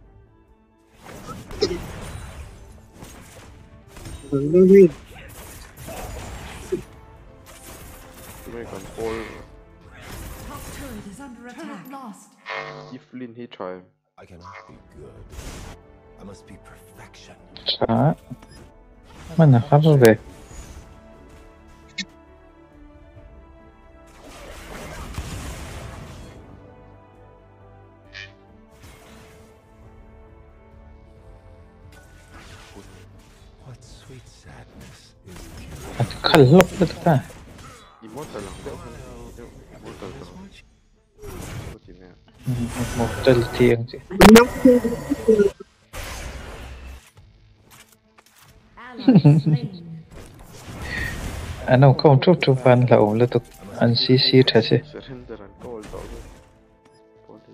May control. Top turret is under attack. Turret lost. If Lin he try. I cannot be good. I must be perfection. Sa. Mana ka ba be? What sweet sadness is At kalok na to ka. Immortal lang daw. Immortal to. Puti na. Mortality ang si. Ally slain. Ano kung tutupan la lutok an CC thase. Surrender and call to. Puti.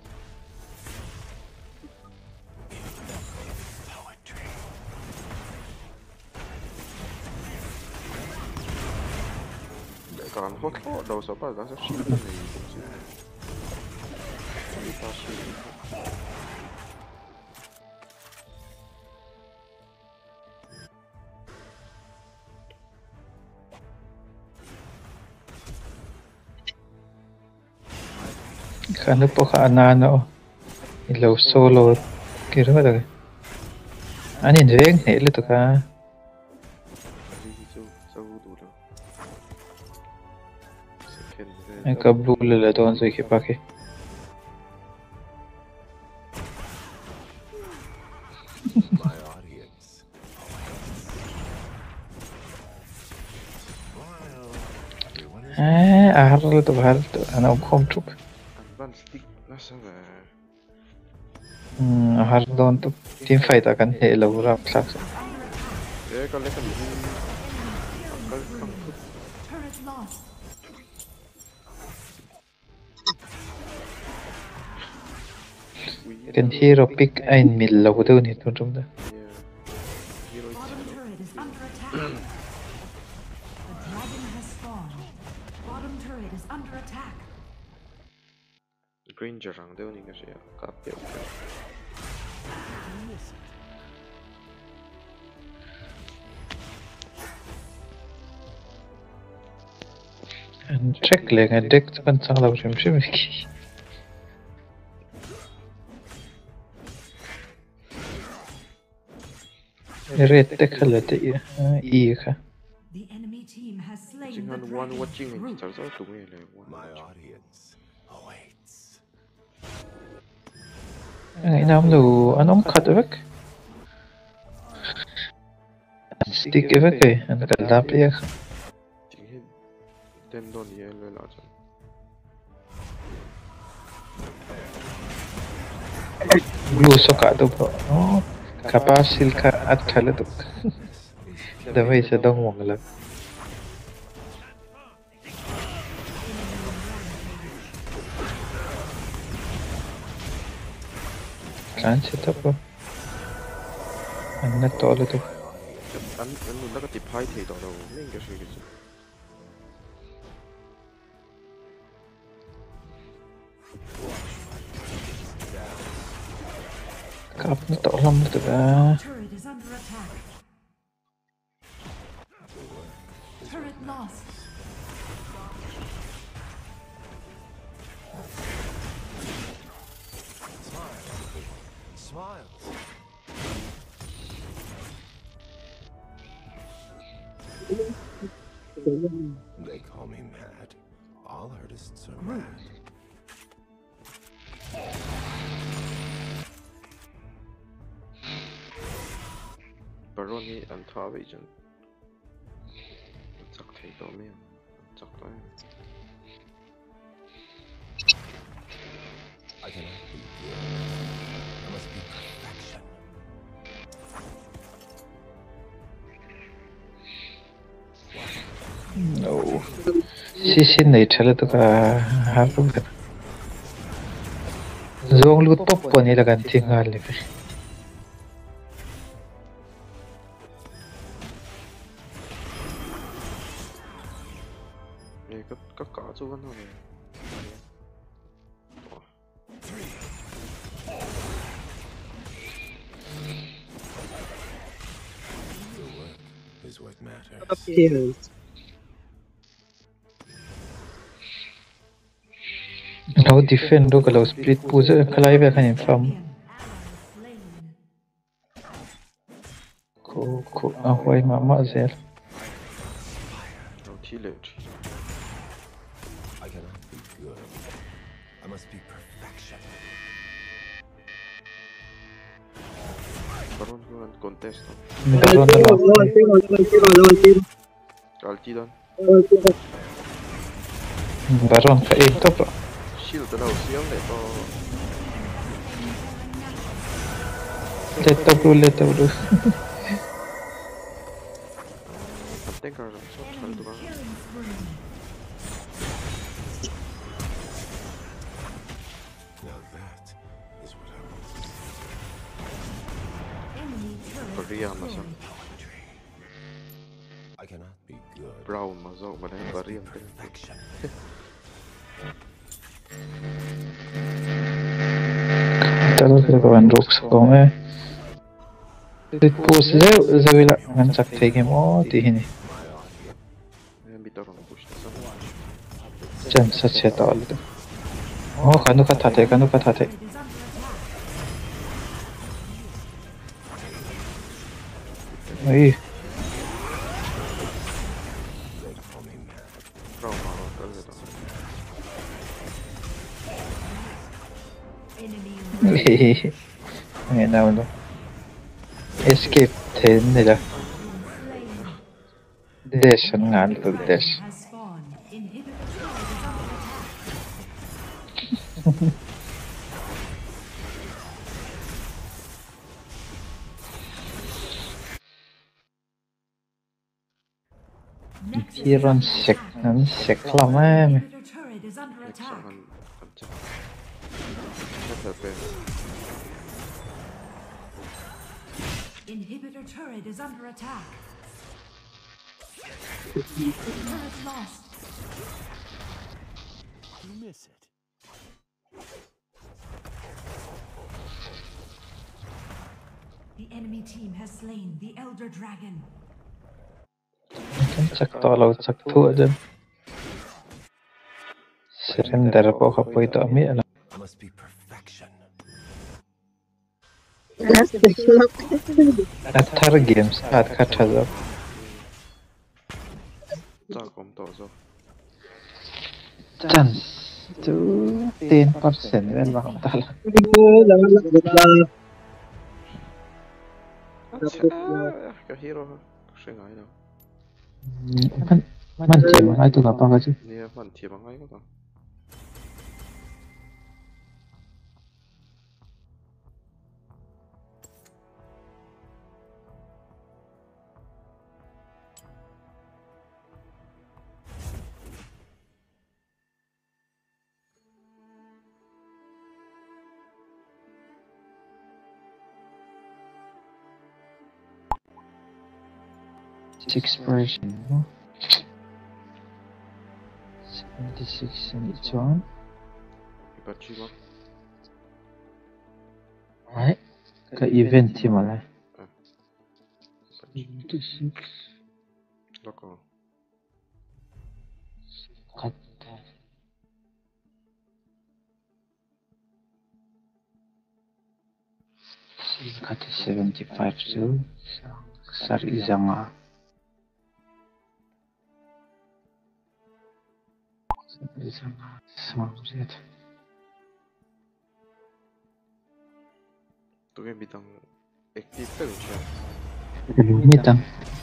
Karan hot lo daw sa pa sa shield na ni. Ita shield. Kano po ka anano. Ilaw solo. Kira ba daga? Anin veng ne lutok ka. Ang kabula la doon sa ikipake. my audience. Smile. Everyone is Aharlo to bahal to. Ano kom trup. Advance stick nasa ba? Ahar doon to. Team fight akan he ilaw rap sak. Kalau kan Turret lost. Kan hero pick ein mill law doon ito tum da. hero screen jarang deh nih guys ya. Kape. check lenge deck kan changla shim shim ki red deck khalate I kha The enemy team has slain Watching the on one dragon watching group. char sao tung le one. My audience awaits. ngai nam lu anom khat vek stick vek an kal da pe Chính hết tên đồn gì lên là chẳng. blue soka do bro kapasil ka at khala do da vai se dong mong la kan se to bro an na to le to Anh muốn đã có tiếp hai thì đó đâu nên cái gì cái gì. kap na to lam to ga Turret is under attack. Turret lost. Smiles. They call me mad. All artists are mad. Baron hi anh thua vậy chứ. Chắc thấy đó mấy chắc đấy. I cannot be good. I must be perfection. no si nei thale to ka ha ru zong lu top po ni la kan thingal le Này có cả chỗ vẫn thôi. The work is what matters. Appearance. no defend do ka lo split puza khalai ve khan fam Ally slain. ko ahoi mama zel Đâu thi lệ. I cannot be good. I must be perfection. Baron ko ang contest. baron da Alti dan. baron ka ek to bro Shield đâu siang để to. let to bro Anh cả rồi số thằng tụi bạn. Killing spree. Now that is what I want. Enemy turret Korea mà sao? destroyed. Poetry. I cannot be good. Brown mà rộng mà đánh Korean tên. Perfection. talo ka ban rooks ko me split pus zawila ngan chak thege mo ti hini Em bị tao rồi push sao? chan sa che to le kanu ka thate Turret is under attack. oi They call me mad. Brown mà rồi cái gì đó. Enemy nghe nào đâu escape thế này là slain. dash ngan to Dragon dash has spawned. Inhibitor turret is under attack. Nexus is Iron under sek attack. lắm em Inhibitor turret is under Next attack. anh chắc. Rất là bền. Inhibitor turret is under attack. Turret lost. You miss it. The enemy team has slain the Elder Dragon. Chắc to lâu chắc thua chứ. Surrender po kapoy to ami ala. Must be perfection. Athar games at khathazo. Takom to so. Chance to 10% vel bang tala. Kahiro shengai na. Man team ai tu apa ka chứ? Nia man thiam angai ka ta. Six version. 76 in each one. Ipachi ba? Right. Ka event team ala. 76. Loko. Cut. Cut 75 too. Sar izanga. Smart. Tu kan bidang aktif tu je. Mitang.